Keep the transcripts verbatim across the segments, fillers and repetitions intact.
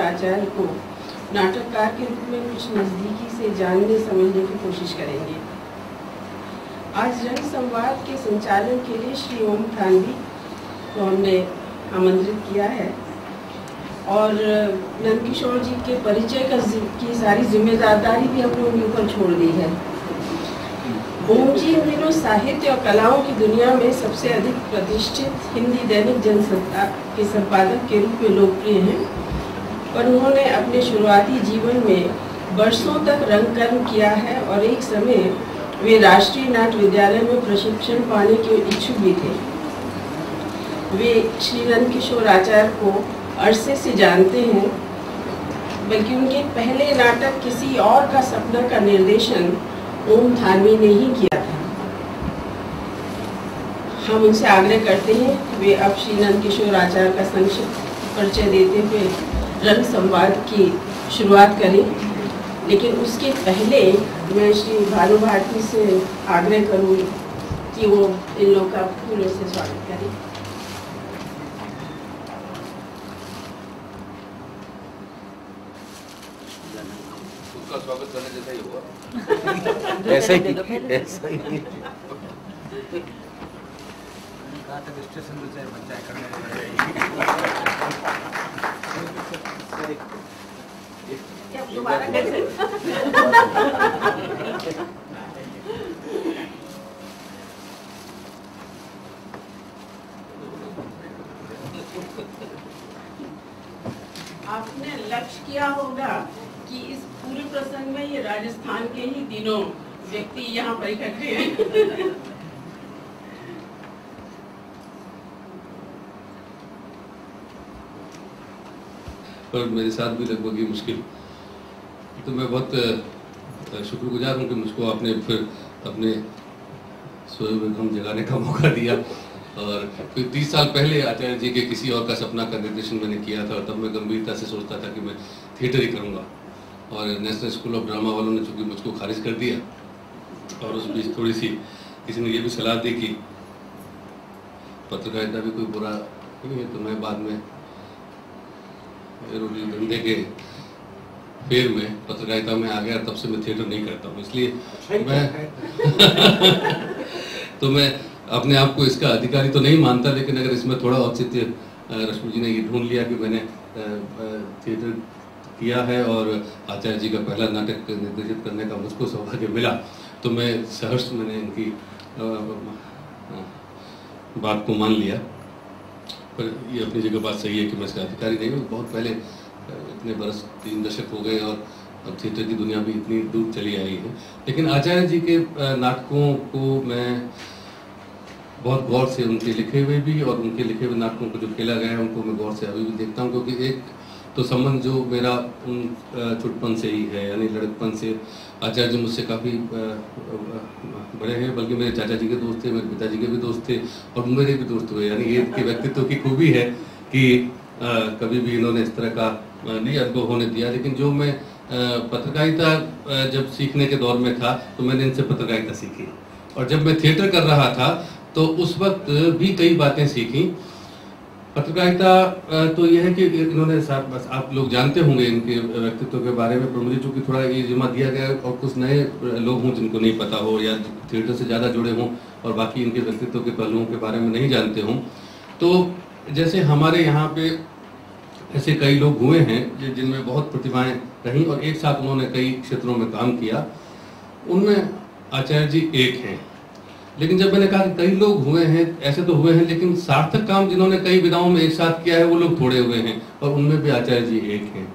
आचार्य को नाटककार के रूप में कुछ नज़दीकी से जानने समझने की कोशिश करेंगे। आज रंग संवाद के संचालन के लिए श्री ओम थानवी को हमने आमंत्रित किया है और नंदकिशोर जी के परिचय का की सारी जिम्मेदारी भी हमने उनके ऊपर छोड़ दी है। ओम जी इन दिनों साहित्य और कलाओं की दुनिया में सबसे अधिक प्रतिष्ठित हिंदी दैनिक जनसत्ता के संपादक के रूप में लोकप्रिय हैं, पर उन्होंने अपने शुरुआती जीवन में वर्षों तक रंगकर्म किया है और एक समय वे राष्ट्रीय नाट्य विद्यालय में प्रशिक्षण पाने के इच्छुक भी थे। वे श्री नंदकिशोर आचार्य को अरसे से जानते हैं, बल्कि उनके पहले नाटक किसी और का सपना का निर्देशन ओम थानवी ने ही किया था। हम उनसे आग्रह करते हैं वे अब श्री नंदकिशोर आचार्य का संक्षिप्त परिचय देते हुए रंग संवाद की शुरुआत करें, लेकिन उसके पहले मैं श्री भानु भारती से आग्रह करूँ कि वो इन लोगों का फूलों से स्वागत करें। स्वागत करने जैसा ही हुआ। ऐसा ही ऐसा ही स्टेशन से बच्चा करने दोबारा कैसे? आपने लक्ष्य किया होगा कि इस पूरे प्रसंग में ये राजस्थान के ही दिनों व्यक्ति यहाँ पर इकट्ठे हैं। पर मेरे साथ भी लगभग ये मुश्किल, तो मैं बहुत शुक्रगुजार हूँ कि मुझको आपने फिर अपने सोए हुए गम जगाने का मौका दिया। और फिर तीस साल पहले आचार्य जी के किसी और का सपना का निर्देशन मैंने किया था, तब मैं गंभीरता से सोचता था कि मैं थिएटर ही करूँगा, और नेशनल स्कूल ऑफ ड्रामा वालों ने चूँकि मुझको खारिज कर दिया, और उस बीच थोड़ी सी किसी ने ये भी सलाह दी कि पत्रकारिता भी कोई बुरा नहीं है, तो मैं बाद में रोटी धंधे के फेर में पत्रकारिता में आ गया। तब से मैं थिएटर नहीं करता हूँ, इसलिए मैं तो मैं अपने आप को इसका अधिकारी तो नहीं मानता, लेकिन अगर इसमें थोड़ा औचित्य रश्मि जी ने ये ढूंढ लिया कि मैंने थिएटर किया है और आचार्य जी का पहला नाटक निर्देशित करने का मुझको सौभाग्य मिला, तो मैं सहर्ष मैंने इनकी बात को मान लिया। पर ये अपनी जगह बात सही है कि मैं इसका अधिकारी नहीं हूँ। बहुत पहले, इतने बरस तीन दशक हो गए और अब थिएटर की दुनिया भी इतनी दूर चली आई है, लेकिन आचार्य जी के नाटकों को मैं बहुत गौर से, उनके लिखे हुए भी और उनके लिखे हुए नाटकों को जो खेला गया है उनको मैं गौर से अभी भी देखता हूँ, क्योंकि एक तो संबंध जो मेरा उन छुटपन से ही है, यानी लड़कपन से। आचार्य जी मुझसे काफ़ी बड़े हैं, बल्कि मेरे चाचा जी के दोस्त थे, मेरे पिताजी के भी दोस्त थे और मेरे भी दोस्त हुए। यानी ये इनके व्यक्तित्व की खूबी है कि आ, कभी भी इन्होंने इस तरह का नहीं अनुभव होने दिया। लेकिन जो मैं पत्रकारिता जब सीखने के दौर में था तो मैंने इनसे पत्रकारिता सीखी, और जब मैं थिएटर कर रहा था तो उस वक्त भी कई बातें सीखी। पत्रकारिता तो यह है कि इन्होंने साथ, बस आप लोग जानते होंगे इनके व्यक्तित्व के बारे में, पर मुझे चूँकि थोड़ा ये जिम्मा दिया गया और कुछ नए लोग हों जिनको नहीं पता हो या थिएटर से ज़्यादा जुड़े हों और बाकी इनके व्यक्तित्व के पहलुओं के बारे में नहीं जानते हों, तो जैसे हमारे यहाँ पे ऐसे कई लोग हुए हैं जिनमें बहुत प्रतिभाएं रहीं और एक साथ उन्होंने कई क्षेत्रों में काम किया, उनमें आचार्य जी एक हैं। लेकिन जब मैंने कहा कि कई लोग हुए हैं, ऐसे तो हुए हैं, लेकिन सार्थक काम जिन्होंने कई विधाओं में एक साथ किया है वो लोग थोड़े हुए हैं, और उनमें भी आचार्य जी एक हैं।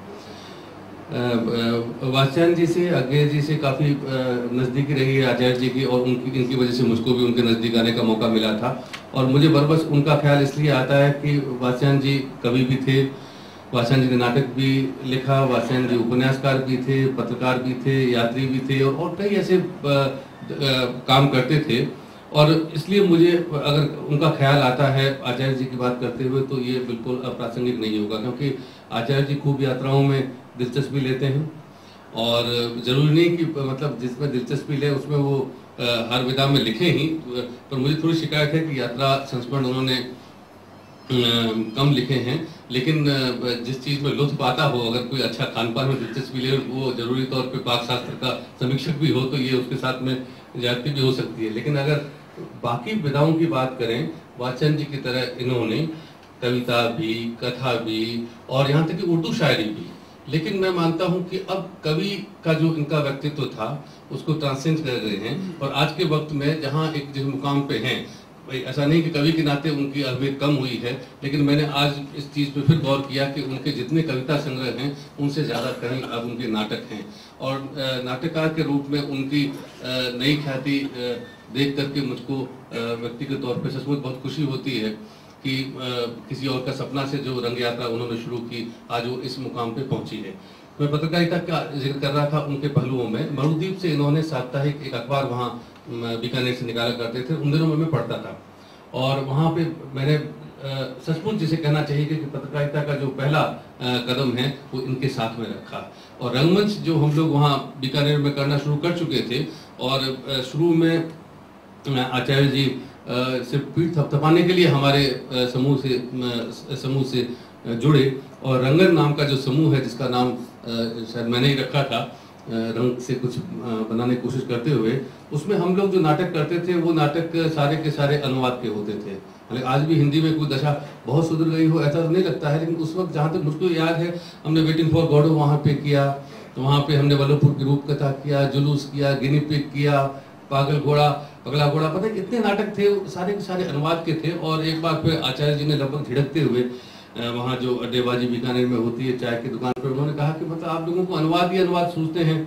वात्स्यायन जी से, अज्ञेय जी से काफ़ी नज़दीकी रही है आचार्य जी की, और उनकी इनकी वजह से मुझको भी उनके नज़दीक आने का मौका मिला था। और मुझे बरबस उनका ख्याल इसलिए आता है कि वात्स्यायन जी कवि भी थे, वात्स्यायन जी ने नाटक भी लिखा, वात्स्यायन जी उपन्यासकार भी थे, पत्रकार भी थे, यात्री भी थे, और, और कई ऐसे आ, आ, काम करते थे। और इसलिए मुझे अगर उनका ख्याल आता है आचार्य जी की बात करते हुए तो ये बिल्कुल अप्रासंगिक नहीं होगा, क्योंकि आचार्य जी खूब यात्राओं में दिलचस्पी लेते हैं, और ज़रूरी नहीं कि मतलब जिसमें दिलचस्पी ले उसमें वो आ, हर विधा में लिखे ही। पर मुझे थोड़ी शिकायत है कि यात्रा संस्मरण उन्होंने कम लिखे हैं, लेकिन जिस चीज़ में लुत्फ आता हो, अगर कोई अच्छा खान पान में दिलचस्पी ले, वो जरूरी तौर पे पाक शास्त्र का समीक्षक भी हो, तो ये उसके साथ में ज्यादती भी हो सकती है। लेकिन अगर बाकी विधाओं की बात करें, वात्स्यायन जी की तरह इन्होंने कविता भी, कथा भी और यहाँ तक कि उर्दू शायरी भी। लेकिन मैं मानता हूँ कि अब कवि का जो इनका व्यक्तित्व था उसको ट्रांसेंड कर गए हैं, और आज के वक्त में जहाँ एक जिस मुकाम पे हैं, ऐसा नहीं कि कवि के नाते उनकी अहमियत कम हुई है, लेकिन मैंने आज इस चीज़ पे फिर गौर किया कि उनके जितने कविता संग्रह हैं उनसे ज़्यादा कहीं अब उनके नाटक हैं, और नाटककार के रूप में उनकी नई ख्याति देख करके मुझको व्यक्तिगत तौर पे सचमुच बहुत खुशी होती है कि किसी और का सपना से जो रंग यात्रा उन्होंने शुरू की, आज वो इस मुकाम पे पहुंची है। मैं पत्रकारिता का जिक्र कर रहा था उनके पहलुओं में। मरुद्वीप से इन्होंने साप्ताहिक एक अखबार वहाँ बीकानेर से निकाला करते थे, उन दिनों में मैं पढ़ता था, और वहाँ पे मैंने सचमुच जिसे कहना चाहिए कि पत्रकारिता का जो पहला कदम है वो इनके साथ में रखा। और रंगमंच जो हम लोग वहाँ बीकानेर में करना शुरू कर चुके थे, और शुरू में आचार्य जी सिर्फ पीठ थपथपाने के लिए हमारे समूह से समूह से जुड़े, और रंगन नाम का जो समूह है, जिसका नाम शायद मैंने ही रखा था, रंग से कुछ बनाने की कोशिश करते हुए, उसमें हम लोग जो नाटक करते थे वो नाटक सारे के सारे अनुवाद के होते थे। मतलब आज भी हिंदी में कोई दशा बहुत सुधर गई हो ऐसा तो नहीं लगता है, लेकिन उस वक्त जहाँ तक मुझको याद है, हमने वेटिंग फॉर गॉडो वहाँ पे किया, तो वहाँ पे हमने वल्लभपुर की रूप कथा किया, जुलूस किया, गिनी पिग किया, पागल घोड़ा, पगला घोड़ा, पता है कितने नाटक थे, सारे के सारे अनुवाद के थे। और एक बार फिर आचार्य जी ने लगभग झिड़कते हुए वहाँ जो अड्डेबाजी बीकानेर में होती है चाय की दुकान पर, उन्होंने कहा कि मतलब आप लोगों को अनुवाद ही अनुवाद सोचते हैं।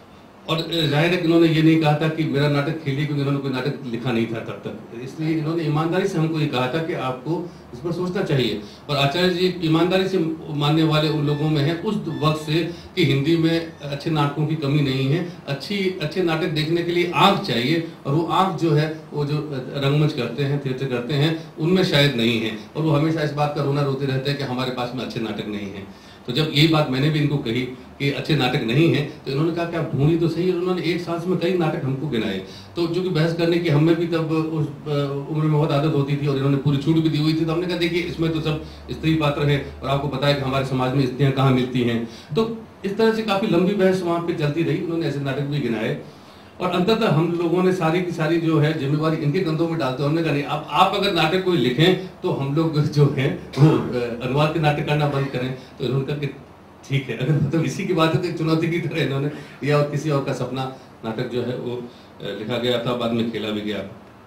और जाहिर है कि इन्होंने ये नहीं कहा था कि मेरा नाटक खेलिए, क्योंकि इन्होंने कोई नाटक लिखा नहीं था तब तक, इसलिए इन्होंने ईमानदारी से हमको ये कहा था कि आपको इस पर सोचना चाहिए। और आचार्य जी ईमानदारी से मानने वाले उन लोगों में है उस वक्त से कि हिंदी में अच्छे नाटकों की कमी नहीं है, अच्छी अच्छे नाटक देखने के लिए आँख चाहिए, और वो आँख जो है वो जो रंगमंच करते हैं, थिएटर करते हैं, उनमें शायद नहीं है। और वो हमेशा इस बात का रोना रोते रहते हैं कि हमारे पास में अच्छे नाटक नहीं है। तो जब यही बात मैंने भी इनको कही कि अच्छे नाटक नहीं है, तो इन्होंने कहा कि आप ढूंढी तो सही, और उन्होंने एक सांस में कई नाटक हमको गिनाए। तो जो कि बहस करने की हमें भी तब उस उम्र में बहुत आदत होती थी, और इन्होंने पूरी छूट भी दी हुई थी, तो हमने कहा देखिए इसमें तो सब स्त्री पात्र है, और आपको पता है कि हमारे समाज में स्त्रियां कहाँ मिलती हैं। तो इस तरह से काफी लंबी बहस वहाँ पे चलती रही, उन्होंने ऐसे नाटक भी गिनाए, और अंततः हम लोगों ने सारी की सारी जो है जिम्मेवारी इनके कंधों में डालते हैं। उन्होंने कहा नहीं, आप आप अगर नाटक कोई लिखें तो हम लोग जो है वो अनुवाद के नाटक करना बंद करें। तो इन्होंने कहा कि ठीक है, अगर मतलब इसी की बात है तो एक चुनौती की तरह इन्होंने या और किसी और का सपना नाटक जो है वो लिखा गया था, बाद में खेला भी गया।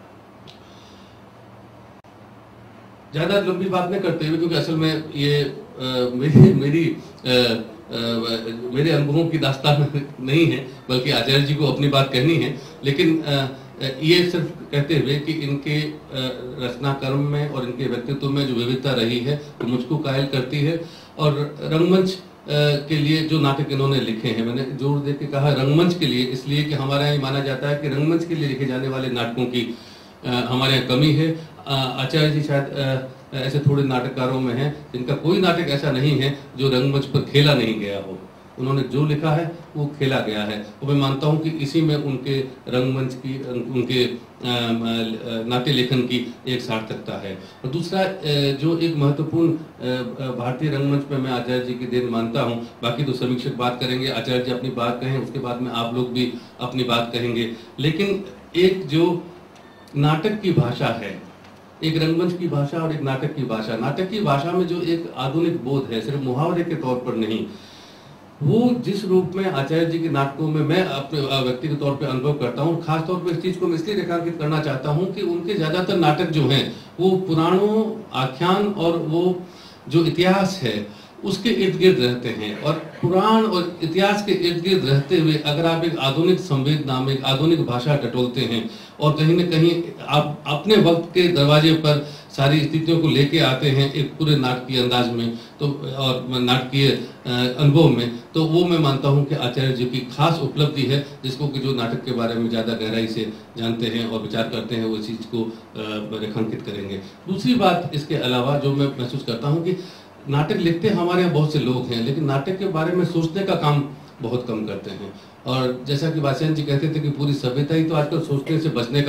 ज्यादा लंबी बात नहीं करते हुए, क्योंकि असल में ये आ, मेरी मेरी आ, आ, मेरे अनुभवों की दास्तान नहीं है, बल्कि आचार्य जी को अपनी बात कहनी है। लेकिन आ, ये सिर्फ कहते हुए कि इनके रचना कर्म में और इनके व्यक्तित्व में जो विविधता रही है वो तो मुझको कायल करती है। और रंगमंच के लिए जो नाटक इन्होंने लिखे हैं, मैंने जोर दे के कहा रंगमंच के लिए, इसलिए कि हमारे यहाँ माना जाता है कि रंगमंच के लिए लिखे जाने वाले नाटकों की आ, हमारे यहाँ कमी है। आचार्य जी शायद ऐसे थोड़े नाटककारों में हैं जिनका कोई नाटक ऐसा नहीं है जो रंगमंच पर खेला नहीं गया हो। उन्होंने जो लिखा है वो खेला गया है, और मैं मानता हूँ कि इसी में उनके रंगमंच की, उनके नाट्य लेखन की एक सार्थकता है। और दूसरा जो एक महत्वपूर्ण भारतीय रंगमंच पे मैं आचार्य जी की देन मानता हूँ, बाकी तो समीक्षक बात करेंगे, आचार्य जी अपनी बात कहें, उसके बाद में आप लोग भी अपनी बात कहेंगे। लेकिन एक जो नाटक की भाषा है, एक रंगमंच की भाषा और एक नाटक की भाषा, नाटक की भाषा में जो एक आधुनिक बोध है, सिर्फ मुहावरे के तौर पर नहीं, वो जिस रूप में आचार्य जी के नाटकों में मैं अपने व्यक्तिगत तौर पे अनुभव करता हूँ, खास तौर पे इस चीज को मैं इसलिए रेखांकित करना चाहता हूँ कि उनके ज्यादातर नाटक जो हैं वो पुराणों, आख्यान और वो जो इतिहास है उसके इर्द गिर्द रहते हैं। और पुराण और इतिहास के इर्द गिर्द रहते हुए अगर आप एक आधुनिक संवेदना में, एक आधुनिक भाषा टटोलते हैं और कहीं न कहीं आप अपने वक्त के दरवाजे पर सारी स्थितियों को लेके आते हैं एक पूरे नाटकीय अंदाज में, तो और नाटकीय अनुभव में, तो वो मैं मानता हूँ कि आचार्य जी की खास उपलब्धि है, जिसको कि जो नाटक के बारे में ज़्यादा गहराई से जानते हैं और विचार करते हैं वो इस चीज़ को रेखांकित करेंगे। दूसरी बात इसके अलावा जो मैं महसूस करता हूँ कि नाटक लिखते हमारे यहाँ बहुत से लोग हैं, लेकिन नाटक के बारे में सोचने का काम बहुत कम करते हैं। और जैसा कि वात्स्यायन जी कहते थे कि पूरी सभ्यता ही तो आजकल सोचने से बचने का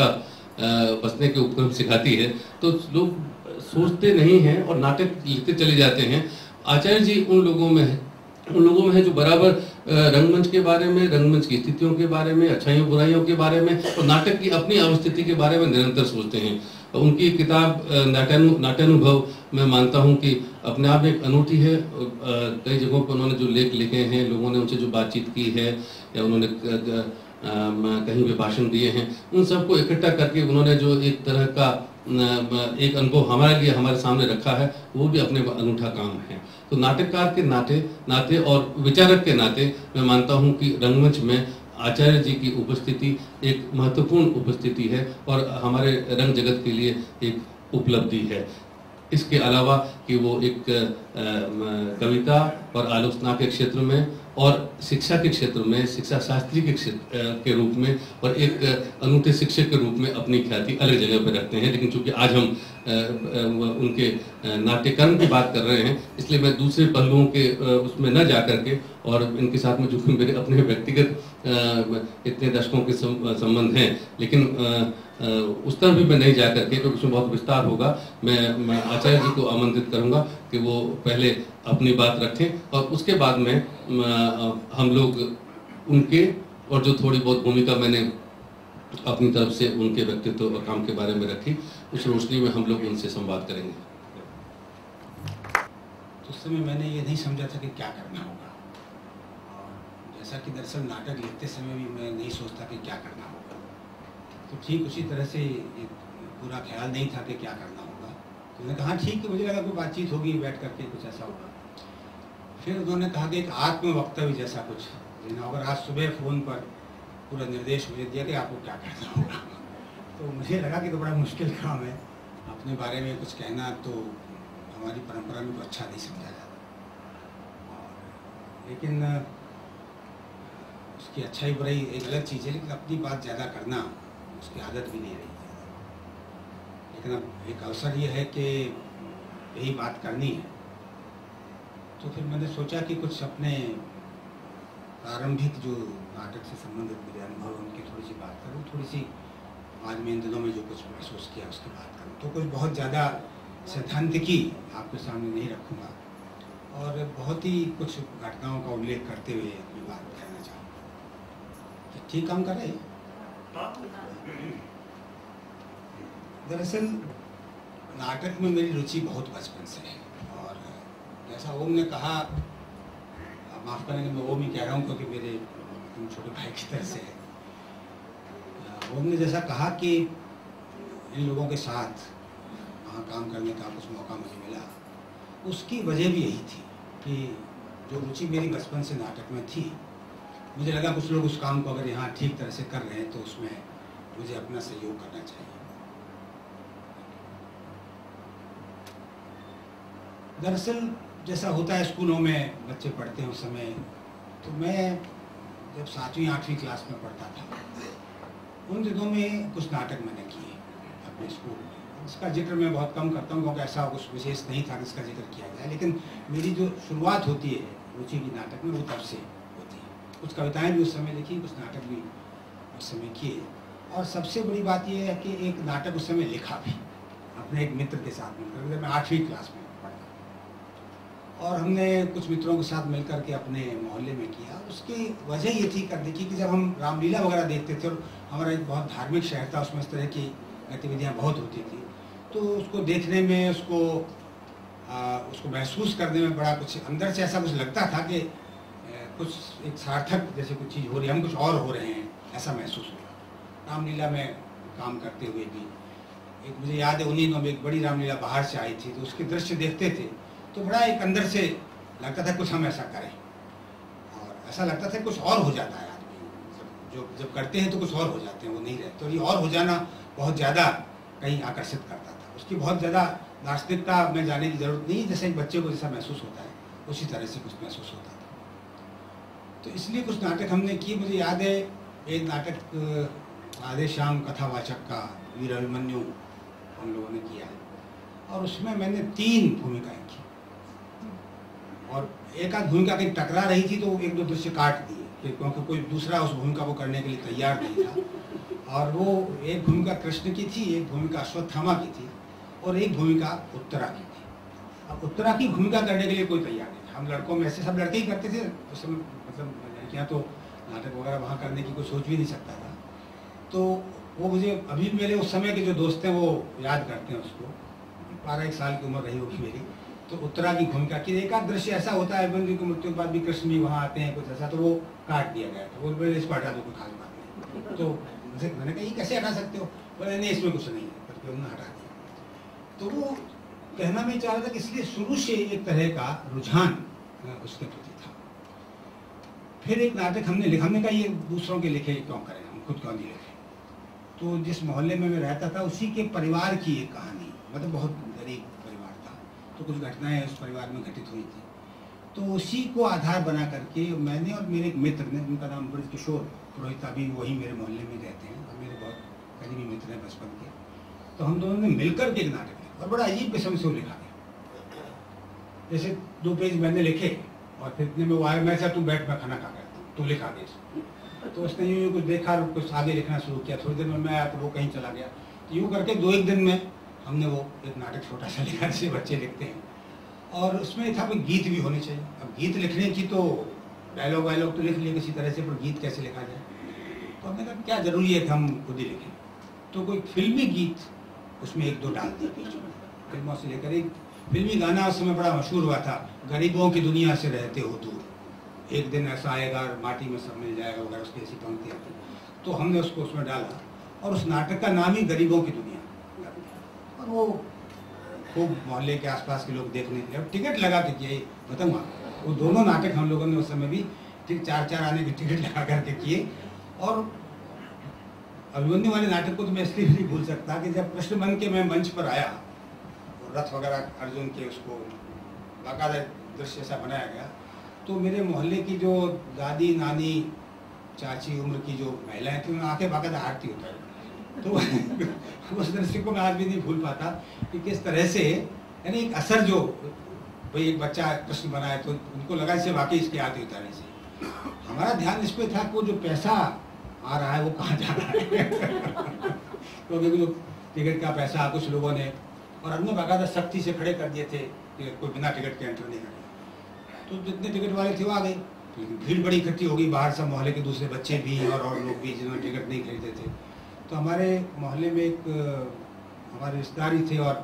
बसने के उपक्रम सिखाती है, तो लोग सोचते नहीं हैं और नाटक लिखते चले जाते हैं। आचार्य जी उन लोगों में है उन लोगों में है जो बराबर रंगमंच के बारे में, रंगमंच की स्थितियों के बारे में, अच्छाइयों बुराइयों के बारे में और नाटक की अपनी अवस्थिति के बारे में निरंतर सोचते हैं। उनकी किताब नाट्यानु नाट्यानुभव मैं मानता हूं कि अपने आप में एक अनूठी है। कई जगहों पर उन्होंने जो लेख लिखे हैं, लोगों ने उनसे जो बातचीत की है या उन्होंने कहीं भी भाषण दिए हैं, उन सबको इकट्ठा करके उन्होंने जो एक तरह का एक अनुभव हमारे लिए हमारे सामने रखा है, वो भी अपने अनूठा काम है। तो नाटककार के नाते नाते और विचारक के नाते मैं मानता हूं कि रंगमंच में आचार्य जी की उपस्थिति एक महत्वपूर्ण उपस्थिति है और हमारे रंग जगत के लिए एक उपलब्धि है। इसके अलावा कि वो एक कविता और आलोचना के क्षेत्र में और शिक्षा के क्षेत्र में, शिक्षा शास्त्री के क्षेत्र के रूप में और एक अनूठे शिक्षक के रूप में अपनी ख्याति अलग जगह पर रखते हैं। लेकिन चूंकि आज हम उनके नाट्यकर्म की बात कर रहे हैं, इसलिए मैं दूसरे पहलुओं के उसमें न जा करके और इनके साथ में जो मेरे अपने व्यक्तिगत इतने दशकों के संबंध हैं, लेकिन उस तरफ भी मैं नहीं जा करके, क्योंकि उसमें बहुत विस्तार होगा। मैं, मैं आचार्य जी को आमंत्रित करूंगा कि वो पहले अपनी बात रखें और उसके बाद में हम लोग उनके और जो थोड़ी बहुत भूमिका मैंने अपनी तरफ से उनके व्यक्तित्व और काम के बारे में रखी, उस रोशनी में हम लोग उनसे संवाद करेंगे। तो उस समय मैंने ये नहीं समझा था कि क्या करना होगा, और जैसा कि दरअसल नाटक लिखते समय भी मैं नहीं सोचता कि क्या करना होगा, तो ठीक उसी तरह से पूरा ख्याल नहीं था कि क्या करना होगा। तो उन्होंने कहा ठीक है, मुझे लगा कोई बातचीत होगी बैठ करके, कुछ ऐसा होगा। फिर उन्होंने कहा कि एक आत्म वक्तव्य जैसा कुछ देना होगा। आज सुबह फ़ोन पर पूरा निर्देश मुझे दिया कि आपको क्या करना होगा। तो मुझे लगा कि तो बड़ा मुश्किल काम है, अपने बारे में कुछ कहना तो हमारी परंपरा में तो अच्छा नहीं समझा जाता। लेकिन उसकी अच्छाई बुराई एक अलग चीज़ है, लेकिन अपनी बात ज़्यादा करना उसकी आदत भी नहीं रही। लेकिन अब एक अवसर ये है कि यही बात करनी है, तो फिर मैंने सोचा कि कुछ अपने प्रारंभिक जो नाटक से संबंधित मेरे अनुभव उनकी थोड़ी सी बात करूँ, थोड़ी सी आज में इन दिनों में जो कुछ महसूस किया उसकी बात करूँ। तो कुछ बहुत ज़्यादा सैद्धांतिकी आपके सामने नहीं रखूँगा और बहुत ही कुछ घटनाओं का उल्लेख करते हुए अपनी बात कहना चाहूँगा। ठीक काम कर रहे। दरअसल नाटक में मेरी रुचि बहुत बचपन से है, और जैसा ओम ने कहा, माफ़ करेंगे मैं ओम ही कह रहा हूँ क्योंकि मेरे छोटे भाई की तरह से है। ओम ने जैसा कहा कि इन लोगों के साथ वहाँ काम करने का कुछ मौका मुझे मिला, उसकी वजह भी यही थी कि जो रुचि मेरी बचपन से नाटक में थी, मुझे लगा कुछ लोग उस काम को अगर यहाँ ठीक तरह से कर रहे हैं तो उसमें मुझे अपना सहयोग करना चाहिए। दरअसल जैसा होता है स्कूलों में बच्चे पढ़ते हैं उस समय, तो मैं जब सातवीं आठवीं क्लास में पढ़ता था, उन दिनों में कुछ नाटक मैंने किए अपने स्कूल में। इसका जिक्र मैं बहुत कम करता हूँ क्योंकि ऐसा कुछ विशेष नहीं था जिसका जिक्र किया जाए, लेकिन मेरी जो शुरुआत होती है रुचि की नाटक में वो तब से होती है। कुछ कविताएं भी उस समय लिखी, कुछ नाटक भी उस समय किए, और सबसे बड़ी बात यह है कि एक नाटक उस समय लिखा भी अपने एक मित्र के साथ मिलकर, जब मैं आठवीं क्लास में पढ़ा, और हमने कुछ मित्रों के साथ मिलकर के अपने मोहल्ले में किया। उसकी वजह ये थी करने की कि जब हम रामलीला वगैरह देखते थे, और हमारा एक बहुत धार्मिक शहर था, उसमें इस तरह की गतिविधियाँ बहुत होती थी, तो उसको देखने में, उसको आ, उसको महसूस करने में बड़ा कुछ अंदर से ऐसा कुछ लगता था कि कुछ एक सार्थक जैसे कुछ चीज़ हो रही है, हम कुछ और हो रहे हैं, ऐसा महसूस हुआ। रामलीला में काम करते हुए भी एक मुझे याद है, उन्हीं दिनों में एक बड़ी रामलीला बाहर से आई थी, तो उसके दृश्य देखते थे तो बड़ा एक अंदर से लगता था कुछ हम ऐसा करें, और ऐसा लगता था कुछ और हो जाता है आदमी, जो जब करते हैं तो कुछ और हो जाते हैं, वो नहीं रहते। और ये और हो जाना बहुत ज़्यादा कहीं आकर्षित करता था। उसकी बहुत ज़्यादा दार्शनिकता में जाने की जरूरत नहीं, जैसे एक बच्चे को जैसा महसूस होता है उसी तरह से कुछ महसूस होता था। तो इसलिए कुछ नाटक हमने किए। मुझे याद है एक नाटक आधे शाम कथावाचक का वीर अभिमन्यु हम लोगों ने किया है, और उसमें मैंने तीन भूमिकाएं की, और एक आध भूमिका कहीं टकरा रही थी तो एक दो दृश्य काट दिए, क्योंकि कोई दूसरा उस भूमिका को करने के लिए तैयार नहीं था। और वो एक भूमिका कृष्ण की थी, एक भूमिका अश्वत्थामा की थी और एक भूमिका उत्तरा की थी। अब उत्तरा की भूमिका करने के लिए कोई तैयार नहीं था। हम लड़कों में ऐसे सब लड़के ही करते थे उस समय, मतलब लड़कियाँ तो नाटक वगैरह वहाँ करने की कोई सोच भी नहीं सकता था। तो वो मुझे अभी मेरे उस समय के जो दोस्त हैं वो याद करते हैं उसको, बारह एक साल की उम्र रही होगी मेरी। तो उत्तरा की भूमिका की एक आध दृश्य ऐसा होता है, अभिमन्यु की मृत्यु के बाद भी कृष्ण भी वहाँ आते हैं, कुछ ऐसा, तो वो काट दिया गया था। वो बोले इसको हटा दो, कोई खास बात नहीं। तो मुझे मैंने कहा ये कैसे हटा सकते हो? बोले नहीं इसमें कुछ नहीं है, करके उन्होंने हटा दिया। तो वो कहना मैं चाह रहा था कि इसलिए शुरू से एक तरह का रुझान उसके प्रति था। फिर एक नाटक हमने लिखा, हमने कहा ये दूसरों के लिखे क्यों करें, हम खुद क्यों नहीं लिखे। तो जिस मोहल्ले में मैं रहता था उसी के परिवार की एक कहानी, मतलब बहुत गरीब परिवार था, तो कुछ घटनाएं उस परिवार में घटित हुई थी। तो उसी को आधार बना करके मैंने और मेरे एक मित्र ने, उनका नाम ब्रज किशोर पुरोहित, अभी वही मेरे मोहल्ले में रहते हैं और मेरे बहुत करीबी मित्र हैं बचपन के, तो हम दोनों ने मिलकर के एक नाटक लिखा और बड़ा अजीब किस्म से वो लिखा गया। जैसे दो पेज मैंने लिखे और फिर इतने में वो आया, मैं सर तू बैठ, मैं खाना खा गया, तू लिखा दे। तो उसने यूँ कुछ देखा और कुछ आगे लिखना शुरू किया। थोड़ी देर में मैं आया तो वो कहीं चला गया। तो यूँ करके दो एक दिन में हमने वो एक नाटक छोटा सा लिखा जिसे बच्चे लिखते हैं, और उसमें था कोई गीत भी होने चाहिए। अब गीत लिखने की तो डायलॉग वायलॉग तो लिख लिए किसी तरह से, पर गीत कैसे लिखा जाए। तो हमने कहा क्या जरूरी है कि हम खुद ही लिखें। तो कोई फिल्मी गीत उसमें एक दो डाल दिए बीच में, फिल्मों से लेकर। एक फिल्मी गाना उस समय बड़ा मशहूर हुआ था, गरीबों की दुनिया से रहते हो दूर, एक दिन ऐसा आएगा माटी में सब मिल जाएगा वगैरह, उसकी ऐसी पंक्तियाँ थी। तो हमने उसको उसमें डाला और उस नाटक का नाम ही गरीबों की दुनिया, और वो खूब मोहल्ले के आसपास के लोग देखने के लिए टिकट लगा के किए। बताऊँगा वो दोनों नाटक हम लोगों ने उस समय भी ठीक चार चार आने की टिकट लगा करके किए। और अभिमन्यु वाले नाटक को तो मैं इसलिए नहीं भूल सकता कि जब कृष्ण बन के मैं मंच पर आया, रथ वगैरह अर्जुन के, उसको बाकायदा दृश्य ऐसा बनाया गया, तो मेरे मोहल्ले की जो दादी नानी चाची उम्र की जो महिलाएं थी उन्हें आंखें बाकायदा हारती होता है। तो उस दृश्य को मैं आज भी नहीं भूल पाता कि किस तरह से, यानी एक असर जो भाई एक बच्चा कृष्ण बना है तो उनको लगा इसे वाकई इसके आते उतारने से। हमारा ध्यान इस पर था कि वो जो पैसा आ रहा है वो कहाँ जा रहा है। क्योंकि तो टिकट का पैसा कुछ लोगों ने, और हमने बाकायदा सख्ती से खड़े कर दिए थे कि कोई बिना टिकट के एंटर नहीं करेगा। तो जितने टिकट वाले थे वो आ गए, भीड़ बड़ी इकट्ठी हो गई बाहर, सब मोहल्ले के दूसरे बच्चे भी और और लोग भी जिन्होंने टिकट नहीं खरीदे थे। तो हमारे मोहल्ले में एक हमारे रिश्तेदार ही थे और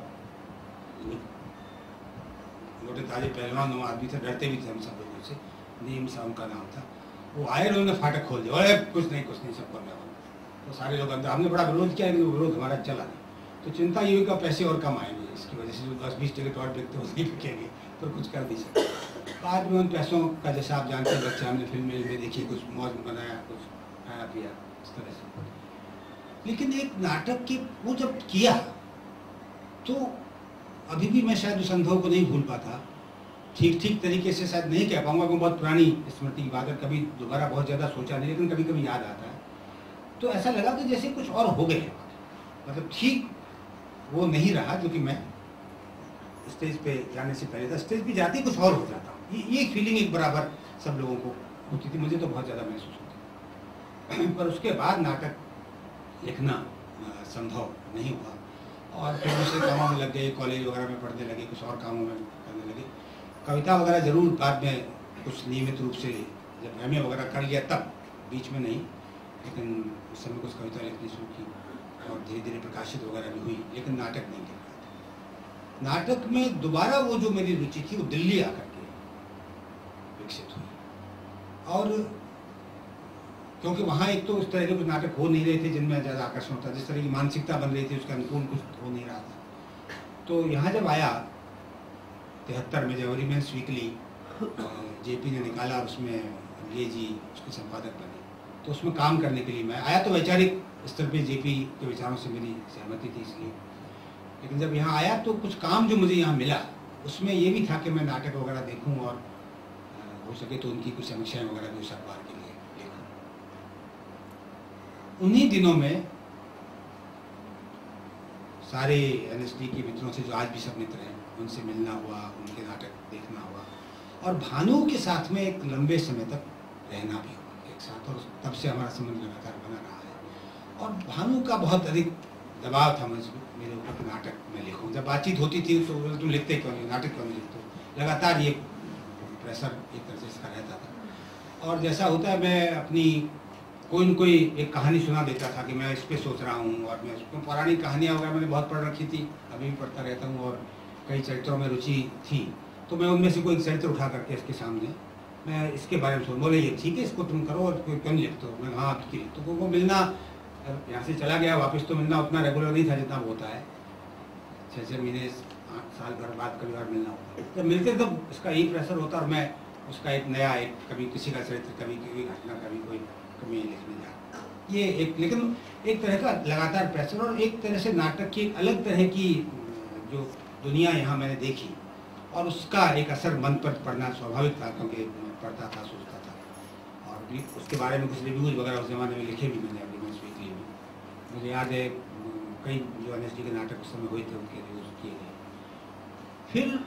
मोटे ताजे पहलवान वो आदमी थे, डरते भी थे हम सब लोगों से, नीम सा उनका नाम था। वो आए, उन्होंने फाटक खोल दिया, अरे कुछ नहीं कुछ नहीं सब करने वाला। तो सारे लोग अंदर, हमने बड़ा विरोध किया लेकिन विरोध हमारा चला नहीं। तो चिंता ये हुई का पैसे और कम आएंगे, इसकी वजह से जो दस बीस टिकट और बिकते वो नहीं बिकेंगे, तो कुछ कर नहीं सकते। बाद में उन पैसों का जैसा आप जानते हैं बच्चे, हमने फिल्म में देखी, कुछ मौज बनाया, कुछ खाया पिया, इस तरह से। लेकिन एक नाटक की वो जब किया तो अभी भी मैं शायद उस अनुभव को नहीं भूल पाता। ठीक ठीक तरीके से शायद नहीं कह पाऊंगा, क्योंकि बहुत पुरानी स्मृति की बात है, कभी दोबारा बहुत ज़्यादा सोचा नहीं, लेकिन कभी कभी याद आता है। तो ऐसा लगा कि जैसे कुछ और हो गए, मतलब ठीक वो नहीं रहा जो कि मैं स्टेज पे जाने से पहले था। स्टेज पे जाते ही कुछ और हो जाता, ये ये फीलिंग एक बराबर सब लोगों को होती थी, मुझे तो बहुत ज़्यादा महसूस होती थी। पर उसके बाद नाटक लिखना संभव नहीं हुआ और फिर दूसरे कामों में लग गए, कॉलेज वगैरह में पढ़ने लगे, कुछ और कामों में करने लगे। कविता वगैरह जरूर बाद में कुछ नियमित रूप से जब एम ए वगैरह कर लिया तब, बीच में नहीं, लेकिन उस समय कुछ कविता लिखनी शुरू की और धीरे धीरे प्रकाशित वगैरह भी हुई, लेकिन नाटक नहीं लिख रहा था। नाटक में दोबारा वो जो मेरी रुचि थी वो दिल्ली आकर के विकसित हुई। और क्योंकि वहाँ एक तो उस तरह के कुछ नाटक हो नहीं रहे थे जिनमें ज़्यादा आकर्षण होता, जिस तरह की मानसिकता बन रही थी उसके अनुकूल कुछ हो नहीं रहा था। तो यहाँ जब आया तिहत्तर में जनवरी में स्वीकली जेपी ने निकाला, उसमें ये जी उसके संपादक बने, तो उसमें काम करने के लिए मैं आया। तो वैचारिक स्तर पे जेपी के विचारों से मेरी सहमति थी इसलिए, लेकिन जब यहाँ आया तो कुछ काम जो मुझे यहाँ मिला उसमें ये भी था कि मैं नाटक वगैरह देखूँ और हो सके तो उनकी कुछ समीक्षाएँ वगैरह भी उस अखबार के लिए लिखूँ। उन्हीं दिनों में सारे एन एस डी के मित्रों से जो आज भी सब मित्र हैं उनसे मिलना हुआ, उनके नाटक देखना हुआ और भानु के साथ में एक लंबे समय तक रहना भी हुआ एक साथ, और तब से हमारा संबंध लगातार बना रहा है। और भानु का बहुत अधिक दबाव था मुझ मेरे ऊपर नाटक में लिखूं। जब बातचीत होती थी तो तुम लिखते क्यों नहीं, नाटक क्यों नहीं लिखते, लगातार ये प्रेशर एक तरह से इसका रहता था। और जैसा होता है मैं अपनी कोई न कोई एक कहानी सुना देता था कि मैं इस पर सोच रहा हूँ, और मैं उसको पौराणिक कहानियाँ वगैरह मैंने बहुत पढ़ रखी थी, अभी भी पढ़ता रहता हूँ, और कई चरित्रों में रुचि थी। तो मैं उनमें से कोई चरित्र उठा करके इसके सामने मैं इसके बारे में सोच, बोले ये ठीक है इसको तुम करो, और कोई क्यों नहीं लिखते हो, मैं हाँ ठीक है। तो वो मिलना यहाँ से चला गया वापस, तो मिलना उतना रेगुलर नहीं था जितना होता है, छः छः महीने साल भर बाद कभी बार मिलना होता है। जब मिलते तब इसका यही प्रेशर होता, और मैं उसका एक नया एक कभी किसी का चरित्र, कभी कोई घटना, कभी कोई कभी लिखने जा, ये एक लेकिन एक तरह का लगातार प्रेशर, और एक तरह से नाटक की अलग तरह की जो दुनिया यहाँ मैंने देखी, और उसका एक असर मन पर पड़ना स्वाभाविक था, क्योंकि मैं पढ़ता था, सोचता था, और भी उसके बारे में कुछ रिव्यूज़ वगैरह उस ज़माने में लिखे भी मैंने अपनी मंच वीकली में। मुझे याद है कई जो एन एस डी के नाटक उस समय हुए थे उनके रिव्यूज़ किए गए। फिर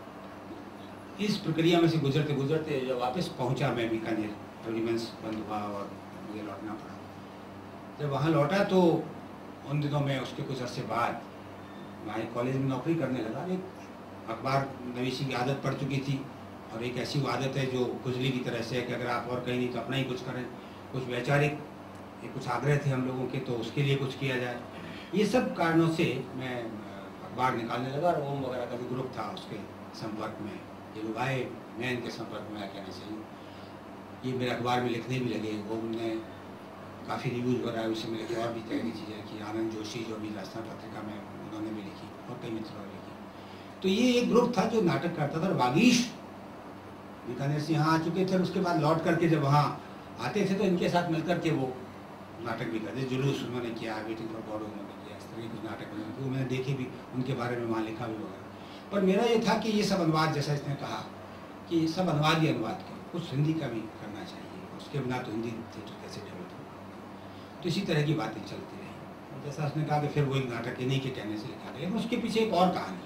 इस प्रक्रिया में से गुजरते गुजरते जब वापस पहुंचा मैं बीकानेर, एलिमेंट्स बंद हुआ और मुझे लौटना पड़ा। जब वहाँ लौटा तो उन दिनों में उसके कुछ अर्से बाद मैं कॉलेज में नौकरी करने लगा। एक अखबार नवीसी की आदत पड़ चुकी थी, और एक ऐसी वो आदत है जो खुजली की तरह से है कि अगर आप और कहीं नहीं तो अपना ही कुछ करें। कुछ वैचारिक कुछ आग्रह थे हम लोगों के, तो उसके लिए कुछ किया जाए। ये सब कारणों से मैं अखबार निकालने लगा, और ओम वगैरह का भी ग्रुप था उसके संपर्क में, ये लोग आए, मैं इनके संपर्क में कहना चाहिए, ये मेरे अखबार में लिखने भी लगे। वो उनने काफ़ी रिव्यूज़ वगैरह उस समय लिखे, और भी तरह की चीज़ें की। आनंद जोशी जो भी राजस्थान पत्रिका में, उन्होंने भी लिखी, और कई मित्रों ने लिखी। तो ये एक ग्रुप था जो नाटक करता था। वागीश बीकानेर से यहाँ आ चुके थे, और उसके बाद लौट करके जब वहाँ आते थे तो इनके साथ मिलकर के वो नाटक भी करते। जुलूस उन्होंने किया, वेटिंग फॉर गॉड उन्होंने किया, इस तरह के कुछ नाटक उन्होंने, वो मैंने देखे भी, उनके बारे में वहाँ लिखा भी वगैरह। पर मेरा ये था कि ये सब अनुवाद, जैसा इसने कहा कि सब अनुवाद ही अनुवाद के, कुछ हिंदी का भी करना चाहिए, उसके बिना तो हिंदी थिएटर कैसे डेवलप होगा। तो इसी तरह की बातें चलती रही। जैसा उसने कहा कि फिर वो एक नाटक इन्हीं के कहने से लिखा गया, लेकिन उसके पीछे एक और कहानी,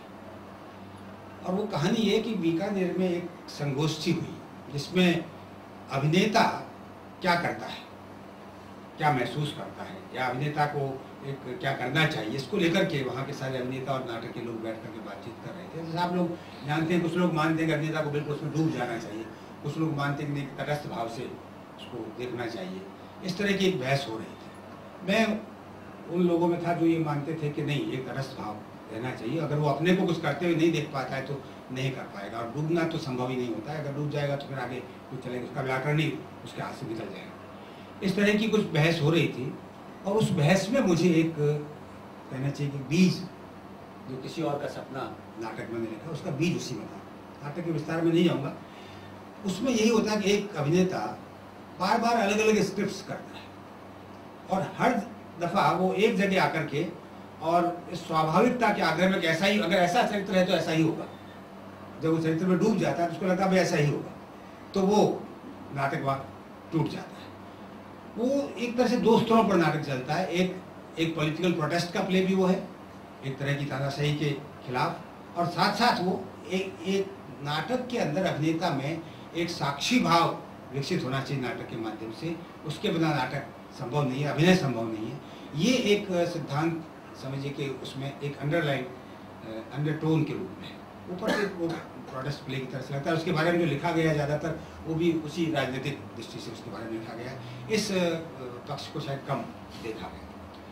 और वो कहानी ये कि बीकानेर में एक संगोष्ठी हुई जिसमें अभिनेता क्या करता है, क्या महसूस करता है, या अभिनेता को एक क्या करना चाहिए, इसको लेकर के वहाँ के सारे अभिनेता और नाटक के लोग बैठ करके बातचीत कर रहे थे। जैसे आप लोग जानते हैं, कुछ लोग मानते हैं कि अभिनेता को बिल्कुल उसमें डूब जाना चाहिए, कुछ लोग मानते हैं कि नहीं, तटस्थ भाव से उसको देखना चाहिए। इस तरह की एक बहस हो रही थी। मैं उन लोगों में था जो ये मानते थे कि नहीं, एक तटस्थ भाव रहना चाहिए। अगर वो अपने को कुछ करते हुए नहीं देख पाता है तो नहीं कर पाएगा, और डूबना तो संभव ही नहीं होता है। अगर डूब जाएगा तो फिर आगे कुछ चलेगा, उसका व्याकरण ही उसके हाथ से निकल जाएगा। इस तरह की कुछ बहस हो रही थी, और उस बहस में मुझे एक कहना चाहिए कि बीज, जो किसी और का सपना नाटक मैंने लिखा, उसका बीज उसी में था। नाटक के विस्तार में नहीं जाऊँगा। उसमें यही होता है कि एक अभिनेता बार बार अलग अलग स्क्रिप्ट्स करता है, और हर दफ़ा वो एक जगह आकर के, और इस स्वाभाविकता के आग्रह में कि ऐसा ही, अगर ऐसा चरित्र है तो ऐसा ही होगा। जब वो चरित्र में डूब जाता है तो उसको लगता है भाई ऐसा ही होगा, तो वो नाटक वहाँ टूट जाता है। वो एक तरह से दो स्तरों पर नाटक चलता है। एक एक पॉलिटिकल प्रोटेस्ट का प्ले भी वो है, एक तरह की तानाशाही के खिलाफ, और साथ साथ वो एक एक नाटक के अंदर अभिनेता में एक साक्षी भाव विकसित होना चाहिए नाटक के माध्यम से। उसके बिना नाटक संभव नहीं है, अभिनय संभव नहीं है। ये एक सिद्धांत समझिए कि उसमें एक अंडरलाइन अंडरटोन के रूप में है। ऊपर से वो प्रोटेस्ट प्ले की तरह से लगता है। उसके बारे में जो लिखा गया ज़्यादातर वो भी उसी राजनीतिक दृष्टि से उसके बारे में लिखा गया। इस पक्ष को शायद कम देखा गया।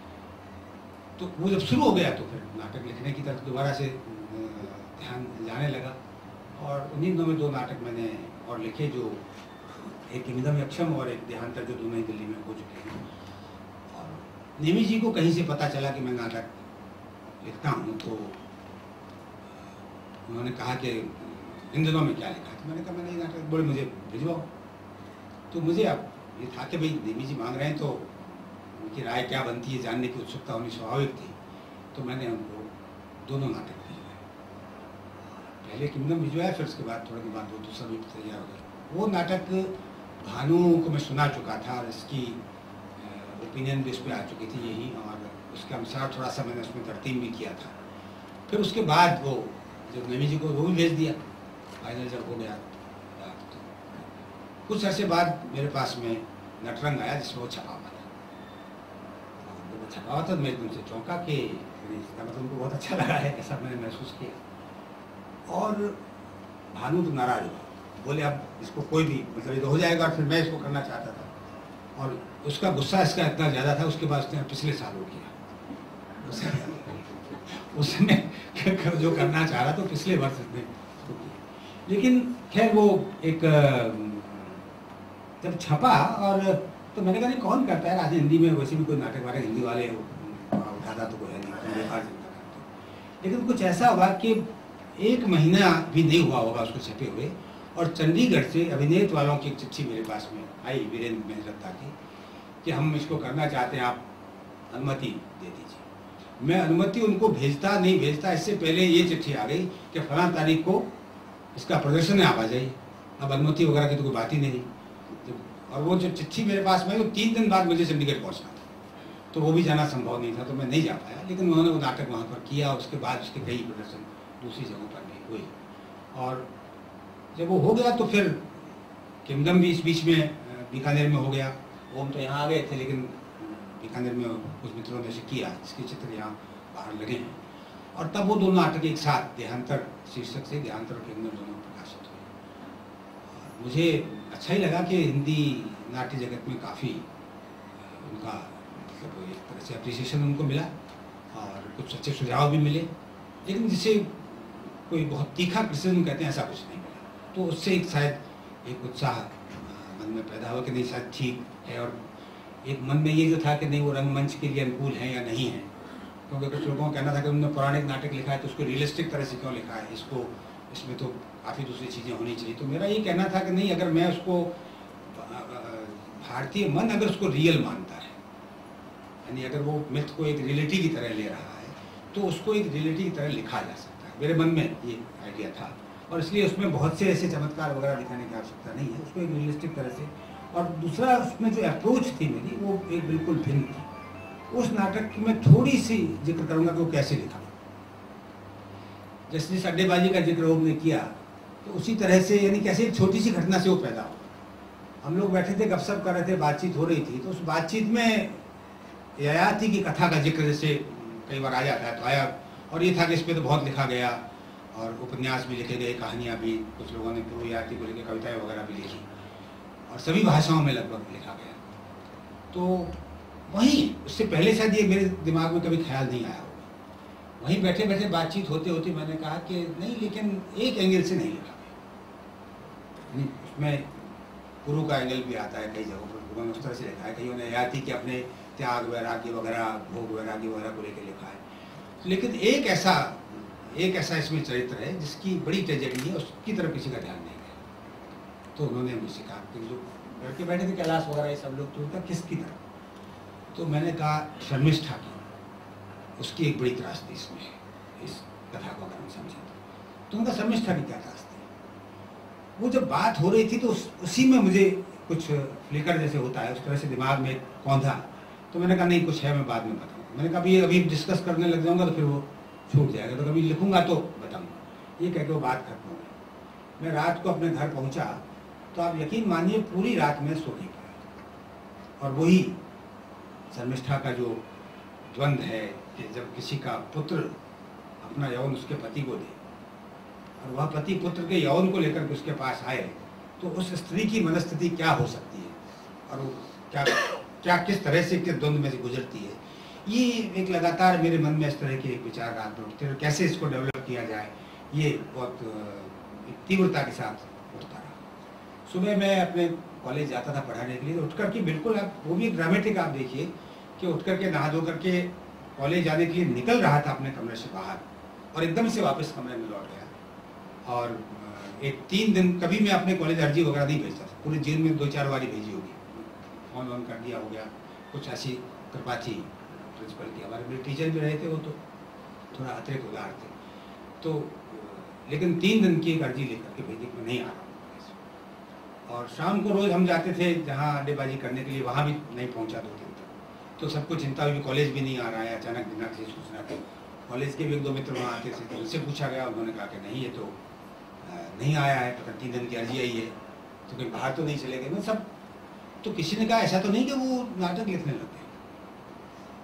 तो वो जब शुरू हो गया तो फिर नाटक लिखने की तरफ दोबारा से ध्यान जाने लगा, और उन्हीं दिनों में दो नाटक मैंने और लिखे, जो एक इमिदम यक्षम और एक देहांतर, जो दोनों ही दिल्ली में हो चुके हैं। और नेमी जी को कहीं से पता चला कि मैं नाटक लिखता हूँ, तो उन्होंने कहा कि इन दिनों में क्या लिखा। तो मैंने कहा मैंने ये नाटक, बोले मुझे भिजवाओ। तो मुझे अब ये था कि भाई नेमी जी मांग रहे हैं तो उनकी राय क्या बनती है जानने की उत्सुकता होनी स्वाभाविक थी। तो मैंने उनको दोनों नाटक भिजवाए, पहले किंगडम भिजवाया, फिर उसके बाद थोड़े दिन बाद वो दूसरा भी तैयार हो गया। वो नाटक भानु को मैं सुना चुका था, और इसकी ओपिनियन भी उस पर आ चुकी थी यही, और उसके अनुसार थोड़ा सा मैंने उसमें तरतीब भी किया था। फिर उसके बाद वो जब नेमी जी को वो भी भेज दिया, फाइनल जब हो गया तो कुछ अर्से बाद मेरे पास में नटरंग आया, जिसमें वो छपा हुआ था। छपा हुआ था, मैं एकदम से चौंका कि इसका मतलब उनको बहुत अच्छा लगा है, ऐसा मैंने महसूस किया। और भानु तो नाराज हुआ, बोले अब इसको कोई भी मतलब ये तो हो जाएगा। और फिर मैं इसको करना चाहता था और उसका गुस्सा इसका इतना ज़्यादा था, उसके बाद उसने पिछले साल हो किया उसने जो करना चाह रहा तो पिछले वर्ष उसने। लेकिन खैर वो एक जब छपा और तो मैंने कहा नहीं कौन करता है आज हिंदी में, वैसे भी कोई नाटक वाले हिंदी वाले उठाता तो कोई है नहीं, लेकिन कुछ ऐसा हुआ कि एक महीना भी नहीं हुआ होगा उसको छपे हुए, और चंडीगढ़ से अभिनेत वालों की एक चिट्ठी मेरे पास में आई, वीरेंद्र मेहता की, कि हम इसको करना चाहते हैं, आप अनुमति दे दीजिए। मैं अनुमति उनको भेजता नहीं भेजता इससे पहले ये चिट्ठी आ गई कि फलां तारीख को इसका प्रदर्शन है, आप आ जाइए। अब अनुमति वगैरह की तो कोई बात ही नहीं। और वो जो चिट्ठी मेरे पास में वो तीन दिन बाद मुझे चंडीगढ़ पहुंचना था, तो वो भी जाना संभव नहीं था, तो मैं नहीं जा पाया। लेकिन उन्होंने वो नाटक वहाँ पर किया, उसके बाद उसके कई प्रदर्शन दूसरी जगहों पर भी हुए। और जब वो हो गया तो फिर किंगडम भी इस बीच में बीकानेर में हो गया। वो हम तो यहाँ आ गए थे, लेकिन बीकानेर में कुछ मित्रों ने से किया, इसके चित्र यहाँ बाहर लगे हैं। और तब वो दोनों नाटक एक साथ देहांतर शीर्षक से देहांतर और किंगडम दोनों प्रकाशित हुए। मुझे अच्छा ही लगा कि हिंदी नाट्य जगत में काफ़ी उनका मतलब एक तरह से अप्रिसिएशन उनको मिला और कुछ अच्छे सुझाव भी मिले, लेकिन जिसे कोई बहुत तीखा क्रिटिसिज्म कहते हैं ऐसा कुछ नहीं मिला। तो उससे एक शायद एक उत्साह मन में पैदा हुआ कि नहीं शायद ठीक है। और एक मन में ये जो था कि नहीं वो रंगमंच के लिए अनुकूल है या नहीं है, क्योंकि कुछ लोगों का कहना था कि उन्होंने पौराणिक नाटक लिखा है तो उसको रियलिस्टिक तरह से क्यों लिखा है, इसको इसमें तो काफ़ी दूसरी चीज़ें होनी चाहिए। तो मेरा ये कहना था कि नहीं, अगर मैं उसको भारतीय मन अगर उसको रियल मानता है, यानी अगर वो मिथ को एक रियलिटी की तरह ले रहा है, तो उसको एक रियलिटी की तरह लिखा जा सकता है। मेरे मन में ये आइडिया था, और इसलिए उसमें बहुत से ऐसे चमत्कार वगैरह दिखाने की आवश्यकता नहीं है, उसको एक रियलिस्टिक तरह से। और दूसरा उसमें जो अप्रोच थी मेरी वो एक बिल्कुल भिन्न थी। उस नाटक की मैं थोड़ी सी जिक्र करूँगा कि वो कैसे लिखा। जैसे जिस अड्डेबाजी का जिक्र हमने किया, तो उसी तरह से यानी कैसे एक छोटी सी घटना से वो पैदा हुआ। हम लोग बैठे थे, गपशप कर रहे थे, बातचीत हो रही थी, तो उस बातचीत में ययाति की कथा का जिक्र जैसे कई बार आ जाता है, तो आया। और ये था कि इस पर तो बहुत लिखा गया और उपन्यास भी लिखे गए, कहानियाँ भी, कुछ लोगों ने पूर्व ययाति को लेकर कविताएँ वगैरह भी लिखी, और सभी भाषाओं में लगभग लिखा गया। तो वहीं उससे पहले शायद ये मेरे दिमाग में कभी ख्याल नहीं आया होगा। वहीं बैठे बैठे बातचीत होते होते मैंने कहा कि नहीं, लेकिन एक एंगल से नहीं लिखा गया। उसमें गुरु का एंगल भी आता है कई जगहों पर, उन्होंने उस तरह से लिखा है। कईयों ने ययाति के अपने त्याग वैराग्य वगैरह, भोग वैराग्य वगैरह को लेकर लिखा है। लेकिन एक ऐसा एक ऐसा इसमें चरित्र है जिसकी बड़ी ट्रेजेडी है, उसकी तरफ किसी का ध्यान नहीं गया। तो उन्होंने मुझसे कहा कि जो लड़के बैठे थे कैलाश वगैरह ये सब लोग, तो उनका किसकी तरफ? तो मैंने कहा शर्मिष्ठा की, उसकी एक बड़ी त्रासदी इसमें है, इस कथा को अगर हम समझें तो। उनका शर्मिष्ठा की क्या त्रासदी? वो जब बात हो रही थी तो उस, उसी में मुझे कुछ फ्लिकर जैसे होता है, उस तरह से दिमाग में कौंधा। तो मैंने कहा नहीं, कुछ है, मैं बाद में बताऊँगा। मैंने कहा अभी अभी डिस्कस करने लग जाऊँगा तो फिर वो छूट जाएगा, तो कभी लिखूँगा तो बताऊँगा। ये कह के वो बात खत्म हो गई। मैं रात को अपने घर पहुँचा तो आप यकीन मानिए पूरी रात में सो नहीं पाया। और वही शर्मिष्ठा का जो द्वंद्व है कि जब किसी का पुत्र अपना यौन उसके पति को दे और वह पति पुत्र के यौन को लेकर के उसके पास आए, तो उस स्त्री की मनस्थिति क्या हो सकती है और वो क्या क्या किस तरह से किस द्वंद्व में से गुजरती है। ये एक लगातार मेरे मन में इस तरह के एक विचार रात में उठते हैं, कैसे इसको डेवलप किया जाए, ये बहुत तीव्रता के साथ उठता रहा। सुबह मैं अपने कॉलेज जाता था पढ़ाने के लिए, तो उठ करके बिल्कुल आप वो भी ड्रामेटिक आप देखिए कि उठ करके नहा धो करके कॉलेज जाने के लिए निकल रहा था अपने कमरे से बाहर, और एकदम से वापस कमरे में लौट गया। और एक तीन दिन कभी मैं अपने कॉलेज अर्जी वगैरह नहीं भेजता था, पूरे जेल में दो चार बारी भेजी होगी, फोन वोन कर दिया हो गया, कुछ ऐसी कृपा थी प्रिंसिपल की। हमारे मेरे टीचर भी रहे थे, वो तो थोड़ा अतिरिक्त उदार थे। तो लेकिन तीन दिन की एक अर्जी लेकर के भेजी, मैं नहीं आ रहा हूँ। और शाम को रोज़ हम जाते थे जहाँ अड्डेबाजी करने के लिए, वहाँ भी नहीं पहुँचा दो दिन तक। तो सबको चिंता हुई, कॉलेज भी नहीं आ रहा है, अचानक दिमाग से सूचना थी। कॉलेज के भी एक दो मित्र वहाँ आते थे, तो उनसे पूछा गया, उन्होंने कहा कि नहीं, ये तो नहीं आया है, पता तीन दिन की अर्जी आई है, तो कहीं बाहर तो नहीं चले गए। मैं सब तो किसी ने कहा ऐसा तो नहीं कि वो नाटक लिखने लग गए।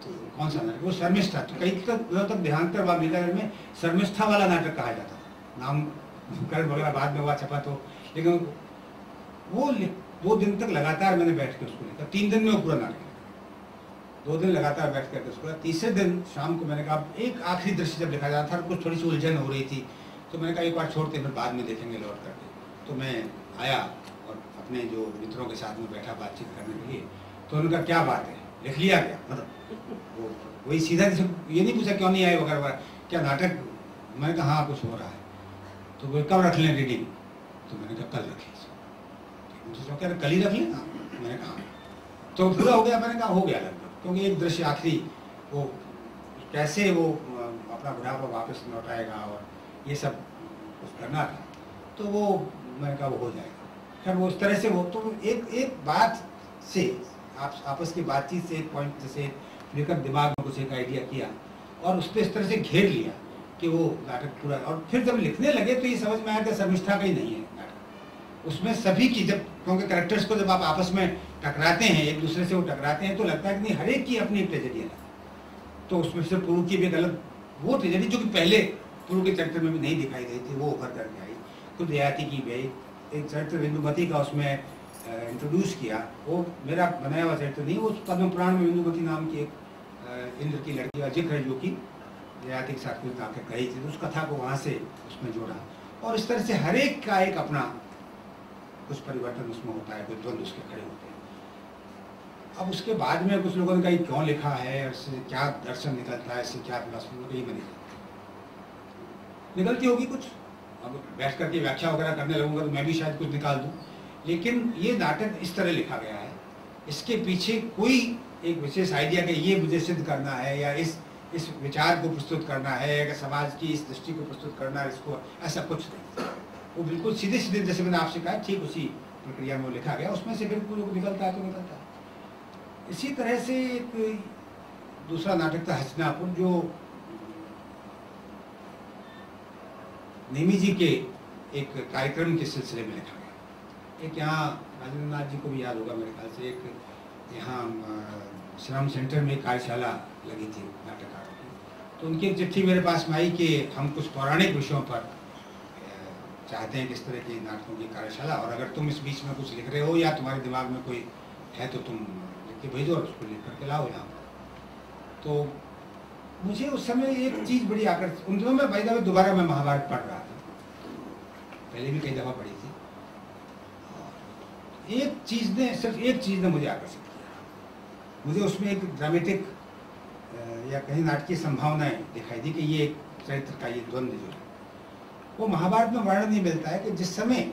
तो कौन सा नाटक? वो शर्मिष्ठा। तो कई तक तक देहांतर व मिलाकर में शर्मिष्ठा वाला नाटक कहा जाता था। नाम करण वगैरह बाद में हुआ छपा तो, लेकिन वो दो दिन तक लगातार मैंने बैठ के उसको लिखा। तीन दिन में वो पूरा नाटक लिखा, दो दिन लगातार बैठ करके उसको। तीसरे दिन शाम को मैंने कहा एक आखिरी दृश्य जब लिखा जाता था, कुछ थोड़ी सी उलझन हो रही थी, तो मैंने कहा एक बार छोड़ते फिर बाद में देखेंगे लौट करके। तो मैं आया और अपने जो मित्रों के साथ में बैठा बातचीत करने के लिए। तो उनका क्या बात है, लिख लिया क्या? मतलब वो वही सीधा ये नहीं पूछा क्यों नहीं आए वगैरह वगैरह, क्या नाटक? मैंने कहा हाँ कुछ हो रहा है। तो वो कब रख लें रीडिंग? तो मैंने कहा कल रखें। मुझे कह रहे कल ही रख लें? मैंने कहा तो पूरा हो गया? मैंने कहा हो गया लगभग, क्योंकि एक दृश्य आखिरी वो कैसे वो अपना बुढ़ापा वापस लौटाएगा और ये सब कुछ करना था, तो वो मैंने कहा वो हो जाएगा। खैर वो उस तरह से वो तो एक एक बात से आप आपस की बातचीत से एक पॉइंट जैसे लेकर दिमाग में कुछ एक आइडिया किया और उस पर इस तरह से घेर लिया कि वो नाटक पूरा। और फिर जब लिखने लगे तो ये समझ में आया कि शर्मिष्ठा का ही नहीं है नाटक। उसमें सभी की जब, क्योंकि कैरेक्टर्स को जब आप आपस में टकराते हैं, एक दूसरे से वो टकराते हैं, तो लगता है कि नहीं हर एक की अपनी ट्रेजेडी है। तो उसमें से पूर्व की भी एक अलग वो ट्रेजेडी जो कि पहले पूर्व के चरित्र में भी नहीं दिखाई गई थी, वो उभर करके आई। खुद देहाती की भी आई। एक चरित्र बिंदुमती का उसमें इंट्रोड्यूस किया, वो मेरा बनाया हुआ चरित्र नहीं, वो पद्म पुराण में बिंदुमती नाम की एक इंद्र की लड़की का जिक्र है जो कि देहाती के साथ कुछ आकर कही थी। तो उस कथा को वहाँ से उसमें जोड़ा और इस तरह से हर एक का एक अपना कुछ परिवर्तन उसमें होता है, कुछ द्वंद्व उसके खड़े होते हैं। अब उसके बाद में कुछ लोगों ने कहा क्यों लिखा है, इससे क्या दर्शन निकलता है, इससे क्या फिलॉसफी में निकलती होगी कुछ। अब बैठ करके व्याख्या वगैरह करने लगूंगा तो मैं भी शायद कुछ निकाल दूं, लेकिन ये नाटक इस तरह लिखा गया है, इसके पीछे कोई एक विशेष आइडिया कि ये मुझे सिद्ध करना है या इस इस विचार को प्रस्तुत करना है या समाज की इस दृष्टि को प्रस्तुत करना है, इसको ऐसा कुछ नहीं। वो बिल्कुल सीधे सीधे जैसे मैंने आपसे कहा ठीक उसी प्रक्रिया में वो लिखा गया, उसमें से बिल्कुल निकलता है तो निकलता है। इसी तरह से एक दूसरा नाटक था हस्तिनापुर, जो नेमी जी के एक कार्यक्रम के सिलसिले में लिखा गया। एक यहाँ राजेंद्र नाथ जी को भी याद होगा मेरे ख्याल से, एक यहाँ श्रम सेंटर में कार्यशाला लगी थी नाटककारों की, तो उनकी एक चिट्ठी मेरे पास में आई कि हम कुछ पौराणिक विषयों पर चाहते हैं किस तरह की नाटकों की कार्यशाला, और अगर तुम इस बीच में कुछ लिख रहे हो या तुम्हारे दिमाग में कोई है तो तुम लिख के भेजो और उसको लिख करके लाओ यहाँ पर। तो मुझे उस समय एक चीज़ बड़ी आकर्षित, उन दिनों में भाई दफे दोबारा मैं महाभारत पढ़ रहा था, पहले भी कई दफ़ा पढ़ी थी। एक चीज़ ने सिर्फ एक चीज़ ने मुझे आकर्षित किया, मुझे उसमें एक ड्रामेटिक या कहीं नाटकीय संभावनाएं दिखाई दी कि ये एक चरित्र का ये द्वंद्व जो है वो महाभारत में वर्णन नहीं मिलता है कि जिस समय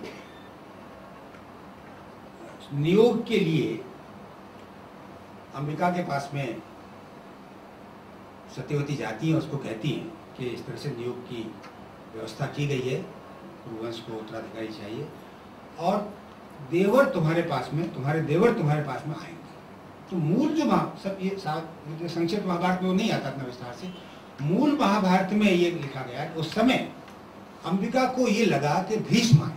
नियोग के लिए अंबिका के पास में सत्यवती जाती हैं, उसको कहती हैं कि इस तरह से नियोग की व्यवस्था की गई है, कुरुवंश को उत्तराधिकारी चाहिए और देवर तुम्हारे पास में, तुम्हारे देवर तुम्हारे पास में आएंगे। तो मूल जो महा सब ये साथ संक्षिप्त महाभारत में वो नहीं आता इतना विस्तार से, मूल महाभारत में ये लिखा गया है उस समय अंबिका को ये लगा कि भीष्म आएंगे,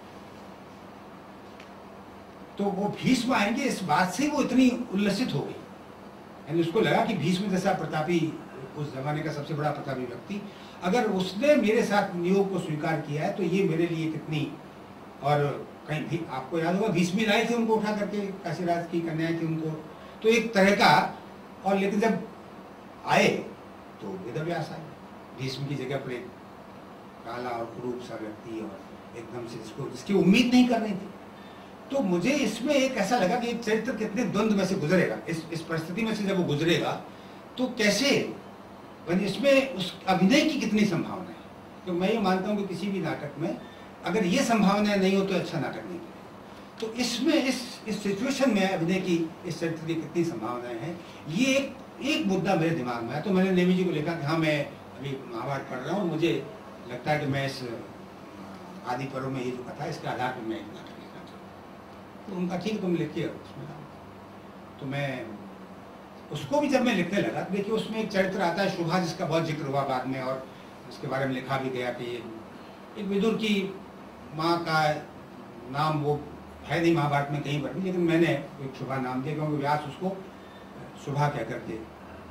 तो वो भीष्म आएंगे, इस बात से वो इतनी उल्लसित हो गई, यानी उसको लगा कि भीष्म जैसा प्रतापी, उस जमाने का सबसे बड़ा प्रतापी व्यक्ति, अगर उसने मेरे साथ नियोग को स्वीकार किया है तो ये मेरे लिए कितनी। और कहीं भी आपको याद होगा भीष्म आए थे उनको उठा करके, काशीराज की कन्याएं थी उनको, तो एक तरह का। और लेकिन जब आए तो वेदव्यास आए भीष्म की जगह पर, एक काला और कुरूप सा व्यक्ति और एकदम से जिसको जिसकी उम्मीद नहीं कर रही थी। तो मुझे इसमें एक ऐसा लगा कि एक चरित्र कितने द्वंद्व में से गुजरेगा, इस इस परिस्थिति में से जब वो गुजरेगा तो कैसे, इसमें उस अभिनय की कितनी संभावना है। तो मैं ये मानता हूँ कि किसी भी नाटक में अगर ये संभावना नहीं हो तो अच्छा नाटक नहीं बनेगा। तो इसमें इस इस सिचुएशन में अभिनय की, इस चरित्र की कितनी संभावनाएं हैं, ये एक एक मुद्दा मेरे दिमाग में है। तो मैंने नेमी जी को लिखा कि हाँ मैं अभी महाभारत पढ़ रहा हूँ, मुझे लगता है कि मैं इस आदि पर्व में ये जो कथा है इसके आधार पर मैं एक नाटक लिखना चाहूँ। तो उनका ठीक तुम लिखिए उसमें। तो मैं उसको भी जब मैं लिखने लगा तो देखिए उसमें एक चरित्र आता है शुभा, जिसका बहुत जिक्र हुआ बाद में और उसके बारे में लिखा भी गया कि एक विदुर की माँ का नाम वो है नहीं महाभारत में कहीं पर भी, लेकिन मैंने एक शुभा नाम दिया क्योंकि व्यास उसको शुभा कह करके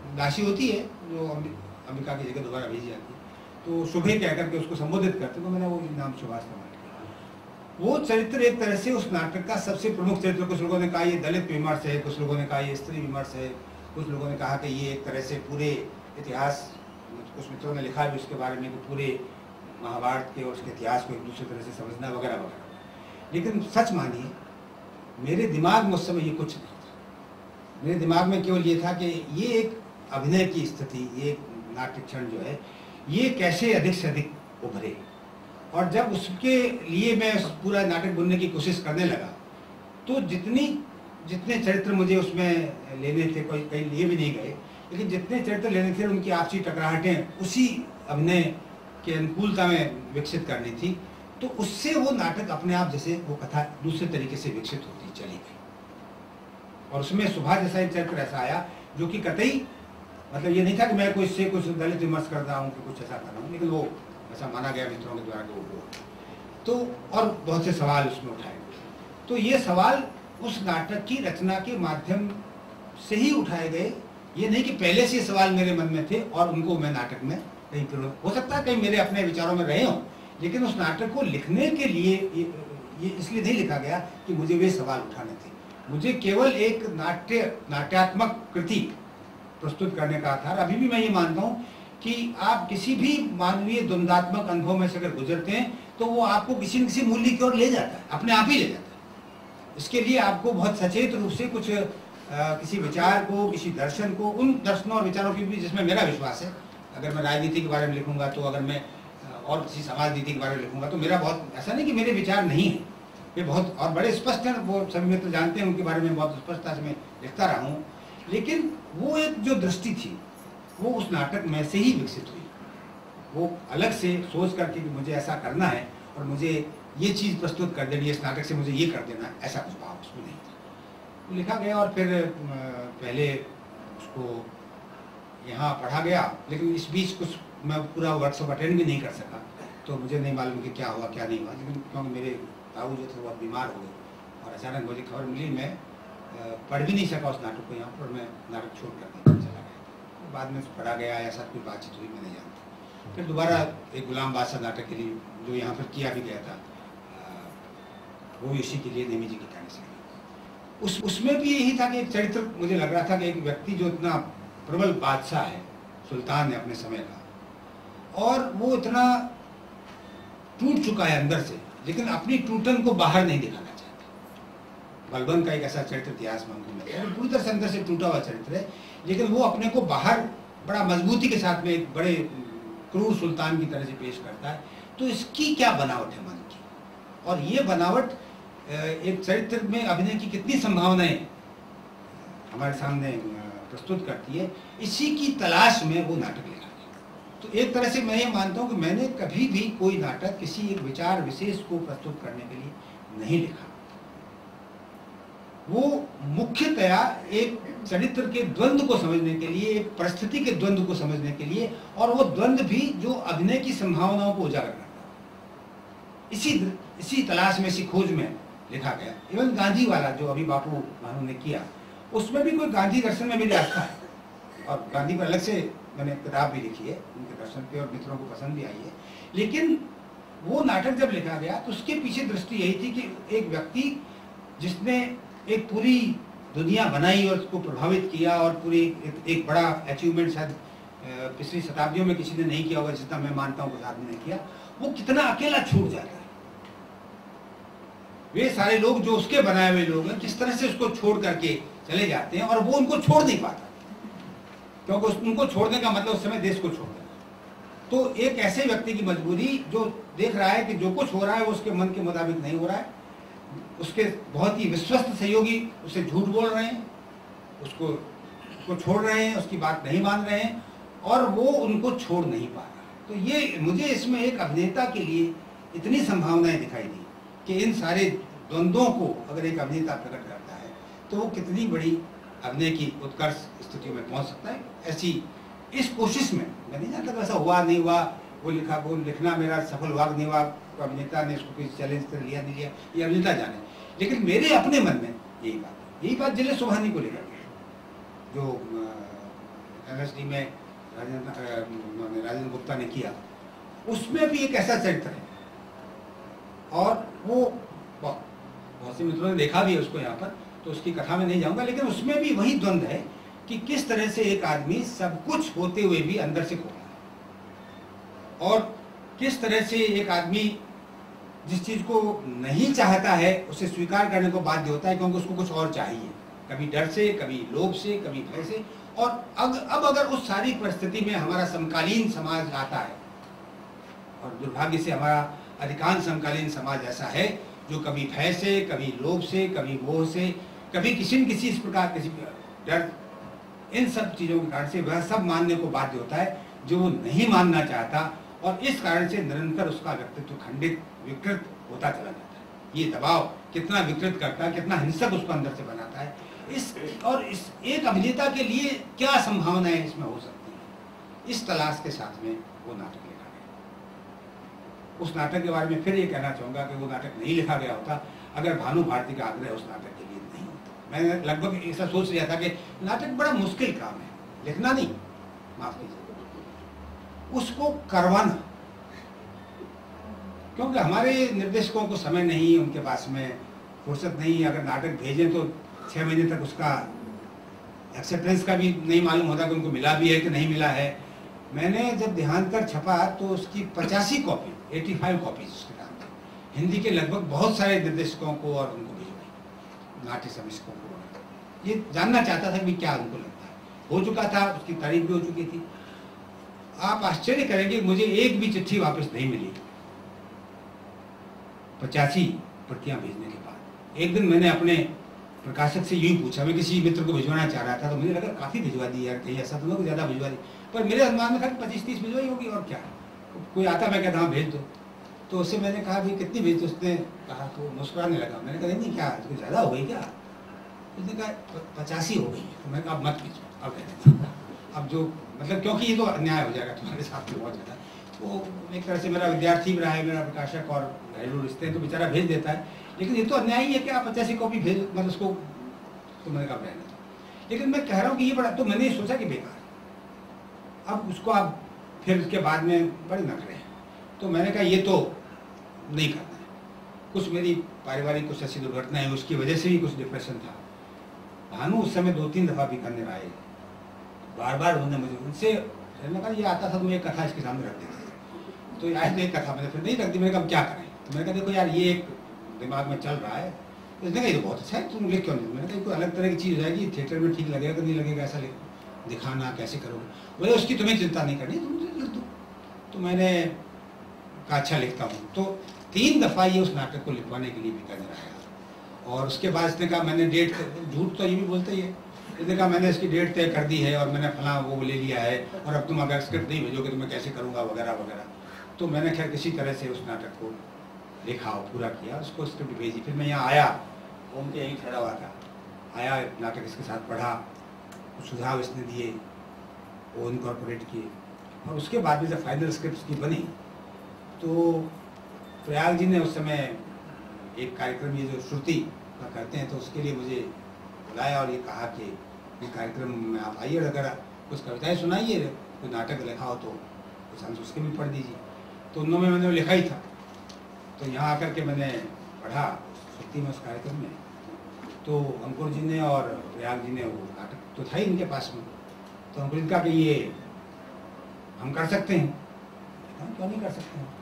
दासी होती है जो अंबिका की जगह दोबारा भेजी जाती है, तो शुभे कह करके उसको संबोधित करते, तो मैंने वो नाम सुभाष इस्तेमाल किया। वो चरित्र एक तरह से उस नाटक का सबसे प्रमुख चरित्र। कुछ लोगों ने कहा ये दलित विमर्श है, कुछ लोगों ने कहा ये स्त्री विमर्श है, कुछ लोगों ने कहा कि ये एक तरह से पूरे इतिहास, कुछ मित्रों ने लिखा भी उसके बारे में कि पूरे महाभारत के और उसके इतिहास को एक दूसरे तरह से समझना वगैरह वगैरह। लेकिन सच मानिए मेरे दिमाग में उस समय ये कुछ नहीं था। मेरे दिमाग में केवल ये था कि ये एक अभिनय की स्थिति, ये एक नाट्य क्षण जो है ये कैसे अधिक से अधिक उभरे। और जब उसके लिए मैं पूरा नाटक बुनने की कोशिश करने लगा तो जितनी जितने चरित्र मुझे उसमें लेने थे, कोई कहीं लिए भी नहीं गए, लेकिन जितने चरित्र लेने थे उनकी आपसी टकराहटें उसी अभिनय के अनुकूलता में विकसित करनी थी। तो उससे वो नाटक अपने आप जैसे वो कथा दूसरे तरीके से विकसित होती चली गई। और उसमें सुभाष जैसा एक चरित्र ऐसा आया जो कि कतई मतलब ये नहीं था कि मैं कोई इससे कुछ दलित विमर्श कर रहा हूँ कि कुछ ऐसा कर रहा हूँ, लेकिन वो ऐसा माना गया मित्रों के द्वारा कि वो तो और बहुत से सवाल उसमें उठाए गए। तो ये सवाल उस नाटक की रचना के माध्यम से ही उठाए गए। ये नहीं कि पहले से सवाल मेरे मन में थे और उनको मैं नाटक में कहीं हो सकता है कहीं मेरे अपने विचारों में रहे हों, लेकिन उस नाटक को लिखने के लिए ये, ये इसलिए नहीं लिखा गया कि मुझे वे सवाल उठाने थे। मुझे केवल एक नाट्य नाट्यात्मक कृति प्रस्तुत करने का था। अभी भी मैं ये मानता हूँ कि आप किसी भी मानवीय द्वंद्वात्मक अनुभव में से अगर गुजरते हैं तो वो आपको किसी न किसी मूल्य की ओर ले जाता है, अपने आप ही ले जाता है। इसके लिए आपको बहुत सचेत रूप से कुछ आ, किसी विचार को, किसी दर्शन को, उन दर्शनों और विचारों की भी जिसमें मेरा विश्वास है। अगर मैं राजनीति के बारे में लिखूंगा तो, अगर मैं और किसी समाज नीति के बारे में लिखूंगा तो मेरा बहुत ऐसा नहीं कि मेरे विचार नहीं है, ये बहुत और बड़े स्पष्ट हैं। वो सभी मित्र जानते हैं, उनके बारे में बहुत स्पष्टता से मैं लिखता रहा हूँ। लेकिन वो एक जो दृष्टि थी वो उस नाटक में से ही विकसित हुई। वो अलग से सोच करके कि मुझे ऐसा करना है और मुझे ये चीज़ प्रस्तुत कर देनी है इस नाटक से, मुझे ये कर देना है, ऐसा कुछ भाव उसमें नहीं था। वो लिखा गया और फिर पहले उसको यहाँ पढ़ा गया, लेकिन इस बीच कुछ मैं पूरा वर्कशॉप अटेंड भी नहीं कर सका, तो मुझे नहीं मालूम कि क्या हुआ क्या नहीं हुआ। लेकिन क्योंकि मेरे ताऊ जो थे बहुत बीमार हो गए और अचानक मुझे खबर मिली, मैं पढ़ भी नहीं सका उस नाटक को यहाँ पर, मैं नाटक छोड़ करके चला गया। बाद में पढ़ा गया, ऐसा कोई बातचीत हुई मैं नहीं जानता। फिर दोबारा एक गुलाम बादशाह नाटक के लिए जो यहाँ पर किया भी गया था, वो इसी के लिए नेमी जी की कहने से उस उसमें भी यही था कि एक चरित्र मुझे लग रहा था कि एक व्यक्ति जो इतना प्रबल बादशाह है, सुल्तान है अपने समय का, और वो इतना टूट चुका है अंदर से, लेकिन अपनी टूटन को बाहर नहीं दिखाना चाहता। बलबन का एक ऐसा चरित्र इतिहास में हमको मिलता है, पूरी तरह से अंदर से टूटा हुआ चरित्र है, लेकिन वो अपने को बाहर बड़ा मजबूती के साथ में एक बड़े क्रूर सुल्तान की तरह से पेश करता है। तो इसकी क्या बनावट है मन की, और ये बनावट एक चरित्र में अभिनय की कितनी संभावनाएं हमारे सामने प्रस्तुत करती है, इसी की तलाश में वो नाटक लिखा गया। तो एक तरह से मैं ये मानता हूँ कि मैंने कभी भी कोई नाटक किसी एक विचार विशेष को प्रस्तुत करने के लिए नहीं लिखा। वो मुख्यतया एक चरित्र के द्वंद्व को समझने के लिए, एक परिस्थिति के द्वंद्व को समझने के लिए, और वो द्वंद्व भी जो अभिनय की संभावनाओं को उजागर करता है, इसी इसी तलाश में, इसी खोज में लिखा गया। इवन गांधी वाला जो अभी बापू भानु ने किया, उसमें भी कोई गांधी दर्शन में मेरी आस्था है, और गांधी पर अलग से मैंने किताब भी लिखी है उनके दर्शन पे, और मित्रों को पसंद भी आई है। लेकिन वो नाटक जब लिखा गया तो उसके पीछे दृष्टि यही थी कि एक व्यक्ति जिसने एक पूरी दुनिया बनाई और उसको प्रभावित किया, और पूरी एक, एक बड़ा अचीवमेंट शायद पिछली शताब्दियों में किसी ने नहीं किया होगा जितना मैं मानता हूँ कुछ आदमी ने किया, वो कितना अकेला छूट जाता है। वे सारे लोग जो उसके बनाए हुए लोग हैं, किस तरह से उसको छोड़ करके चले जाते हैं, और वो उनको छोड़ नहीं पाता, क्योंकि उनको छोड़ने का मतलब उस समय देश को छोड़ देना। तो एक ऐसे व्यक्ति की मजबूरी जो देख रहा है कि जो कुछ हो रहा है वो उसके मन के मुताबिक नहीं हो रहा है, उसके बहुत ही विश्वस्त सहयोगी उसे झूठ बोल रहे हैं, उसको उसको छोड़ रहे हैं, उसकी बात नहीं मान रहे हैं, और वो उनको छोड़ नहीं पा रहा। तो ये मुझे इसमें एक अभिनेता के लिए इतनी संभावनाएं दिखाई दी कि इन सारे द्वंद्वों को अगर एक अभिनेता प्रकट करता है तो वो कितनी बड़ी अभिनय की उत्कर्ष स्थितियों में पहुंच सकता है। ऐसी इस कोशिश में मैं नहीं जानता वैसा हुआ नहीं हुआ, वो लिखा वो लिखना मेरा सफल हुआ नहीं हुआ, अभिनेता ने उसको किसी चैलेंज कर लिया नहीं लिया, ये अभिनेता जाने, लेकिन मेरे अपने मन में यही बात यही बात जिले सुबहानी को लेकर, जो एन एस डी में राजेंद्र राजेंद्र गुप्ता ने किया, उसमें भी एक ऐसा चरित्र है और वो बहुत से मित्रों ने देखा भी है उसको यहाँ पर, तो उसकी कथा में नहीं जाऊंगा, लेकिन उसमें भी वही द्वंद्व है कि किस तरह से एक आदमी सब कुछ होते हुए भी अंदर से खोखला है और किस तरह से एक आदमी जिस चीज को नहीं चाहता है उसे स्वीकार करने को बाध्य होता है क्योंकि उसको कुछ और चाहिए, कभी डर से, कभी लोभ से, कभी भय से। और अब अब अगर उस सारी परिस्थिति में हमारा समकालीन समाज आता है, और दुर्भाग्य से हमारा अधिकांश समकालीन समाज ऐसा है जो कभी भय से, कभी लोभ से, कभी मोह से, कभी किसी न किसी इस प्रकार किसी डर, इन सब चीजों के कारण से वह सब मानने को बाध्य होता है जो वो नहीं मानना चाहता, और इस कारण से निरंतर उसका व्यक्तित्व खंडित, विकृत होता चला जाता है। ये दबाव कितना विकृत करता है, कितना हिंसक उसको अंदर से बनाता है। इस और इस एक अभिनेता के लिए क्या संभावनाएं इसमें हो सकती है, इस तलाश के साथ में वो नाटक लिखा गया। उस नाटक के बारे में फिर ये कहना चाहूंगा कि वो नाटक नहीं लिखा गया होता अगर भानु भारती का आग्रह उस नाटक के लिए नहीं होता। मैंने लगभग ऐसा सोच लिया था कि नाटक बड़ा मुश्किल काम है, लिखना नहीं, माफ कीजिए, उसको करवाना, क्योंकि हमारे निर्देशकों को समय नहीं, उनके पास में फुर्सत नहीं। अगर नाटक भेजें तो छः महीने तक उसका एक्सेप्टेंस का भी नहीं मालूम होता कि उनको मिला भी है कि नहीं मिला है। मैंने जब देहांतर छपा तो उसकी पचासी कॉपी, पचासी कॉपीज उसके नाम थे, हिंदी के लगभग बहुत सारे निर्देशकों को और उनको भिजवाई, नाट्य समीक्षकों को। ये जानना चाहता था कि क्या उनको लगता है। हो चुका था, उसकी तारीफ भी हो चुकी थी। आप आश्चर्य करेंगे, मुझे एक भी चिट्ठी वापस नहीं मिली पचासी प्रतियां भेजने के बाद। एक दिन मैंने अपने प्रकाशक से यूं पूछा, मैं किसी मित्र को भिजवाना चाह रहा था तो मुझे लगा काफी भिजवा दी यार, कहीं ऐसा तो ना ज्यादा भिजवा दी, पर मेरे अनुमान में था कि पच्चीस तीस भिजवाई होगी और क्या। कोई आता, मैं कहता हाँ भेज दो, तो उससे मैंने कहा भाई कितनी भेज दो, उसने कहा तो मुस्कुराने लगा। मैंने कहा नहीं क्या कुछ ज्यादा हो गई क्या, उसने कहा पचासी हो गई। तो मैंने कहा अब मत भेजो, अब कहते अब जो मतलब क्योंकि ये तो अन्याय हो जाएगा तुम्हारे साथ में बहुत ज़्यादा। वो एक तरह से मेरा विद्यार्थी भी रहा है, मेरा प्रकाशक, और घरेलू रिश्ते हैं तो बेचारा भेज देता है, लेकिन ये तो अन्याय ही है कि आप पचासी कॉपी भेज मतलब उसको, तो मैंने कहा रहने दो। लेकिन मैं कह रहा हूँ कि ये बड़ा, तो मैंने सोचा कि बेकार, अब उसको आप फिर उसके बाद में बड़े नखरे हैं, तो मैंने कहा ये तो नहीं करना है। कुछ मेरी पारिवारिक कुछ ऐसी दुर्घटनाएं, उसकी वजह से भी कुछ डिप्रेशन था। भानु उस समय दो तीन दफ़ा भी करने आए, बार बार उन्होंने मुझे उनसे मैंने कहा ये आता था तो मैं एक कथा इसके सामने रख देता, तो आए तो एक कथा मैंने फिर नहीं रख दी। मैंने कहा क्या करें, तो मैंने कहा देखो यार ये एक दिमाग में चल रहा है, तो इसने कहा ये तो बहुत अच्छा है, तुम लिख क्यों नहीं। मैंने कहा कोई अलग तरह की चीज़ हो जाएगी, थिएटर में ठीक लगेगा कि नहीं लगेगा, ऐसा दिखाना कैसे करोगे, बोले उसकी तुम्हें चिंता नहीं करनी, तुम लिख दो। तो मैंने कहा अच्छा लिखता हूँ। तो तीन दफ़ा ये उस नाटक को लिखवाने के लिए भी करने आया, और उसके बाद इसने कहा मैंने डेट, झूठ तो ये भी बोलते ही है, इसने कहा मैंने इसकी डेट तय कर दी है और मैंने फला वो ले लिया है, और अब तुम अगर स्क्रिप्ट नहीं भेजोगे तो मैं कैसे करूँगा वगैरह वगैरह। तो मैंने खैर किसी तरह से उस नाटक को लिखा और पूरा किया, उसको स्क्रिप्ट भेजी। फिर मैं यहाँ आया, ओम के यहीं ठहरा हुआ था, आया, नाटक इसके साथ पढ़ा, सुझाव इसने दिए, वो इनकॉर्पोरेट किए, और उसके बाद में जब फाइनल स्क्रिप्ट की बनी तो प्रयाग जी ने उस समय एक कार्यक्रम ये जो श्रुति का करते हैं तो उसके लिए मुझे बुलाया और ये कहा कि इस कार्यक्रम में आप आइए, अगर कुछ कविताएं सुनाइए, कोई नाटक लिखा हो तो कुछ हम उसके भी पढ़ दीजिए। तो उन्होंने मैंने लिखा ही था, तो यहाँ आकर के मैंने पढ़ा श्रुति में उस कार्यक्रम में। तो अंकुर जी ने और प्रयाग जी ने, वो नाटक तो था ही इनके पास में, तो अंकुर जी कहा कि ये हम कर सकते हैं, क्यों नहीं कर सकते हैं।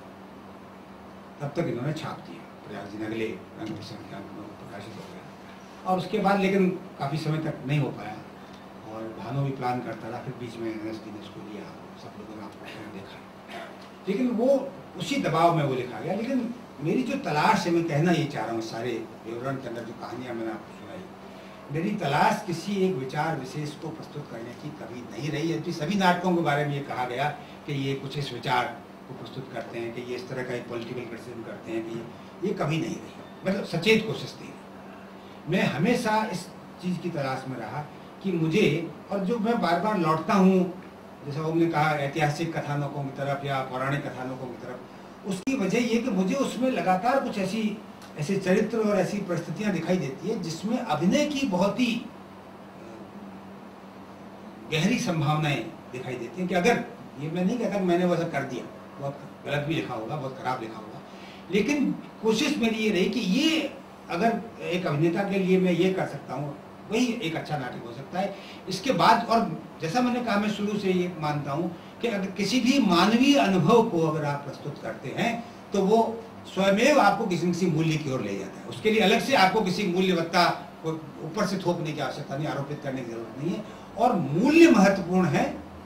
तब तक इन्होंने छाप दिया, प्रयाग जी ने अगले रंग प्रकाशित हो गया। और उसके बाद लेकिन काफ़ी समय तक नहीं हो पाया, और भानु भी प्लान करता रहा, फिर बीच में एन एस डी ने उसको लिया, सब लोगों ने आपको देखा, लेकिन वो उसी दबाव में वो लिखा गया। लेकिन मेरी जो तलाश है, मैं कहना ये चाह रहा हूँ, सारे विवरण के अंदर जो कहानियाँ मैंने आपको सुनाई, मेरी तलाश किसी एक विचार विशेष को प्रस्तुत करने की कभी नहीं रही है। सभी नाटकों के बारे में ये कहा गया कि ये कुछ इस विचार को प्रस्तुत करते हैं, कि ये इस तरह का एक पॉलिटिकल क्रिटिसिज्म करते हैं, कि ये कभी नहीं रही, मतलब सचेत कोशिश नहीं रही। मैं हमेशा इस चीज़ की तलाश में रहा कि मुझे, और जो मैं बार बार लौटता हूँ, जैसा उन्होंने कहा ऐतिहासिक कथानकों की तरफ या पौराणिक कथानकों की तरफ, उसकी वजह ये कि मुझे उसमें लगातार कुछ ऐसी ऐसे चरित्र और ऐसी परिस्थितियाँ दिखाई देती है जिसमें अभिनय की बहुत ही गहरी संभावनाएं दिखाई देती हैं कि अगर, ये मैं नहीं कहता कि मैंने वैसा कर दिया, बहुत गलत भी लिखा होगा, बहुत खराब लिखा होगा, लेकिन कोशिश मेरी ये रही कि ये अगर एक अभिनेता के लिए मैं ये कर सकता हूँ, वही एक अच्छा नाटक हो सकता है। इसके बाद, और जैसा मैंने कहा, मैं शुरू से ये मानता हूँ कि अगर किसी भी मानवीय अनुभव को अगर आप प्रस्तुत करते हैं तो वो स्वयं आपको किसी न किसी मूल्य की ओर ले जाता है। उसके लिए अलग से आपको किसी मूल्यवत्ता को ऊपर से थोपने की आवश्यकता नहीं, आरोपित करने की जरूरत नहीं है। और मूल्य महत्वपूर्ण है,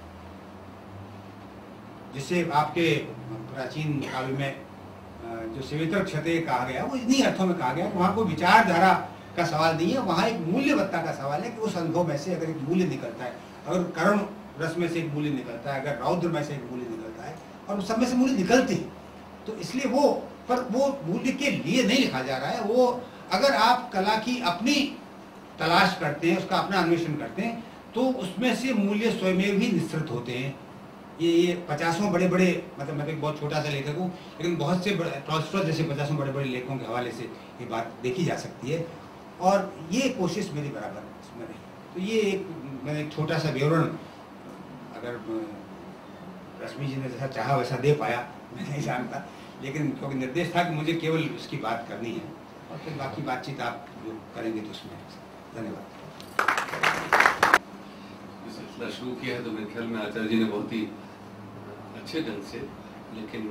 जिससे आपके प्राचीन काव्य में जो सवितर क्षते कहा गया, वो इन्हीं अर्थों में कहा गया कि वहाँ कोई विचारधारा का सवाल नहीं है, वहाँ एक मूल्यवत्ता का सवाल है कि उस अनुभव में से अगर एक मूल्य निकलता है, अगर करुण रस में से एक मूल्य निकलता है, अगर रौद्र में से एक मूल्य निकलता है, और सब में से मूल्य निकलते हैं, तो इसलिए वो, पर वो मूल्य के लिए नहीं लिखा जा रहा है। वो अगर आप कला की अपनी तलाश करते हैं, उसका अपना अन्वेषण करते हैं, तो उसमें से मूल्य स्वयं ही निःसृत होते हैं। ये ये पचासों बड़े बड़े, मतलब मैं तो एक बहुत छोटा सा लेखक हूँ, लेकिन बहुत से टॉल्स्टॉय जैसे पचासों बड़े बड़े लेखकों के हवाले से ये बात देखी जा सकती है, और ये कोशिश मेरी बराबर इसमें रही। तो ये एक मैंने एक छोटा सा विवरण, अगर रश्मि जी ने जैसा चाहा वैसा दे पाया, मैं नहीं जानता, लेकिन क्योंकि निर्देश था कि मुझे केवल इसकी बात करनी है, और फिर बाकी बातचीत आप जो करेंगे तो उसमें। धन्यवाद। सिलसिला शुरू किया है तो मेरे ख्याल में आचार्य जी ने बहुत ही अच्छे ढंग से, लेकिन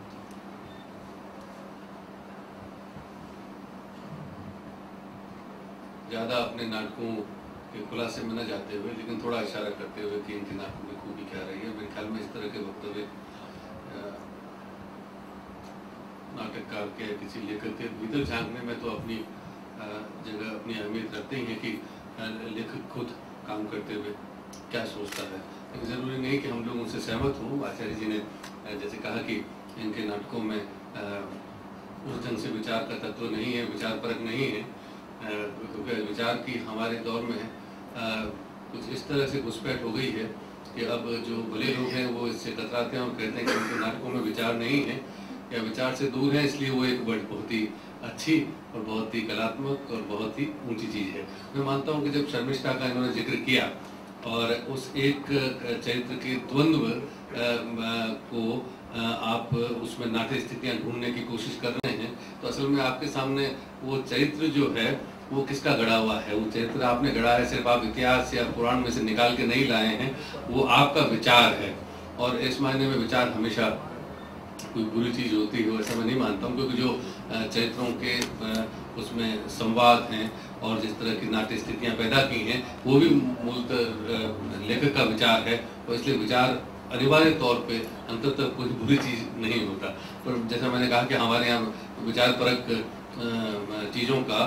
ज़्यादा अपने नाटकों के खुलासे में न जाते हुए, लेकिन थोड़ा इशारा करते हुए कि इनके नाटकों में खूबी क्या रही है, मेरे ख्याल में इस तरह के वक्तव्य नाटककार के, किसी लेखक के भीतर झांकने में तो अपनी जगह, अपनी अहमियत रखते ही हैं कि लेखक खुद काम करते हुए क्या सोचता है। लेकिन ज़रूरी नहीं कि हम लोग उनसे सहमत हों। आचार्य जी ने जैसे कहा कि इनके नाटकों में उस ढंग से विचार का तत्व नहीं है, विचार परक नहीं है, क्योंकि विचार की हमारे दौर में कुछ इस तरह से घुसपैठ हो गई है कि अब जो भले लोग हैं वो इससे कतराते हैं और कहते हैं कि उनके नाटकों में विचार नहीं है या विचार से दूर है, इसलिए वो एक बहुत ही अच्छी और बहुत ही कलात्मक और बहुत ही ऊंची चीज़ है। मैं मानता हूँ कि जब शर्मिष्ठा का इन्होंने जिक्र किया और उस एक चरित्र के द्वंद्व को आप उसमें नाट्य स्थितियाँ ढूंढने की कोशिश कर रहे हैं, तो असल में आपके सामने वो चरित्र जो है वो किसका गढ़ा हुआ है, वो चरित्र आपने गढ़ा है, सिर्फ आप इतिहास या पुराण में से निकाल के नहीं लाए हैं, वो आपका विचार है। और इस मायने में विचार हमेशा कोई बुरी चीज़ होती है ऐसा मैं नहीं मानता हूँ, क्योंकि जो चरित्रों के उसमें संवाद हैं और जिस तरह की नाट्य स्थितियाँ पैदा की हैं वो भी मूलतः लेखक का विचार है, और इसलिए विचार अनिवार्य तौर पे अंततः कोई बुरी चीज़ नहीं होता। पर जैसा मैंने कहा कि हमारे यहाँ विचार परक चीज़ों का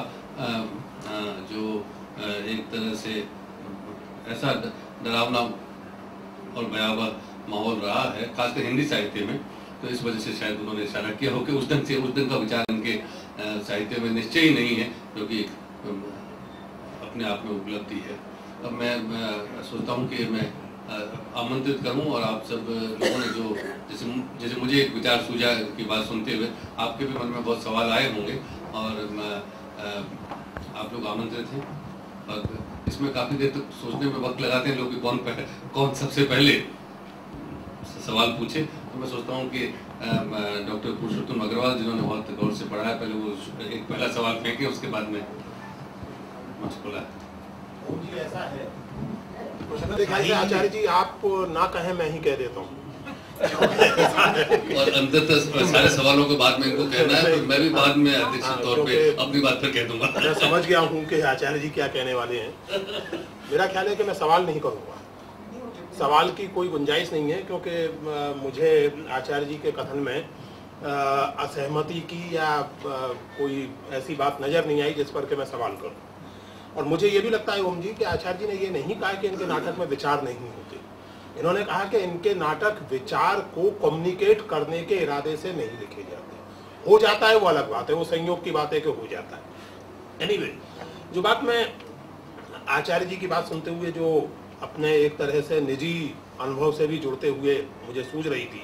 जो एक तरह से ऐसा डरावना और भयावह माहौल रहा है, खासकर हिंदी साहित्य में, तो इस वजह से शायद उन्होंने इशारा किया हो कि उस ढंग से उस ढंग का विचार उनके साहित्य में निश्चय ही नहीं है, जो कि अपने आप में उपलब्धि है। अब मैं, मैं सोचता हूँ कि मैं आमंत्रित करूँ और आप सब लोगों ने जो जैसे जैसे मुझे एक विचार सूझा की बात सुनते हुए आपके भी मन में बहुत सवाल आए होंगे, और आप लोग आमंत्रित हैं। और इसमें काफ़ी देर तक सोचने में वक्त लगाते हैं लोग कि कौन पहले, कौन सबसे पहले सवाल पूछे। तो मैं सोचता हूँ कि डॉक्टर पुरुषोत्तम अग्रवाल जिन्होंने बहुत गौर से पढ़ा है, पहले वो एक पहला सवाल फेंके, उसके बाद में मंच खोला है। ऐसा है देखिए आचार्य जी, आप ना कहें मैं ही कह देता हूँ और अंततः सारे सवालों के बाद में इनको कहना है, तो मैं भी बाद में अध्यक्ष तौर पे अपनी बात पर कह दूंगा। मैं समझ गया हूँ कि आचार्य जी क्या कहने वाले हैं। मेरा ख्याल है कि मैं सवाल नहीं करूँगा, सवाल की कोई गुंजाइश नहीं है, क्योंकि मुझे आचार्य जी के कथन में असहमति की या कोई ऐसी बात नज़र नहीं आई जिस पर कि मैं सवाल करूँ। और मुझे ये भी लगता है ओम जी कि आचार्य जी ने ये नहीं कहा कि इनके नाटक में विचार नहीं होते, इन्होंने कहा कि इनके नाटक विचार को कम्युनिकेट करने के इरादे से नहीं लिखे जाते। हो जाता है वो अलग बात है, वो संयोग की बात है कि हो जाता है। एनीवे, जो बात मैं आचार्य जी की बात सुनते हुए जो अपने एक तरह से निजी अनुभव से भी जुड़ते हुए मुझे सूझ रही थी,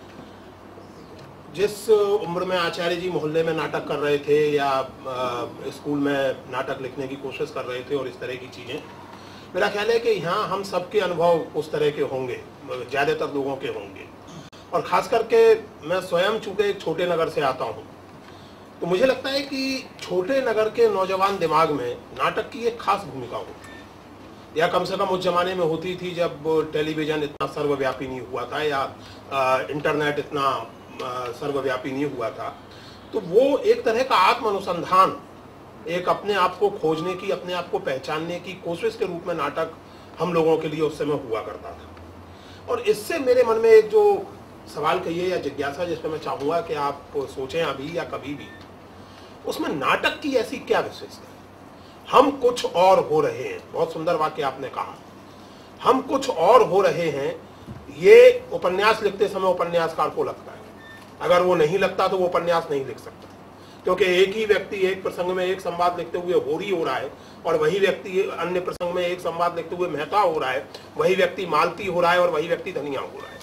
जिस उम्र में आचार्य जी मोहल्ले में नाटक कर रहे थे या स्कूल में नाटक लिखने की कोशिश कर रहे थे और इस तरह की चीज़ें, मेरा ख्याल है कि यहाँ हम सबके अनुभव उस तरह के होंगे, ज़्यादातर लोगों के होंगे, और ख़ास करके मैं स्वयं चूँकि एक छोटे नगर से आता हूँ, तो मुझे लगता है कि छोटे नगर के नौजवान दिमाग में नाटक की एक खास भूमिका होती है, या कम से कम उस जमाने में होती थी जब टेलीविज़न इतना सर्वव्यापी नहीं हुआ था या आ, इंटरनेट इतना आ, सर्वव्यापी नहीं हुआ था। तो वो एक तरह का आत्म अनुसंधान, एक अपने आप को खोजने की, अपने आप को पहचानने की कोशिश के रूप में नाटक हम लोगों के लिए उस समय हुआ करता था। और इससे मेरे मन में एक जो सवाल कहिए या जिज्ञासा जिस पर मैं चाहूँगा कि आप सोचें अभी या कभी भी, उसमें नाटक की ऐसी क्या विशेषता है? हम कुछ और हो रहे हैं, बहुत सुंदर वाक्य आपने कहा, हम कुछ और हो रहे हैं, ये उपन्यास लिखते समय उपन्यासकार को लगता है। अगर वो नहीं लगता तो वो उपन्यास नहीं लिख सकता, क्योंकि एक ही व्यक्ति एक प्रसंग में एक संवाद लिखते हुए होरी हो रहा है, और वही व्यक्ति अन्य प्रसंग में एक संवाद लिखते हुए मेहता हो रहा है, वही व्यक्ति मालती हो रहा है और वही व्यक्ति धनिया हो रहा है।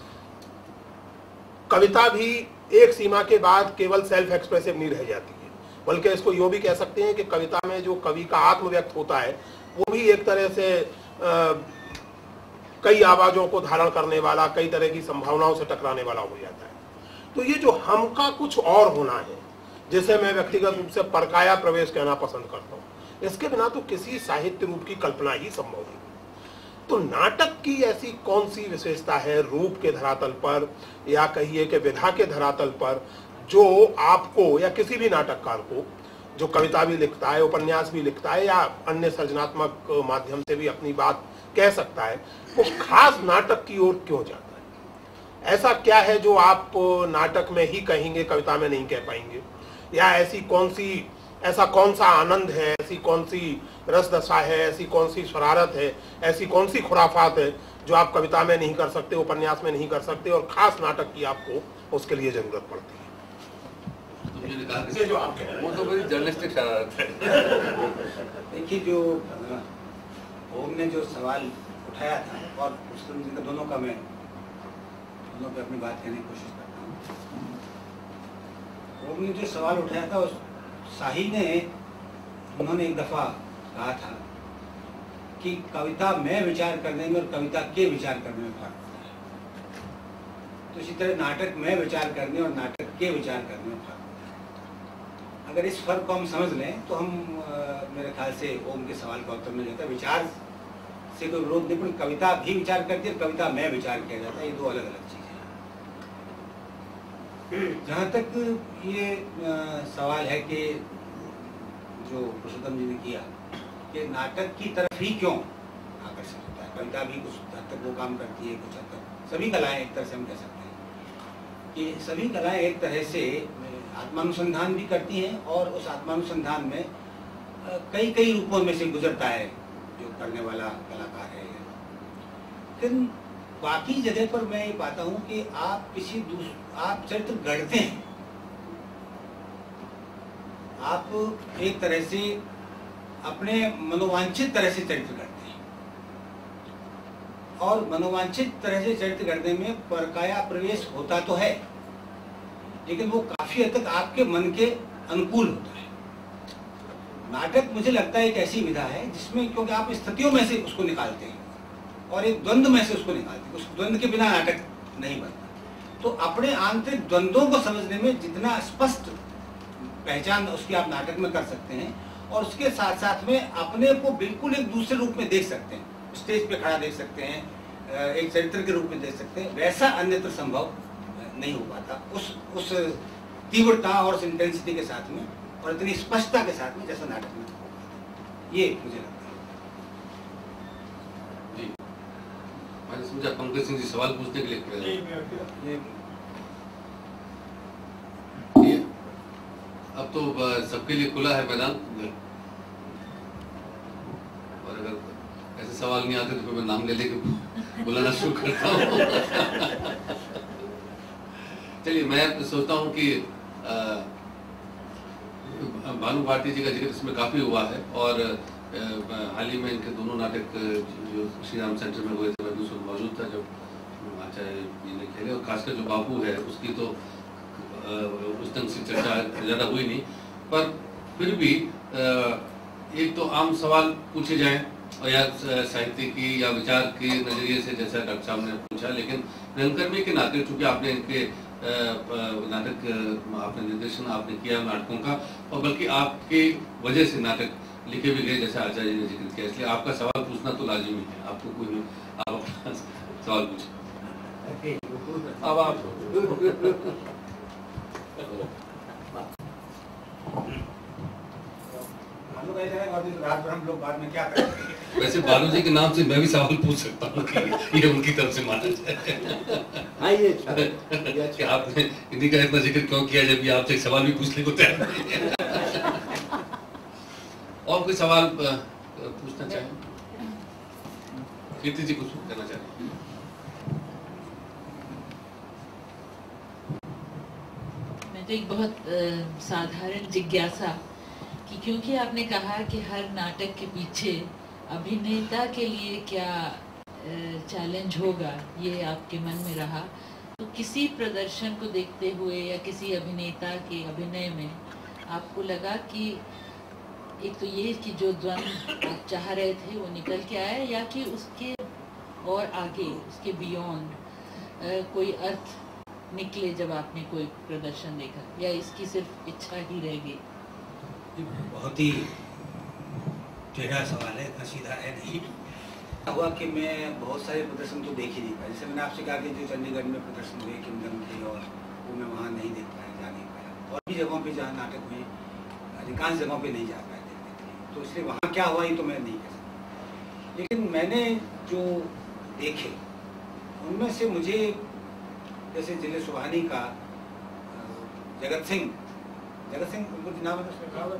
कविता भी एक सीमा के बाद केवल सेल्फ एक्सप्रेसिव नहीं रह जाती है, बल्कि इसको यो भी कह सकते हैं कि कविता में जो कवि का आत्म व्यक्त होता है वो भी एक तरह से आ, कई आवाजों को धारण करने वाला, कई तरह की संभावनाओं से टकराने वाला हो जाता है। तो ये जो हम का कुछ और होना है, जिसे मैं व्यक्तिगत रूप से परकाया प्रवेश कहना पसंद करता हूँ, इसके बिना तो किसी साहित्य रूप की कल्पना ही संभव नहीं। तो नाटक की ऐसी कौन सी विशेषता है रूप के धरातल पर, या कहिए कि विधा के धरातल पर, जो आपको या किसी भी नाटककार को जो कविता भी लिखता है, उपन्यास भी लिखता है, या अन्य सृजनात्मक माध्यम से भी अपनी बात कह सकता है, वो खास नाटक की ओर क्यों जाता है? ऐसा क्या है जो आप नाटक में ही कहेंगे, कविता में नहीं कह पाएंगे? या ऐसी कौन सी ऐसा कौन सा आनंद है, ऐसी कौन सी रस दशा है, ऐसी कौन सी शरारत है, ऐसी कौन सी खुराफात है जो आप कविता में नहीं कर सकते, उपन्यास में नहीं कर सकते, और खास नाटक की आपको उसके लिए जरूरत पड़ती है? जो आप कह रहे हैं वो तो बड़ी जर्नलिस्टिक शरारत है। देखिए, जो ओम ने जो सवाल उठाया था, और मुस्लिम जी का दोनों का मैं दोनों पे अपनी बात कहने की कोशिश करता हूँ। ओम ने जो सवाल उठाया था, उस साहिल ने उन्होंने एक दफा कहा था कि कविता में विचार करने में और कविता के विचार करने में फर्क होता है। तो इसी तरह नाटक में विचार करने और नाटक के विचार करने में फर्क होता है। अगर इस फर्क को हम समझ लें तो हम आ, मेरे ख्याल से ओम के सवाल का उत्तर मिल जाता है। विचार से कोई विरोध नहीं, पर कविता भी विचार करती है, कविता में विचार किया जाता है, ये दो अलग अलग चीजें हैं। जहाँ तक ये आ, सवाल है कि जो पुरुषोत्तम जी ने किया कि नाटक की तरफ ही क्यों आकर्षित होता है, कविता भी कुछ हद तक वो काम करती है, कुछ हद तक सभी कलाएं एक तरह से हम कह सकते हैं कि सभी कलाएं एक तरह से आत्मानुसंधान भी करती हैं, और उस आत्मानुसंधान में कई कई रूपों में से गुजरता है जो करने वाला कलाकार है। लेकिन बाकी जगह पर मैं ये पाता हूँ कि आप किसी दूसरे आप चरित्र गढ़ते हैं, आप एक तरह से अपने मनोवांछित तरह से चरित्र गढ़ते हैं, और मनोवांछित तरह से चरित्र गढ़ने में परकाया प्रवेश होता तो है, लेकिन वो काफी हद तक आपके मन के अनुकूल होता है। नाटक मुझे लगता है एक ऐसी विधा है जिसमें, क्योंकि आप स्थितियों में से उसको निकालते हैं और एक द्वंद्व में से उसको निकालते हैं, उस द्वंद्व के बिना नाटक नहीं बनता। तो अपने आंतरिक द्वंद्वों को समझने में जितना स्पष्ट पहचान उसकी आप नाटक में कर सकते हैं, और उसके साथ साथ में अपने को बिल्कुल एक दूसरे रूप में देख सकते हैं, स्टेज पे खड़ा देख सकते हैं, एक चरित्र के रूप में देख सकते हैं, वैसा अन्यत्र संभव नहीं हो पाता उस उस तीव्रता और उस इंटेंसिटी के साथ में और इतनी स्पष्टता के साथ में जैसा नाटक में हो पाता। ये मुझे लगता है। जी, मैंने समझा पंकज सिंह जी सवाल पूछने के लिए खड़े हैं। ये अब तो सबके लिए खुला है मैदान, और अगर ऐसे सवाल नहीं आते तो फिर मैं नाम ले लेके बुलाना शुरू करता हूँ। चलिए, मैं सोचता हूँ कि भानु भारती जी का जिक्र इसमें काफी हुआ है, और हाल ही में इनके दोनों नाटक जो श्री राम सेंटर में हुए थे, मैं भी उसमें मौजूद था जब आचार्य जी ने खेले, और खासकर जो बापू है उसकी तो उस ढंग से चर्चा ज़्यादा हुई नहीं, पर फिर भी एक तो आम सवाल पूछे जाएं और या साहित्य की या विचार के नजरिए से, जैसा डॉक्टर साहब ने पूछा, लेकिन रंगकर्मी के नाते चूंकि आपने इनके नाटक आपने निर्देशन आपने किया नाटकों का, और बल्कि आपके वजह से नाटक लिखे भी गए जैसे आचार्य जी ने जिक्र किया, इसलिए आपका सवाल पूछना तो लाजिमी है। आपको कोई नहीं, आप अपना सवाल पूछें। अब आप रात भर हम लोग बाद में क्या करेंगे? वैसे बालू जी के नाम से मैं भी सवाल पूछ सकता हूँ कि ये उनकी तरफ से माना जाए कि आपने इन्हीं का इतना जिक्र क्यों किया जब आपसे एक सवाल भी पूछने को तैयार नहीं है। और कोई सवाल पूछना चाहें? कीर्ति जी कुछ कहना चाहें? मैं तो एक बहुत साधारण जिज्ञासा कि क्योंकि आपने कहा कि हर नाटक के पीछे अभिनेता के लिए क्या चैलेंज होगा, ये आपके मन में रहा, तो किसी प्रदर्शन को देखते हुए या किसी अभिनेता के अभिनय में आपको लगा कि एक तो ये कि जो द्वंद्व आप चाह रहे थे वो निकल के आया, या कि उसके और आगे उसके बियॉन्ड कोई अर्थ निकले जब आपने कोई प्रदर्शन देखा, या इसकी सिर्फ इच्छा ही रह गई? बहुत ही टेढ़ा सवाल है, इतना सीधा है नहीं। हुआ कि मैं बहुत सारे प्रदर्शन तो देख ही नहीं पाया। जैसे मैंने आपसे कहा कि जो चंडीगढ़ में प्रदर्शन हुए किंगडम के, और वो मैं वहाँ नहीं देख पाया, जा नहीं पाया। और भी जगहों पे जहाँ नाटक हुए अधिकांश जगहों पे नहीं जा पाया देखने के लिए, तो इसलिए वहाँ क्या हुआ ये तो मैं नहीं कह सकता। लेकिन मैंने जो देखे उनमें से मुझे जैसे जिले सुहानी का जगत सिंह जगत सिंह नाम है,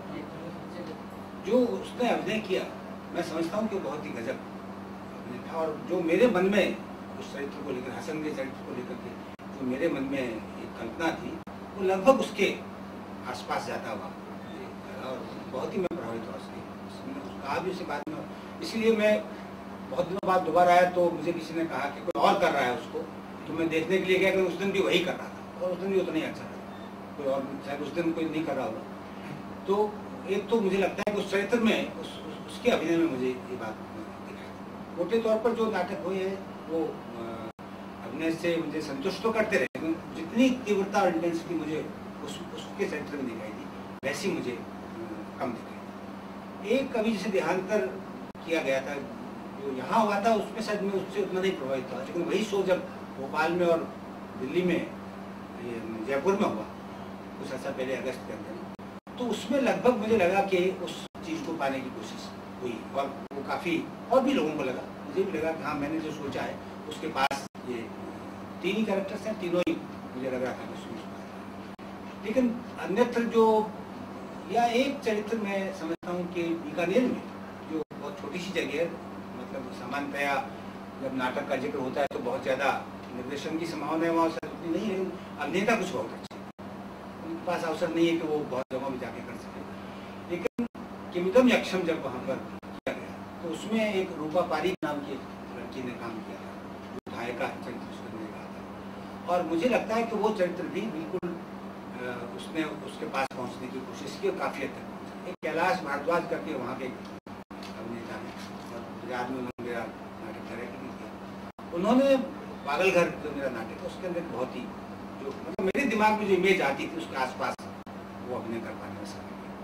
जो उसने अभिनय किया, मैं समझता हूँ कि बहुत ही गजब अभिनय था। और जो मेरे मन में उस चरित्र को लेकर, हसन के चरित्र को लेकर के जो मेरे मन में एक कल्पना थी, वो लगभग उसके आसपास जाता हुआ, और बहुत ही मैं प्रभावित हुआ उसके। कहा भी उसे बाद में, इसीलिए मैं बहुत दिनों बाद दोबारा आया तो मुझे किसी ने कहा कि कोई और कर रहा है उसको, तो मैं देखने के लिए गया कि उस दिन भी वही कर रहा था, और उस दिन भी उतना ही अच्छा था, कोई और शायद उस दिन कोई नहीं कर रहा होगा। तो एक तो मुझे लगता है कि उस चरित्र में उस, उस, उसके अभिनय में मुझे ये बात दिखाई। मोटे तौर पर जो नाटक हुए हैं वो अभिनय से मुझे संतुष्ट तो करते रहे, लेकिन जितनी तीव्रता और इंटेंसिटी मुझे उस उसके चरित्र में दिखाई दी, वैसी मुझे कम दिखाई। एक कभी जैसे देहांतर किया गया था जो यहाँ हुआ था, उसमें शायद मैं उससे उतना नहीं प्रभावित हुआ, लेकिन वही शो जब भोपाल में और दिल्ली में, जयपुर में हुआ कुछ ऐसा पहले अगस्त के अंदर, तो उसमें लगभग मुझे लगा कि उस चीज़ को पाने की कोशिश हुई, और वो काफ़ी और भी लोगों को लगा, मुझे भी लगा कि हाँ मैंने जो सोचा है उसके पास ये तीन ही कैरेक्टर्स हैं, तीनों ही मुझे लग रहा था कि उसमें। लेकिन अन्यत्र जो, या एक चरित्र मैं समझता हूँ कि बीकानेर में जो बहुत छोटी सी जगह है, मतलब सामान्यतया जब नाटक का जिक्र होता है तो बहुत ज़्यादा निर्देशन की संभावना है वहाँ उतनी नहीं है, अभिनेता कुछ बहुत अच्छे, उनके पास अवसर नहीं है कि वो बहुत जगहों में जाके कर सके। लेकिन किमितम यक्षम जब वहाँ पर किया गया तो उसमें एक रूपा पारी नाम की लड़की ने काम किया था, जो गायिका चरित्र उसने निभाया था, और मुझे लगता है कि वो चरित्र भी बिल्कुल उसने उसके पास पहुँचने की कोशिश की और काफ़ी हद तक पहुँचा। एक कैलाश भारद्वाज करके वहाँ के अभिनेता ने, और गुजरात में उन्होंने मेरा नाटक डायरेक्ट भी किया, उन्होंने पागल घर जो मेरा नाटक है उसके अंदर बहुत ही जो मतलब मेरे दिमाग में जो इमेज आती थी उसके आसपास वो अभिनय कर पाने में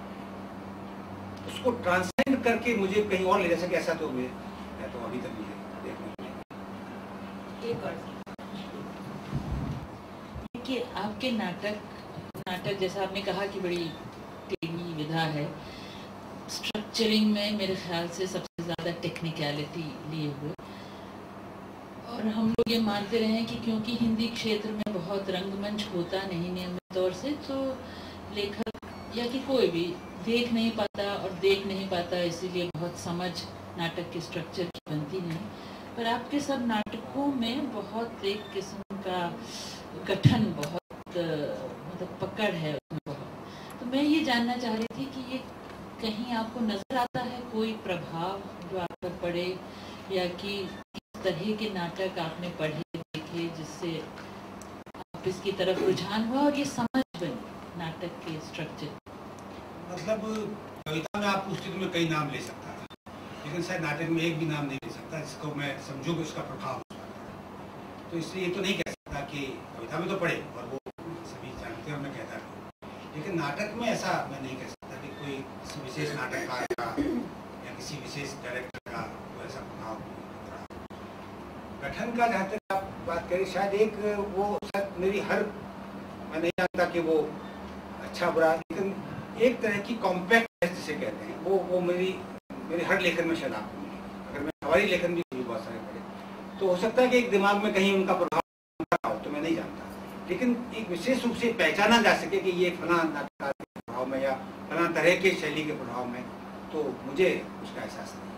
उसको ट्रांसलेट करके मुझे कहीं और ले जा सके, ऐसा तो मैं तो अभी तक मुझे देखने को कि आपके नाटक नाटक जैसा आपने कहा कि बड़ी टेढ़ी विधा है, स्ट्रक्चरिंग में मेरे ख्याल से सबसे ज़्यादा टेक्निकलिटी लिए हुए, और हम लोग ये मानते रहे कि क्योंकि हिंदी क्षेत्र में बहुत रंगमंच होता नहीं नियमित तौर से, तो लेखक या कि कोई भी देख नहीं पाता, और देख नहीं पाता इसीलिए बहुत समझ नाटक के स्ट्रक्चर की बनती नहीं। पर आपके सब नाटकों में बहुत एक किस्म का गठन, बहुत मतलब पकड़ है उसमें बहुत। तो मैं ये जानना चाह रही थी कि ये कहीं आपको नज़र आता है कोई प्रभाव जो आप पर पड़े, या कि किस तरह के नाटक आपने पढ़े देखे जिससे आप इसकी तरफ रुझान हुआ और ये समझ बनी नाटक के स्ट्रक्चर? मतलब कविता में आप पूछते तो मैं कई नाम ले सकता था, लेकिन लेकिन शायद नाटक में एक भी नाम नहीं ले सकता जिसको मैं समझूं कि उसका प्रभाव उस पर। तो इसलिए ये तो नहीं कह सकता कि कविता में तो पढ़े और वो सभी जानते हैं और मैं कहता रहूँ, लेकिन नाटक में ऐसा मैं नहीं कह सकता कि कोई किसी विशेष नाटककार का या किसी विशेष डायरेक्टर का कोई ऐसा प्रभाव रहा। गठन का जहाँ तक आप बात करें, शायद एक वो शायद मेरी हर, मैं नहीं जानता कि वो अच्छा बुरा, लेकिन एक तरह की कॉम्पैक्ट जिसे कहते हैं वो वो मेरी मेरे हर लेखन में शायद आपको मिली। अगर मैं हमारी लेखन भी बहुत सारे पढ़े तो हो सकता है कि एक दिमाग में कहीं उनका प्रभाव हो, तो मैं नहीं जानता, लेकिन एक विशेष रूप से पहचाना जा सके कि ये फला नाटककार के प्रभाव में या फला तरह के शैली के प्रभाव में, तो मुझे उसका एहसास नहीं।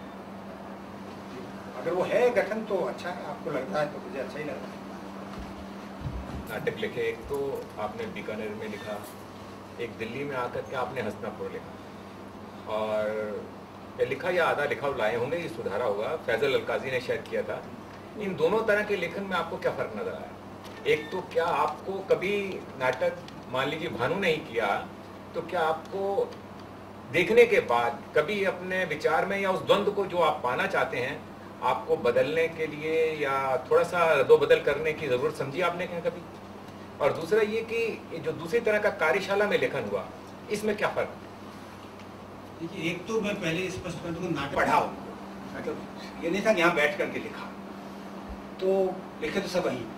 अगर वो है गठन तो अच्छा है, आपको लगता है तो मुझे अच्छा ही लगता है। नाटक लिखे, एक तो आपने बीकानेर में लिखा, एक दिल्ली में आकर के आपने हस्तिनापुर लिखा, और ये लिखा या आधा लिखा लाए होंगे, ये सुधारा होगा, फैजल अलकाजी ने शायद किया था। इन दोनों तरह के लेखन में आपको क्या फ़र्क नज़र आया? एक तो क्या आपको कभी नाटक, मान लीजिए भानु नहीं किया, तो क्या आपको देखने के बाद कभी अपने विचार में या उस द्वंद्व को जो आप पाना चाहते हैं आपको बदलने के लिए या थोड़ा सा रद्दोबदल करने की ज़रूरत समझी आपने क्या कभी? और दूसरा ये कि जो दूसरी तरह का कार्यशाला में लेखन हुआ, इसमें क्या फ़र्क? देखिए, एक तो मैं पहले स्पष्ट कर दूँ, नाटक पढ़ा उनको, मतलब ये नहीं था कि यहाँ बैठ करके लिखा, तो लिखे तो सब वहीं।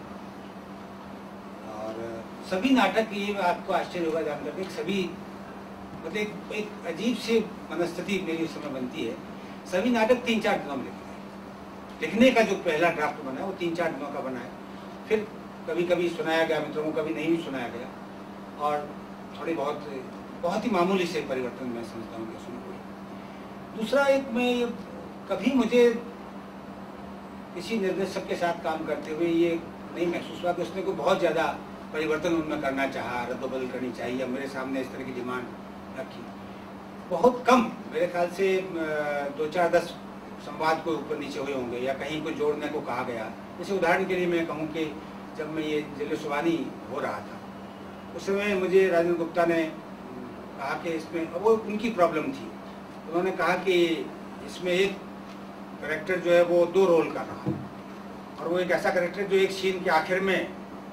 और सभी नाटक, ये आपको आश्चर्य होगा जानकर के, सभी मतलब एक, एक अजीब सी मनस्थिति मेरी उस समय बनती है। सभी नाटक तीन चार दिनों में लिखते हैं। लिखने का जो पहला ड्राफ्ट बना है वो तीन चार दिनों का बना है, फिर कभी कभी सुनाया गया मित्रों को, कभी नहीं भी सुनाया गया, और थोड़ी बहुत बहुत ही मामूली से परिवर्तन मैं समझता हूँ कि उसमें कोई। दूसरा, एक मैं कभी मुझे किसी निर्देशक के साथ काम करते हुए ये नहीं महसूस हुआ कि उसने कोई बहुत ज़्यादा परिवर्तन उनमें करना चाहा, रद्दोबदल करनी चाहिए, या मेरे सामने इस तरह की डिमांड रखी। बहुत कम, मेरे ख्याल से दो चार दस संवाद को ऊपर नीचे हुए होंगे, या कहीं को जोड़ने को कहा गया। जैसे उदाहरण के लिए मैं कहूँ कि जब मैं ये जिले सुबानी हो रहा था, उस समय मुझे राजेंद्र गुप्ता ने कहा कि इसमें, वो उनकी प्रॉब्लम थी, उन्होंने कहा कि इसमें एक करेक्टर जो है वो दो रोल कर रहा है, और वो एक ऐसा करेक्टर जो एक सीन के आखिर में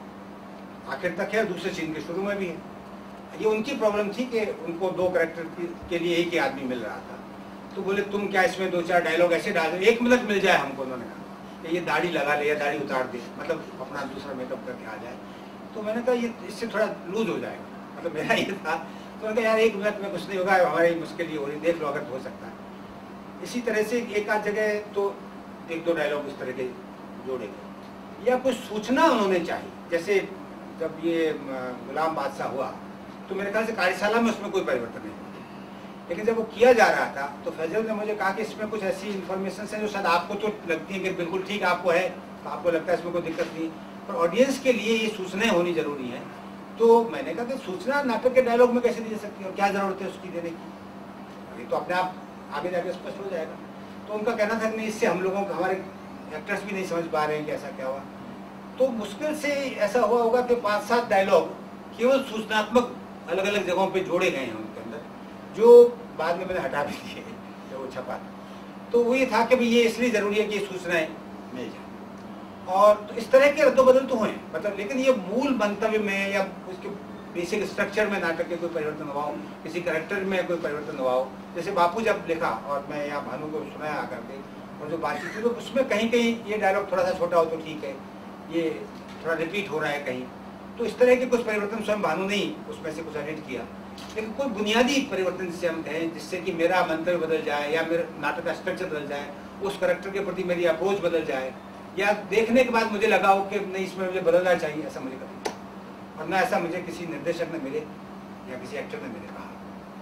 आखिर तक है, दूसरे सीन के शुरू में भी है। ये उनकी प्रॉब्लम थी कि उनको दो करेक्टर के लिए एक ही आदमी मिल रहा था। तो बोले तुम क्या इसमें दो चार डायलॉग ऐसे डाल दो, एक मिनट मिल जाए हमको, उन्होंने कहा कि ये दाढ़ी लगा ले या दाढ़ी उतार दे, मतलब अपना दूसरा मेकअप करके आ जाए। तो मैंने कहा ये इससे थोड़ा लूज हो जाएगा, मतलब मेरा ये था। तो मैंने कहा यार एक मिनट में कुछ नहीं होगा, हमारी मुश्किल ही हो रही, देख लो अगर हो सकता है। इसी तरह से एक आध जगह तो एक दो डायलॉग इस तरह के जोड़े गए, या कुछ सूचना उन्होंने चाहिए। जैसे जब ये गुलाम बादशाह हुआ तो मेरे ख्याल से कार्यशाला में उसमें कोई परिवर्तन नहीं हुआ, लेकिन जब वो किया जा रहा था तो फैजल ने मुझे कहा कि इसमें कुछ ऐसी इन्फॉर्मेशन है जो शायद आपको तो लगती है कि बिल्कुल ठीक आपको है, आपको लगता है इसमें कोई दिक्कत नहीं, पर ऑडियंस के लिए ये सूचनाएं होनी जरूरी है। तो मैंने कहा कि सूचना नाटक के डायलॉग में कैसे दी जा सकती है और क्या जरूरत है उसकी देने की, ये तो अपने आप आगे जाके स्पष्ट हो जाएगा। तो उनका कहना था कि नहीं, इससे हम लोगों को, हमारे एक्टर्स भी नहीं समझ पा रहे हैं कि ऐसा क्या हुआ। तो मुश्किल से ऐसा हुआ होगा कि पाँच सात डायलॉग केवल सूचनात्मक अलग अलग जगहों पे जोड़े गए हैं उनके अंदर, जो बाद में मैंने हटा भी दिए जब वो छपा। तो वो ये था कि भाई ये इसलिए ज़रूरी है कि ये सूचनाएं मिल जाए, और तो इस तरह के रद्दोबदल तो हुए, मतलब लेकिन ये मूल मंतव्य में या उसके बेसिक स्ट्रक्चर में नाटक के कोई परिवर्तन हुआ हो, किसी कैरेक्टर में कोई परिवर्तन हुआ हो। जैसे बापू जब लिखा और मैं यहाँ भानु को सुनाया आकर के, और जो बातचीत थी तो उसमें कहीं कहीं ये डायलॉग थोड़ा सा छोटा हो तो ठीक है, ये थोड़ा रिपीट हो रहा है कहीं, तो इस तरह के कुछ परिवर्तन स्वयं भानु ने उसमें से कुछ एडिट किया। लेकिन कोई बुनियादी परिवर्तन जिसे हम कहें, जिससे कि मेरा मंतव्य बदल जाए या मेरा नाटक का स्ट्रक्चर बदल जाए, उस कैरेक्टर के प्रति मेरी अप्रोच बदल जाए, या देखने के बाद मुझे लगा हो कि नहीं इसमें मुझे बदलना चाहिए, ऐसा मुझे कभी नहीं, और ना ऐसा मुझे किसी निर्देशक ने मिले या किसी एक्टर ने मिले कहा।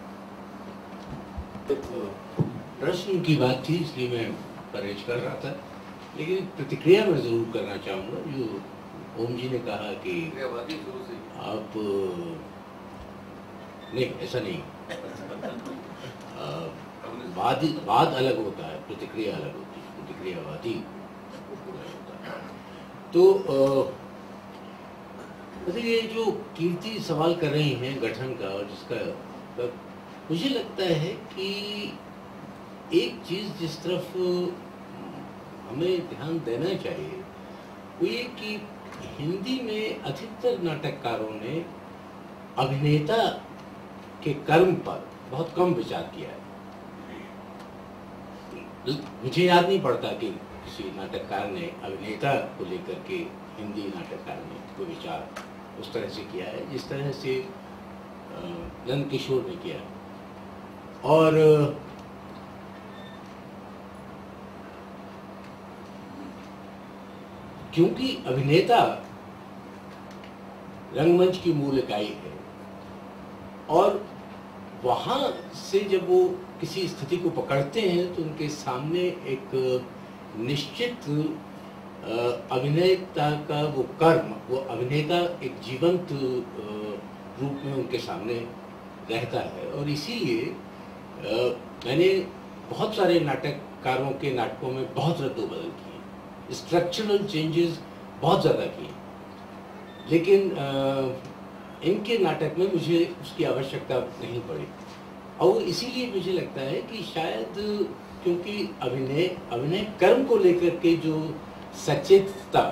प्रश्न की बात थी इसलिए मैं परहेज कर रहा था, लेकिन प्रतिक्रिया मैं जरूर करना चाहूँगा। जो ओम जी ने कहा कि आप नहीं, ऐसा नहीं, वाद वाद अलग होता है, प्रतिक्रिया अलग होती है, प्रतिक्रियावादी होता है। तो मतलब ये जो कीर्ति सवाल कर रही हैं गठन का, और जिसका मुझे लगता है कि एक चीज़ जिस तरफ हमें ध्यान देना चाहिए वो ये कि हिंदी में अधिकतर नाटककारों ने अभिनेता के कर्म पर बहुत कम विचार किया है। मुझे याद नहीं पड़ता कि किसी नाटककार ने अभिनेता को लेकर के हिंदी नाटककार ने कोई विचार उस तरह से किया है जिस तरह से नंद किशोर ने किया। और क्योंकि अभिनेता रंगमंच की मूल इकाई है और वहाँ से जब वो किसी स्थिति को पकड़ते हैं तो उनके सामने एक निश्चित अभिनेता का वो कर्म, वो अभिनेता एक जीवंत रूप में उनके सामने रहता है। और इसीलिए मैंने बहुत सारे नाटककारों के नाटकों में बहुत रद्दोबदल किए, स्ट्रक्चरल चेंजेस बहुत ज़्यादा किए, लेकिन इनके नाटक में मुझे उसकी आवश्यकता नहीं पड़ी। और इसीलिए मुझे लगता है कि शायद क्योंकि अभिनय अभिनय कर्म को लेकर के जो सचेतता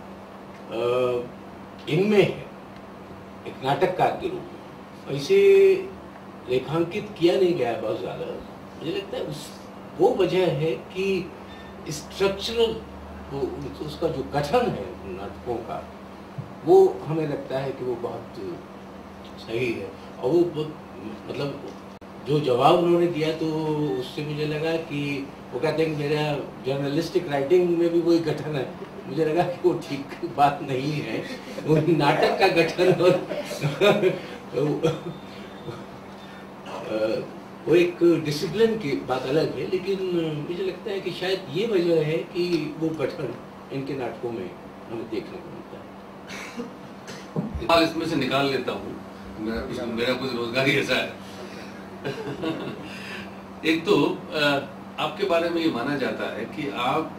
इनमें है एक नाटककार के रूप में, इसे रेखांकित किया नहीं गया बहुत ज़्यादा। मुझे लगता है उस वो वजह है कि स्ट्रक्चरल वो उसका जो गठन है नाटकों का, वो हमें लगता है कि वो बहुत सही है। और वो मतलब जो जवाब उन्होंने दिया तो उससे मुझे लगा कि वो कहते हैं कि मेरा जर्नलिस्टिक राइटिंग में भी वही गठन है। मुझे लगा कि वो ठीक बात नहीं है, वो नाटक का गठन और वो एक डिसिप्लिन की बात अलग है, लेकिन मुझे लगता है कि शायद ये वजह है कि वो गठन इनके नाटकों में हमें देखने को मिलता है। इसमें से निकाल लेता हूँ, मेरा कुछ मेरा कुछ रोजगार ही ऐसा है। एक तो आपके बारे में ये माना जाता है कि आप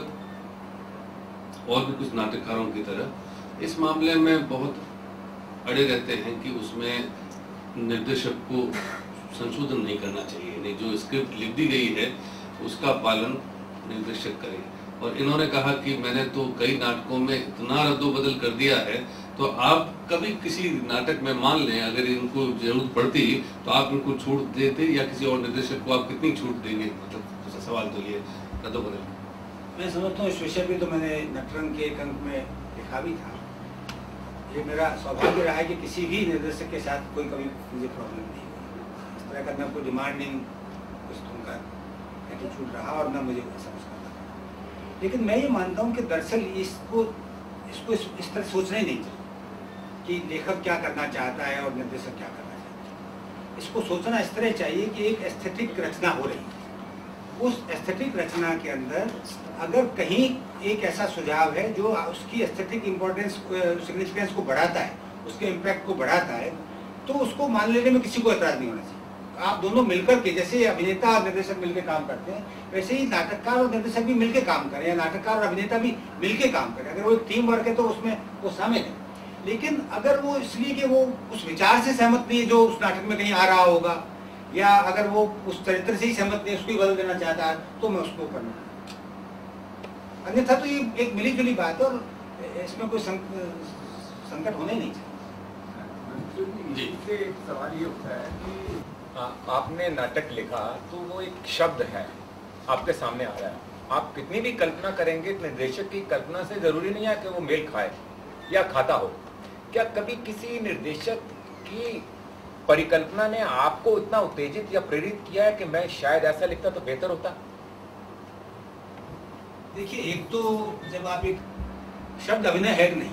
और भी कुछ नाटककारों की तरह इस मामले में बहुत अड़े रहते हैं कि उसमें निर्देशक को संशोधन नहीं करना चाहिए, नहीं जो स्क्रिप्ट लिख दी गई है उसका पालन निर्देशक करे। और इन्होंने कहा कि मैंने तो कई नाटकों में इतना रद्दोबदल कर दिया है, तो आप कभी किसी नाटक में मान लें अगर इनको जरूरत पड़ती तो आप इनको छूट देते या किसी और निर्देशक को आप कितनी छूट देंगे? मतलब सवाल तो ये रद्दोबदल। मैं समझता हूँ इस विषय पे तो मैंने नटरंग के एक अंक में लिखा भी था। ये मेरा सौभाग्य रहा है कि किसी भी निर्देशक के साथ कोई कभी मुझे प्रॉब्लम नहीं हुई। इस तरह का न कोई डिमांडिंग कुछ उनका एटीट्यूड रहा और न मुझे समझ पाता। लेकिन मैं ये मानता हूँ कि दरअसल इसको इसको इस, इस तरह सोचना ही नहीं चाहिए कि लेखक क्या करना चाहता है और निर्देशक क्या करना चाहता है। इसको सोचना इस तरह चाहिए कि एक एस्थेटिक रचना हो रही है, उस एस्थेटिक रचना के अंदर अगर कहीं एक ऐसा सुझाव है जो उसकी एस्थेटिक इम्पोर्टेंस सिग्निफिकेंस को बढ़ाता है, उसके इम्पैक्ट को बढ़ाता है, तो उसको मान लेने में किसी को एतराज नहीं होना चाहिए। आप दोनों मिलकर के, जैसे अभिनेता और निर्देशक मिलकर काम करते हैं, वैसे ही नाटककार और निर्देशक भी मिलकर काम करें या नाटककार और अभिनेता भी मिलकर काम करें। अगर वो एक टीम वर्क है तो उसमें वो शामिल है। लेकिन अगर वो इसलिए कि वो उस विचार से सहमत नहीं है जो उस नाटक में कहीं आ रहा होगा, या अगर वो उस चरित्र से ही सहमत नहीं, उसको ही बदल देना चाहता है, तो मैं उसको करना। अन्यथा तो ये एक मिली जुली बात है और इसमें कोई संकट होने नहीं चाहिए। जी से एक सवाल ये उठता है कि आ, आपने नाटक लिखा तो वो एक शब्द है आपके सामने आ रहा है, आप कितनी भी कल्पना करेंगे निर्देशक की कल्पना से जरूरी नहीं है कि वो मेल खाए या खाता हो। क्या कभी किसी निर्देशक की परिकल्पना ने आपको इतना उत्तेजित या प्रेरित किया है कि मैं शायद ऐसा लिखता तो बेहतर होता? देखिए, एक तो जब आप एक शब्द अभिनय है नहीं,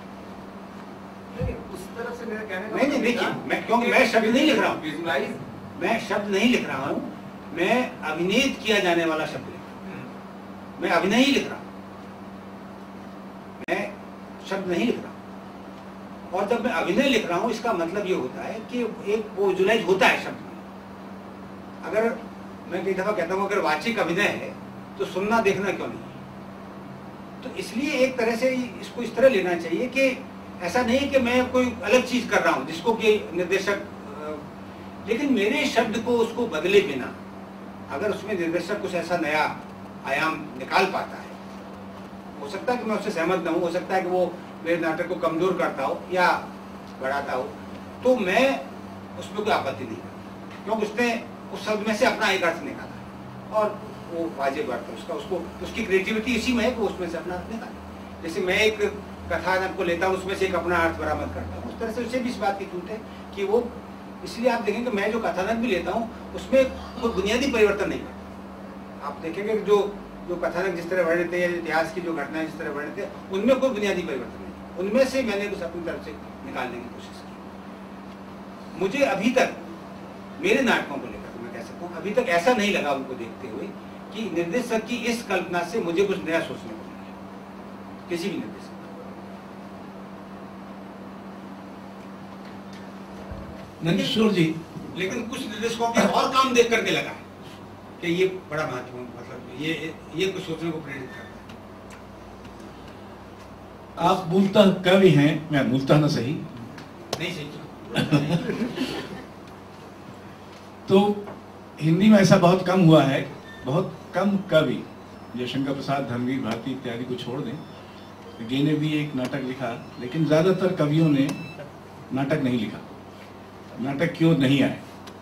उस तरफ से मेरा कहने का नहीं नहीं देखिए, मैं क्योंकि मैं शब्द नहीं लिख रहा हूँ, मैं शब्द नहीं लिख रहा हूँ, मैं अभिनीत किया जाने वाला शब्द लिख रहा हूँ। मैं अभिनय ही लिख रहा हूँ, मैं शब्द नहीं लिख रहा हूँ। और जब मैं अभिनय लिख रहा हूँ इसका मतलब ये होता है कि एक वो विजुलाइज होता है शब्द में। अगर मैं कई दफा कहता हूँ अगर वाचिक अभिनय है तो सुनना देखना क्यों नहीं? तो इसलिए एक तरह से इसको इस तरह लेना चाहिए कि ऐसा नहीं कि मैं कोई अलग चीज कर रहा हूं जिसको कि निर्देशक, लेकिन मेरे शब्द को उसको बदले बिना अगर उसमें निर्देशक कुछ ऐसा नया आयाम निकाल पाता है, हो सकता है कि मैं उससे सहमत न हूँ, हो सकता है कि वो मेरे नाटक को कमजोर करता हो या बढ़ाता हो, तो मैं उसमें कोई आपत्ति नहीं करता, क्योंकि उसने उस शब्द में से अपना एक अर्थ निकाला है और वो वाजिब अर्थ है उसका, उसको उसकी क्रिएटिविटी इसी में है कि वो उसमें से अपना अर्थ निकाले। जैसे मैं एक कथानक को लेता हूँ, उसमें से एक अपना अर्थ बरामद करता हूँ, उस तरह से उसे भी इस बात की छूट है कि वो, इसलिए आप देखेंगे मैं जो कथानक भी लेता हूँ उसमें कोई बुनियादी परिवर्तन नहीं करता। आप देखेंगे जो जो कथानक जिस तरह वर्णित है या इतिहास की जो घटनाएं जिस तरह वर्णित है, उनमें कोई बुनियादी परिवर्तन नहीं, उनमें से मैंने कुछ अपनी तरफ से निकालने की कोशिश की। मुझे अभी तक मेरे नाटकों को लेकर मैं कह सकता हूँ, अभी तक ऐसा नहीं लगा उनको देखते हुए कि निर्देशक की इस कल्पना से मुझे कुछ नया सोचने को मिला, किसी भी निर्देशक। नंदकिशोर जी, लेकिन कुछ निर्देशकों के और काम देख करके लगा है कि ये बड़ा महत्वपूर्ण, मतलब ये ये कुछ सोचने को प्रेरित करता है। आप मूलतः कवि हैं, मैं मूलतः न सही नहीं सही तो हिंदी में ऐसा बहुत कम हुआ है, बहुत कम कवि, जयशंकर प्रसाद, धर्मवीर भारती इत्यादि को छोड़ दें, गे ने भी एक नाटक लिखा, लेकिन ज्यादातर कवियों ने नाटक नहीं लिखा। नाटक क्यों नहीं आए?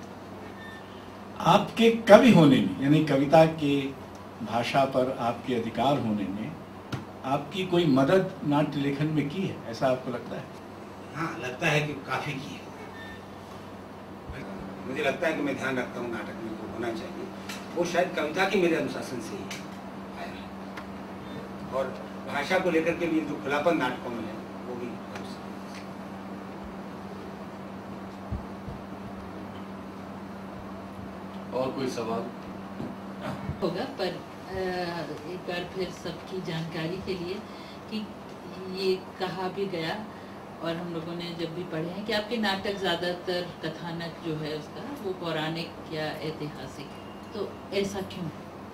आपके कवि होने में, यानी कविता के भाषा पर आपके अधिकार होने में आपकी कोई मदद नाट्य लेखन में की है, ऐसा आपको लगता है? हाँ, लगता है कि काफी की है। मुझे लगता है कि मैं ध्यान रखता हूँ नाटक में जो होना चाहिए, वो शायद कविता की मेरे अनुशासन से ही आया है, और भाषा को लेकर के भी जो खुलापन नाटकों में है वो भी। और कोई सवाल होगा, पर एक बार फिर सबकी जानकारी के लिए कि ये कहा भी गया और हम लोगों ने जब भी पढ़े हैं कि आपके नाटक ज़्यादातर कथानक जो है उसका वो पौराणिक या ऐतिहासिक है, तो ऐसा क्यों?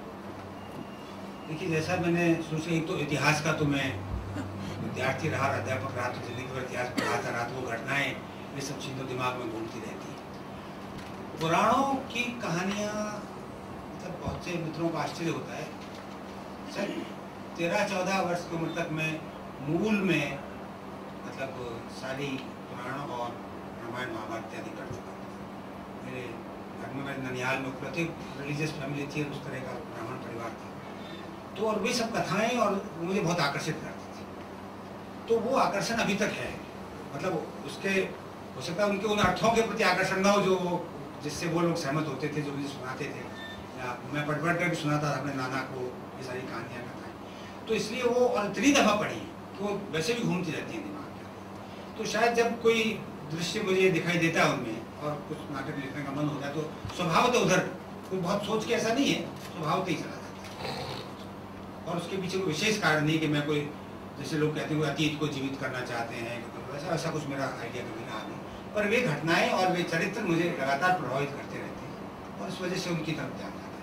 देखिए, जैसा मैंने शुरू से, एक तो इतिहास का तो मैं विद्यार्थी रहा, अध्यापक रहा, तो जिंदगी भर इतिहास पढ़ाता रहा, तो वो घटनाएं ये सब चीज़ें दिमाग में घूमती रहती है। पुराणों की कहानियाँ, मतलब बहुत से मित्रों को आश्चर्य होता है, सर तेरह चौदह वर्ष की उम्र तक मैं मूल में मतलब सारी पुराण और रामायण महाभारत इत्यादि कर चुका था। मेरे घर में, मेरे ननिहाल में प्रत्येक रिलीजियस फैमिली थी, उस तरह का ब्राह्मण परिवार था, तो और वे सब कथाएं और मुझे बहुत आकर्षित करती थी। तो वो आकर्षण अभी तक है, मतलब उसके, हो सकता है उनके उन अर्थों के प्रति आकर्षण ना हो जो जिससे वो लोग सहमत होते थे, जो मुझे सुनाते थे, या मैं पढ़ पढ़ कर भी सुनाता था अपने नाना को ये सारी कहानियाँ कथाएं, तो इसलिए वो और इतनी दफ़ा पढ़ी कि वो वैसे भी घूमती रहती है दिमाग में। तो शायद जब कोई दृश्य मुझे दिखाई देता है उनमें और कुछ नाटक लिखने का मन होता है, तो स्वभावतः उधर कोई बहुत सोच के ऐसा नहीं है, स्वभावतः ही चला जाता है, और उसके पीछे कोई विशेष कारण नहीं कि मैं कोई, जैसे लोग कहते हैं, अतीत को जीवित करना चाहते हैं, वैसा ऐसा कुछ मेरा आइडिया कभी रहा नहीं, पर वे घटनाएं और वे चरित्र मुझे लगातार प्रभावित करते रहते हैं, और इस वजह से उनकी तरफ ध्यान जाता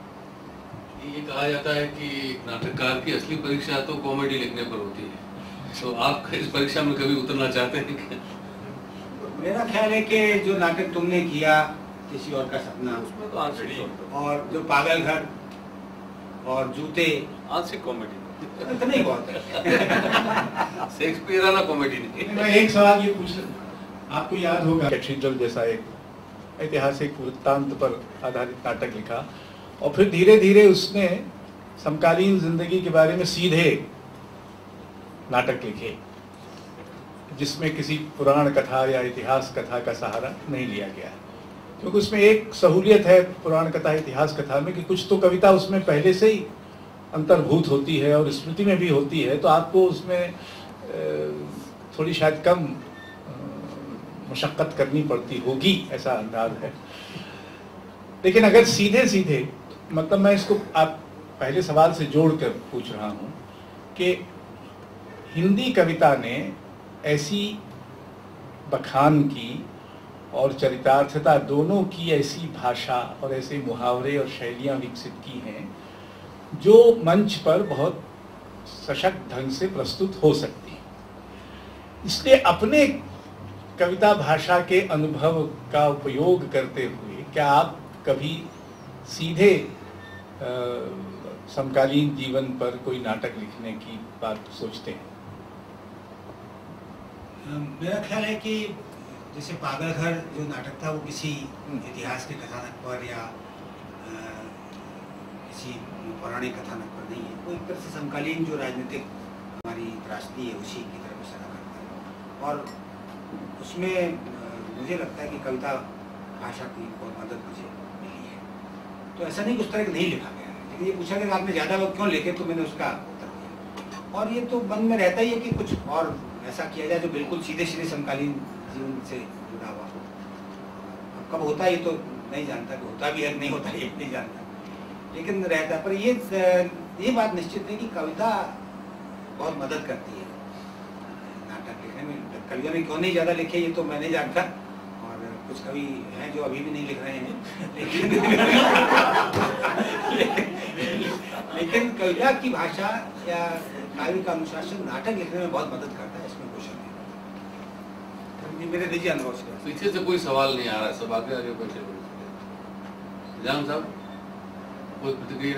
है। ये कहा जाता है कि नाटककार की असली परीक्षा तो कॉमेडी लिखने पर होती है, तो आप इस परीक्षा में कभी उतरना चाहते हैं क्या? मेरा ख्याल है कि जो नाटक तुमने किया, किसी और का सपना, उसमें तो आंशिक, और जो पागल घर और जूते, आंशिक कॉमेडी इतना ही बहुत है। शेक्सपियराना कॉमेडी नहीं। मैं एक सवाल ये पूछ, आपको याद होगा कैथीड्रल जैसा एक ऐतिहासिक वृत्तांत पर आधारित नाटक लिखा, और फिर धीरे धीरे उसने समकालीन जिंदगी के बारे में सीधे नाटक लिखे, जिसमें किसी पुराण कथा या इतिहास कथा का सहारा नहीं लिया गया, क्योंकि उसमें एक सहूलियत है पुराण कथा इतिहास कथा में कि कुछ तो कविता उसमें पहले से ही अंतर्भूत होती है और स्मृति में भी होती है, तो आपको उसमें थोड़ी शायद कम मशक्कत करनी पड़ती होगी, ऐसा अंदाज है। लेकिन अगर सीधे सीधे, मतलब मैं इसको आप पहले सवाल से जोड़कर पूछ रहा हूं कि हिंदी कविता ने ऐसी बखान की और चरितार्थता दोनों की ऐसी भाषा और ऐसे मुहावरे और शैलियां विकसित की हैं जो मंच पर बहुत सशक्त ढंग से प्रस्तुत हो सकती हैं। इसलिए अपने कविता भाषा के अनुभव का उपयोग करते हुए क्या आप कभी सीधे आ, समकालीन जीवन पर कोई नाटक लिखने की बात सोचते हैं? मेरा ख्याल है कि जैसे पागल घर जो नाटक था वो किसी इतिहास के कथानक पर या आ, किसी पौराणिक कथानक पर नहीं है, वो एक तरह से समकालीन जो राजनीतिक हमारी त्रासदी है उसी की तरफ इशारा करता है। और उसमें मुझे लगता है कि कविता भाषा की बहुत मदद मुझे मिली है। तो ऐसा नहीं कि उस तरह नहीं लिखा गया है, लेकिन ये पूछा गया आपने ज़्यादा वक्त क्यों लिखे, तो मैंने उसका उत्तर दिया। और ये तो मन में रहता ही है कि कुछ और ऐसा किया जाए जो बिल्कुल सीधे सीधे समकालीन जीवन से जुड़ा हुआ हो। अब कब होता है ये तो नहीं जानता, कि होता भी है नहीं होता ये नहीं जानता, लेकिन रहता। पर ये ये बात निश्चित है कि कविता बहुत मदद करती है नाटक लिखने में। कवियों ने क्यों नहीं ज़्यादा लिखे ये तो मैं नहीं जानता, और कुछ कवि हैं जो अभी भी नहीं लिख रहे हैं, लेकिन लेकिन कविता की भाषा या काव्य का अनुशासन नाटक लिखने में बहुत मदद करता है, इसमें कुछ नहीं। मेरे निजी अनुभव से पीछे से कोई सवाल नहीं आ रहा, सब आगे आगे बैठे हुए। जाम साहब कोई प्रतिक्रिया?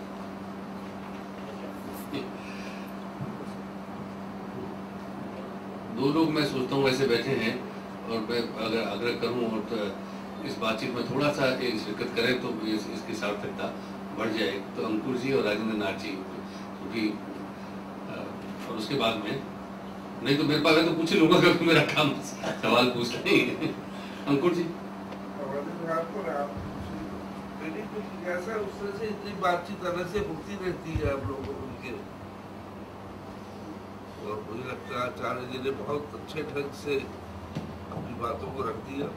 दो लोग मैं सोचता हूँ ऐसे बैठे हैं, और मैं अगर आग्रह करूँ और तो इस बातचीत में थोड़ा सा एक शिरकत करें तो इस, इसकी सार्थकता बढ़ जाए। तो अंकुर जी और राजेंद्र नाथ जी, क्योंकि और उसके बाद में नहीं तो मेरे पास तो पूछ ही लूंगा, क्योंकि मेरा काम सवाल पूछना ही है। अंकुर जी ऐसा उस तरह से इतनी बातचीत अलग से होती रहती है आप लोगों उनके, और मुझे लगता है आचार्य जी ने बहुत अच्छे ढंग से अपनी बातों को रख दिया।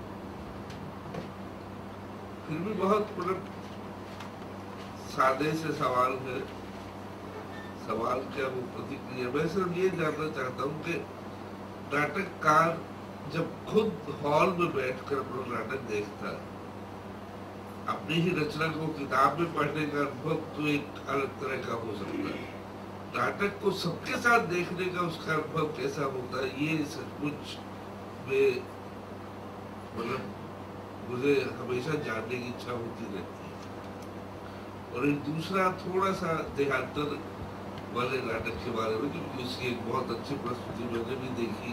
फिर भी बहुत मतलब सादे से सवाल है, सवाल क्या वो प्रतिक्रिया। मैं सिर्फ ये जानना चाहता हूँ कि नाटककार जब खुद हॉल में बैठकर अपना नाटक देखता है, अपनी ही रचना को किताब में पढ़ने का अनुभव तो एक अलग तरह का हो सकता है, नाटक को सबके साथ देखने का उसका अनुभव कैसा होता है, ये सचमुच में मतलब मुझे हमेशा जानने की इच्छा होती रहती है। और एक दूसरा थोड़ा सा देहांतर वाले नाटक के बारे में, क्योंकि उसकी एक बहुत अच्छी प्रस्तुति मैंने भी देखी,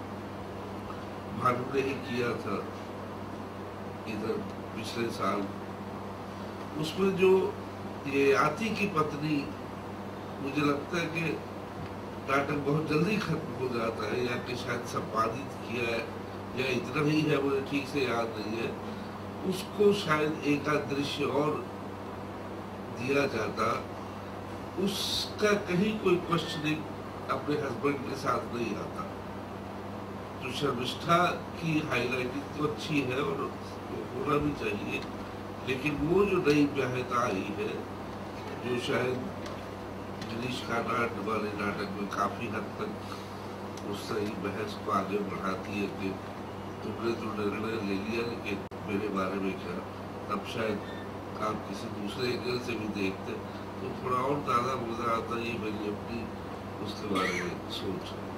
भानु ने ही किया था इधर पिछले साल। उसमें जो ये आती की पत्नी, मुझे लगता है कि नाटक बहुत जल्दी खत्म हो जाता है, या कि शायद संपादित किया है या इतना ही है, मुझे ठीक से याद नहीं है। उसको शायद एक आध दृश्य और दिया जाता, उसका कहीं कोई क्वेश्चनिंग अपने हस्बैंड के साथ नहीं आता। तो शर्मिष्ठा की हाईलाइटिंग तो अच्छी है और होना भी चाहिए, लेकिन वो जो नई ब्याहता आई है, जो शायद गिरीश कार्नाड वाले नाटक में काफी हद तक उस सही बहस को आगे बढ़ाती है कि तुमने तो निर्णय ले लिया, लेकिन मेरे बारे में क्या, तब शायद आप किसी दूसरे एंगल से भी देखते तो थोड़ा और ज्यादा मजा आता। ये मेरी अपनी उसके बारे में सोच है।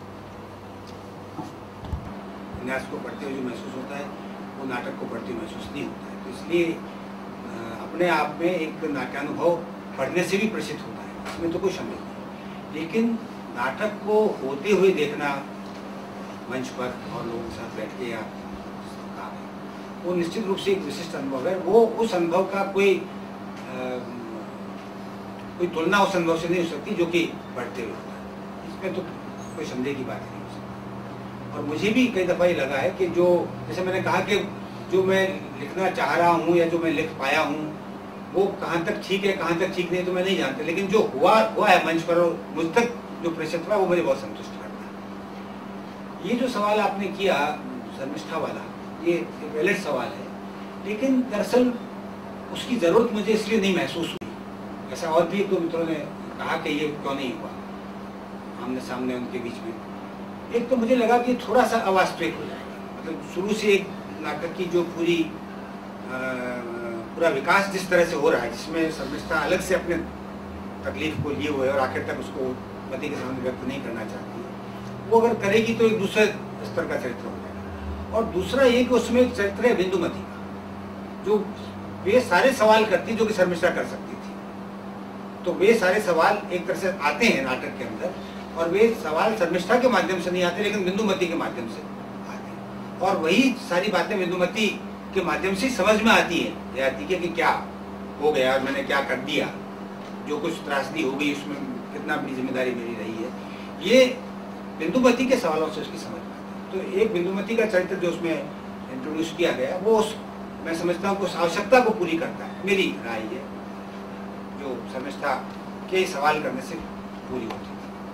उपन्यास को पढ़ते हुए जो महसूस होता है वो नाटक को पढ़ते हुए महसूस नहीं होता है, तो इसलिए अपने आप में एक नाट्यानुभव पढ़ने से भी प्रसिद्ध होता है, इसमें तो कोई शक नहीं। लेकिन नाटक को होते हुए देखना मंच पर और लोगों के साथ बैठ के या वो निश्चित रूप से एक विशिष्ट अनुभव है। वो उस अनुभव का कोई आ, कोई तुलना उस अनुभव से नहीं हो सकती जो कि पढ़ते हुए होता है, इसमें तो कोई संदेह की बात नहीं हो सकती। और मुझे भी कई दफ़ा ये लगा है कि जो जैसे मैंने कहा कि जो मैं लिखना चाह रहा हूँ या जो मैं लिख पाया हूँ वो कहाँ तक ठीक है कहाँ तक ठीक नहीं तो मैं नहीं जानता, लेकिन जो हुआ हुआ है मंच पर और मुझ तक जो प्रेषित हुआ वो मुझे बहुत संतुष्ट करता है। ये जो सवाल आपने किया शर्मिष्ठा वाला, ये एक वैलिड सवाल है, लेकिन दरअसल उसकी ज़रूरत मुझे इसलिए नहीं महसूस हुई। ऐसा और भी एक दो मित्रों ने कहा कि ये क्यों नहीं हुआ आमने सामने उनके बीच में। एक तो मुझे लगा कि थोड़ा सा अवास्तविक हो जाएगा, मतलब शुरू से एक नाटक की जो पूरी आ, पूरा विकास जिस तरह से हो रहा है, जिसमें शर्मिष्ठा अलग से अपने तकलीफ को लिए हुए और आखिर तक उसको पति के सामने व्यक्त नहीं करना चाहती है, वो अगर करेगी तो एक दूसरे स्तर का चरित्र हो जाएगा। और दूसरा ये कि उसमें एक चरित्र है बिंदुमती का, जो वे सारे सवाल करती जो कि शर्मिष्ठा कर सकती थी। तो वे सारे सवाल एक तरह से आते हैं नाटक के अंदर, और वे सवाल शर्मिष्ठा के माध्यम से नहीं आते लेकिन बिंदुमती के माध्यम से आते हैं, और वही सारी बातें बिंदुमती के माध्यम से समझ में आती है आती है कि क्या हो गया और मैंने क्या कर दिया, जो कुछ त्रासदी हो गई उसमें कितना बड़ी जिम्मेदारी मेरी रही है, ये बिंदुमती के सवालों से उसकी समझ में आती है। तो एक बिंदुमती का चरित्र जो उसमें इंट्रोड्यूस किया गया वो उस मैं समझता हूँ उस आवश्यकता को पूरी करता है, मेरी राय है, जो शर्मिष्ठा के सवाल करने से पूरी होती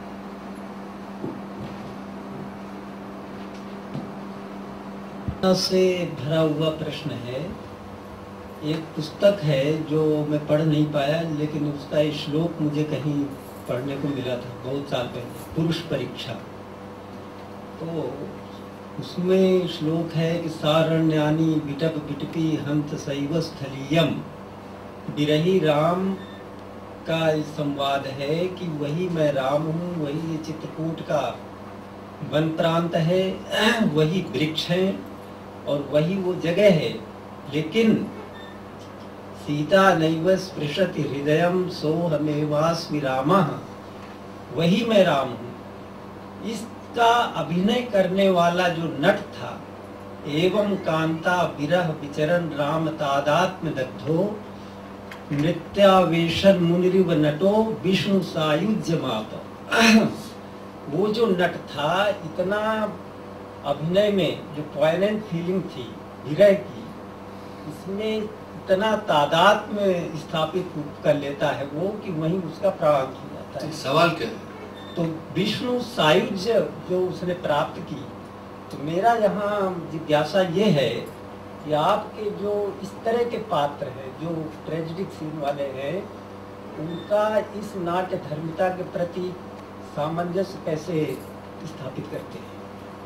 है। से भरा हुआ प्रश्न है। एक पुस्तक है जो मैं पढ़ नहीं पाया, लेकिन उसका एक श्लोक मुझे कहीं पढ़ने को मिला था बहुत साल पहले, पुरुष परीक्षा। तो उसमें श्लोक है कि सारण्यानी बिटप बिटपी हंत शैव स्थलीयम। बिरही राम का संवाद है कि वही मैं राम हूँ, वही ये चित्रकूट का वन प्रांत है, वही वृक्ष है और वही वो जगह है, लेकिन सीता नैव स्पृशति हृदयम सोहमेवास्मि रामः, वही मैं राम हूँ। इसका अभिनय करने वाला जो नट था, एवं कांता विरह विचरण राम तादात्म्य दग्धो नृत्यावेशन मुनिरिव नटो विष्णु सायुज्य माप। वो जो नट था, इतना अभिनय में जो पॉइनेंट फीलिंग थी विरह की, इसमें इतना तादाद में स्थापित कर लेता है वो कि वहीं उसका प्रारंभ हो जाता है। सवाल क्या है? तो विष्णु सायुज्य जो उसने प्राप्त की, तो मेरा यहाँ जिज्ञासा ये है कि आपके जो इस तरह के पात्र हैं जो ट्रेजिडिक सीन वाले हैं, उनका इस नाट्य धर्मिता के प्रति सामंजस्य कैसे स्थापित करते हैं?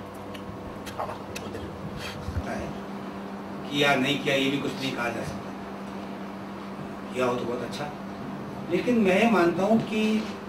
किया नहीं किया ये भी कुछ नहीं कहा जा सकता, किया हो तो बहुत अच्छा, लेकिन मैं मानता हूँ कि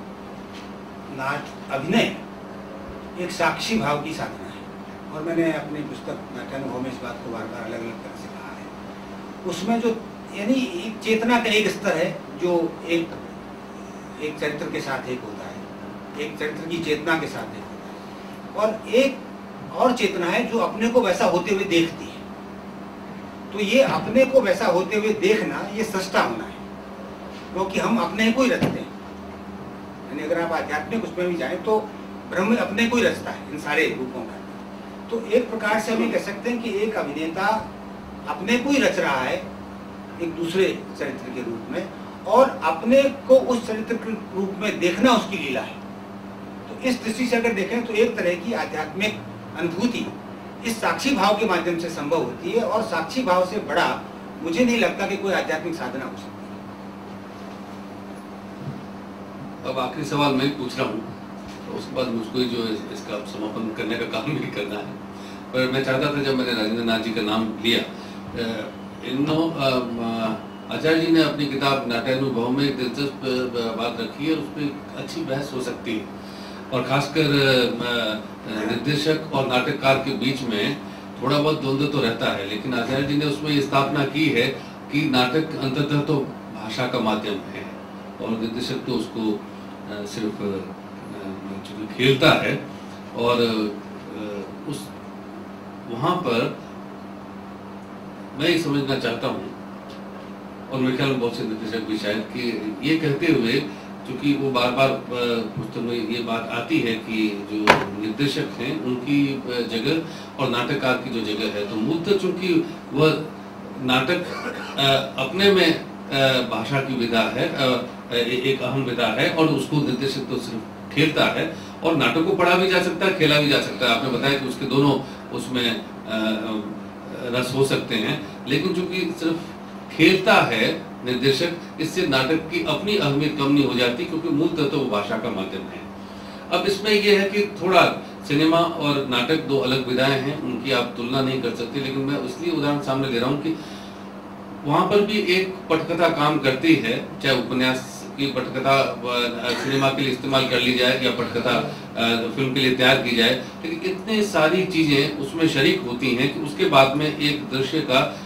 नाट अभिनय एक साक्षी भाव की साधना है, और मैंने अपनी पुस्तक नाट्यानुभव में इस बात को बार बार अलग अलग तरह से कहा है। उसमें जो यानी एक चेतना का एक स्तर है जो एक एक चरित्र के साथ एक होता है, एक चरित्र की चेतना के साथ एक होता है, और एक और चेतना है जो अपने को वैसा होते हुए देखती है। तो ये अपने को वैसा होते हुए देखना, ये सृष्टा होना है, क्योंकि हम अपने को ही रचते हैं। यानी अगर आप आध्यात्मिक उसमें भी जाएं तो ब्रह्म अपने को ही रचता है इन सारे रूपों का। तो एक प्रकार से हम ये कह सकते हैं कि एक अभिनेता अपने को ही रच रहा है एक दूसरे चरित्र के रूप में, और अपने को उस चरित्र के रूप में देखना उसकी लीला है। तो इस दृष्टि से अगर देखें तो एक तरह की आध्यात्मिक अनुभूति इस साक्षी भाव के माध्यम से संभव होती है, और साक्षी भाव से बड़ा मुझे नहीं लगता कि कोई आध्यात्मिक साधना हो सकती है। अब आखिरी सवाल मैं पूछ रहा हूँ, तो उसके बाद मुझको जो इसका समापन करने का काम भी करना है। पर मैं चाहता था, जब मैंने राजेंद्र नाथ जी का नाम लिया, इन्हों आचार्य जी ने अपनी किताब नाट्यानुभव में एक दिलचस्प बात रखी है, और उस पर अच्छी बहस हो सकती है, और खासकर निर्देशक और नाटककार के बीच में थोड़ा बहुत द्वंद्व तो रहता है, लेकिन आचार्य जी ने उसमें ये स्थापना की है कि नाटक अंततः तो भाषा का माध्यम है, और निर्देशक तो उसको सिर्फ खेलता है, और उस वहाँ पर मैं ये समझना चाहता हूँ, और मेरे ख्याल में बहुत से निर्देशक भी शायद, कि ये कहते हुए, क्योंकि वो बार बार पुस्तक में ये बात आती है कि जो निर्देशक हैं उनकी जगह और नाटककार की जो जगह है, तो मूलतः चूंकि वह नाटक अपने में भाषा की विधा है, एक अहम विधा है, और उसको निर्देशक तो सिर्फ खेलता है, और नाटक को पढ़ा भी जा सकता है, खेला भी जा सकता है। आपने बताया कि उसके दोनों उसमें रस हो सकते हैं, लेकिन चूंकि सिर्फ खेलता है निर्देशक, इससे नाटक की अपनी अहमियत कम नहीं हो जाती, क्योंकि मूलतः तो वो भाषा का माध्यम है। अब इसमें यह है कि थोड़ा सिनेमा और नाटक दो अलग विधाएं हैं, उनकी आप तुलना नहीं कर सकते, लेकिन मैं इसलिए उदाहरण सामने ले रहा हूँ कि वहां पर भी एक पटकथा काम करती है, चाहे उपन्यास की पटकथा सिनेमा के लिए इस्तेमाल कर ली जाए या पटकथा फिल्म के लिए तैयार की जाए, लेकिन इतनी सारी चीजें उसमें शरीक होती हैं कि उसके बाद में एक दृश्य का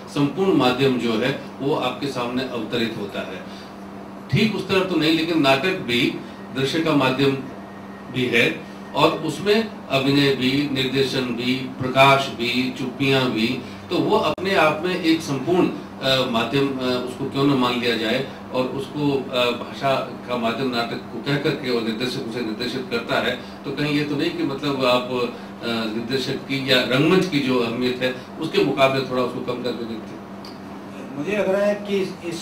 संपूर्ण माध्यम जो है वो आपके सामने अवतरित होता है। ठीक उस तरह तो नहीं, लेकिन नाटक भी दृश्य का माध्यम भी है और उसमें अभिनय भी, निर्देशन भी, प्रकाश भी, चुप्पियां भी, तो वो अपने आप में एक संपूर्ण माध्यम उसको क्यों न मान लिया जाए और उसको भाषा का माध्यम नाटक को कह करके और निर्देशक उसे निर्देशित करता है। तो कहीं ये तो नहीं कि मतलब आप निर्देशक की या रंगमंच की जो अहमियत है उसके मुकाबले थोड़ा उसको कम करके देखते हैं। मुझे लग रहा है कि इस, इस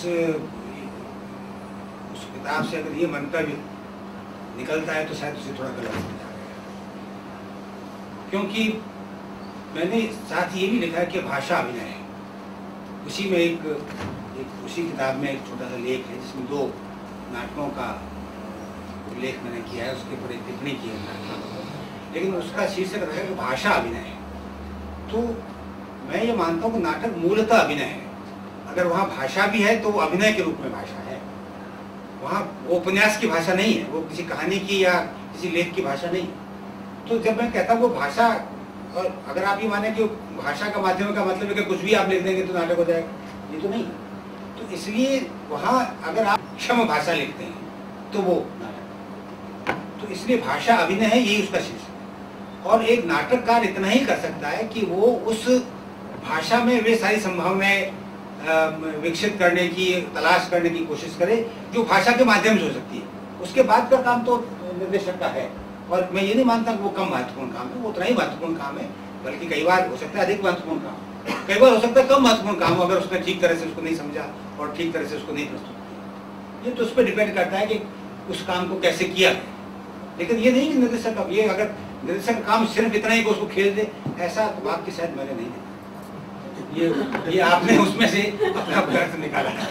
उस किताब से अगर ये मंतव्य निकलता है तो शायद उसे थोड़ा गलत समझा गया, क्योंकि मैंने साथ ये भी लिखा है कि भाषा अभिनय है। उसी में एक, एक उसी किताब में एक छोटा सा लेख है जिसमें दो नाटकों का उल्लेख मैंने किया है, उसके ऊपर एक टिप्पणी की है, लेकिन उसका शीर्षक रखा है कि भाषा अभिनय है। तो मैं ये मानता हूँ कि नाटक मूलतः अभिनय है। अगर वहाँ भाषा भी है तो वो अभिनय के रूप में भाषा है, वहाँ वो उपन्यास की भाषा नहीं है, वो किसी कहानी की या किसी लेख की भाषा नहीं। तो जब मैं कहता हूँ वो भाषा, और अगर आप ये माने कि भाषा का माध्यम का मतलब है कि कुछ भी आप लिख देंगे तो नाटक हो जाएगा, ये तो नहीं। तो इसलिए वहाँ अगर आप क्षम भाषा लिखते हैं तो वो नाटक, तो इसलिए भाषा अभिनय है, यही उसका शीर्षक। और एक नाटककार इतना ही कर सकता है कि वो उस भाषा में वे सारी संभावनाएं विकसित करने की, तलाश करने की कोशिश करे जो भाषा के माध्यम से हो सकती है। उसके बाद का काम तो निर्देशक का है, और मैं ये नहीं मानता कि वो कम महत्वपूर्ण काम है, वो उतना ही महत्वपूर्ण काम है, बल्कि कई बार हो सकता है अधिक महत्वपूर्ण काम, कई बार हो सकता है कम महत्वपूर्ण काम अगर उसने ठीक तरह से उसको नहीं समझा और ठीक तरह से उसको नहीं प्रस्तुत किया। ये तो उस पर डिपेंड करता है कि उस काम को कैसे किया है। लेकिन ये नहीं कि निर्देशक का, ये अगर निर्देशक का काम सिर्फ इतना ही कि उसको खेल दे, ऐसा तो बात की शायद मैंने नहीं देखा। ये ये आपने उसमें से अपना अर्थ निकाला है।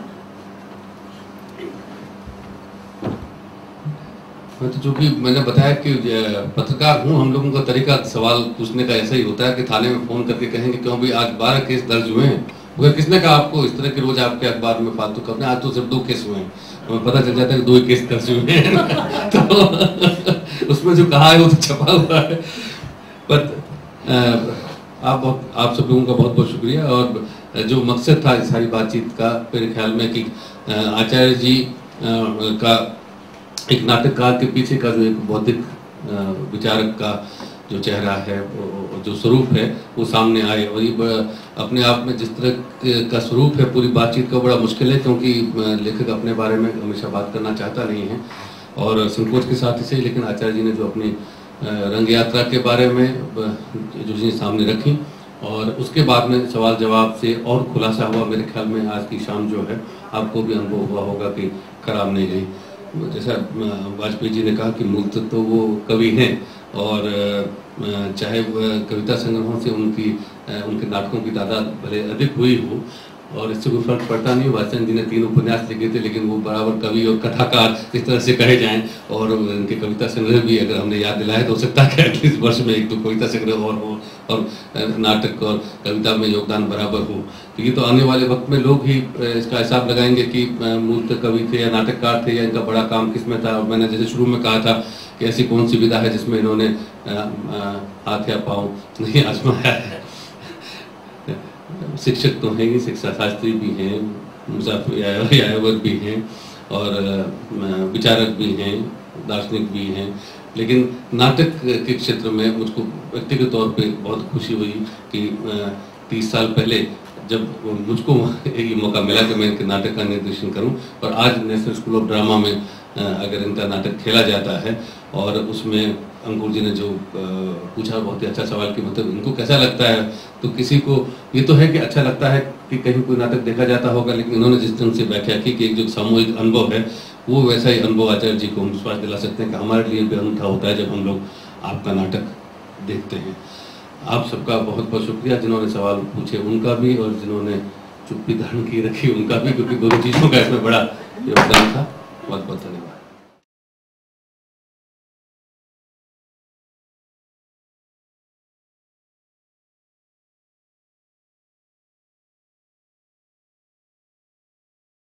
तो जो कि मैंने बताया कि पत्रकार हूँ, हम लोगों का तरीका सवाल पूछने का ऐसा ही होता है कि थाने में फोन करके कहेंगे क्यों भाई आज बारह केस दर्ज हुए हैं, अगर किसने कहा आपको इस तरह के रोज आपके अखबार में फालतू करने, आज तो सिर्फ दो केस हुए हैं, हमें पता चल जाता है कि दो ही केस दर्ज हुए हैं। तो उसमें जो कहा है वो तो छपा हुआ है। पर आप बहुत आप सब लोगों का बहुत बहुत शुक्रिया। और जो मकसद था इस सारी बातचीत का मेरे ख्याल में कि आचार्य जी का एक नाटककार के पीछे का जो एक बौद्धिक विचारक का जो चेहरा है, जो स्वरूप है, वो सामने आए। और ये अपने आप में जिस तरह का स्वरूप है पूरी बातचीत का बड़ा मुश्किल है, क्योंकि लेखक अपने बारे में हमेशा बात करना चाहता नहीं है और संकोच के साथ इसे, लेकिन आचार्य जी ने जो अपनी रंग यात्रा के बारे में जो चीज़ें सामने रखी और उसके बाद में सवाल जवाब से और खुलासा हुआ। मेरे ख्याल में आज की शाम जो है आपको भी अनुभव हुआ होगा कि खराब नहीं गई। जैसा वाजपेयी जी ने कहा कि मूलतः तो वो कवि हैं और चाहे कविता संग्रहों से उनकी उनके नाटकों की तादाद भले अधिक हुई हो और इससे कोई फर्क पड़ता नहीं। वात्स्यन जी ने तीन उपन्यास लिखे थे, लेकिन वो बराबर कवि और कथाकार इस तरह से कहे जाएं। और उनके कविता संग्रह भी अगर हमने याद दिलाया तो हो सकता है कि एटलीस्ट वर्ष में एक दो कविता संग्रह और हो और नाटक और कविता में योगदान बराबर हो। तो ये तो आने वाले वक्त में लोग ही इसका हिसाब लगाएंगे कि मूलतः कवि थे या नाटककार थे या इनका बड़ा काम किसमें था। और मैंने जैसे शुरू में कहा था कि ऐसी कौन सी विधा है जिसमें इन्होंने हाथ या पाँव नहीं आजमाया है। शिक्षक तो हैं ही, शिक्षा शास्त्री भी हैं, मुसाफिर भी हैं और विचारक भी हैं, दार्शनिक भी हैं। लेकिन नाटक के क्षेत्र में मुझको व्यक्तिगत तौर पे बहुत खुशी हुई कि तीस साल पहले जब मुझको ये मौका मिला कि मैं इनके नाटक का निर्देशन करूं और आज नेशनल स्कूल ऑफ ड्रामा में अगर इनका नाटक खेला जाता है और उसमें अंकुर जी ने जो पूछा बहुत ही अच्छा सवाल कि मतलब इनको कैसा लगता है, तो किसी को ये तो है कि अच्छा लगता है कि कहीं कोई नाटक देखा जाता होगा, लेकिन इन्होंने जिस ढंग से व्याख्या की कि एक जो सामूहिक अनुभव है वो वैसा ही अनुभव आचार्य जी को हम विश्वास दिला सकते हैं कि हमारे लिए भी अनूठा होता है जब हम लोग आपका नाटक देखते हैं। आप सबका बहुत बहुत शुक्रिया, जिन्होंने सवाल पूछे उनका भी और जिन्होंने चुप्पी धारण की रखी उनका भी, क्योंकि दोनों चीज़ों का इसमें बड़ा योगदान था। बहुत बहुत धन्यवाद।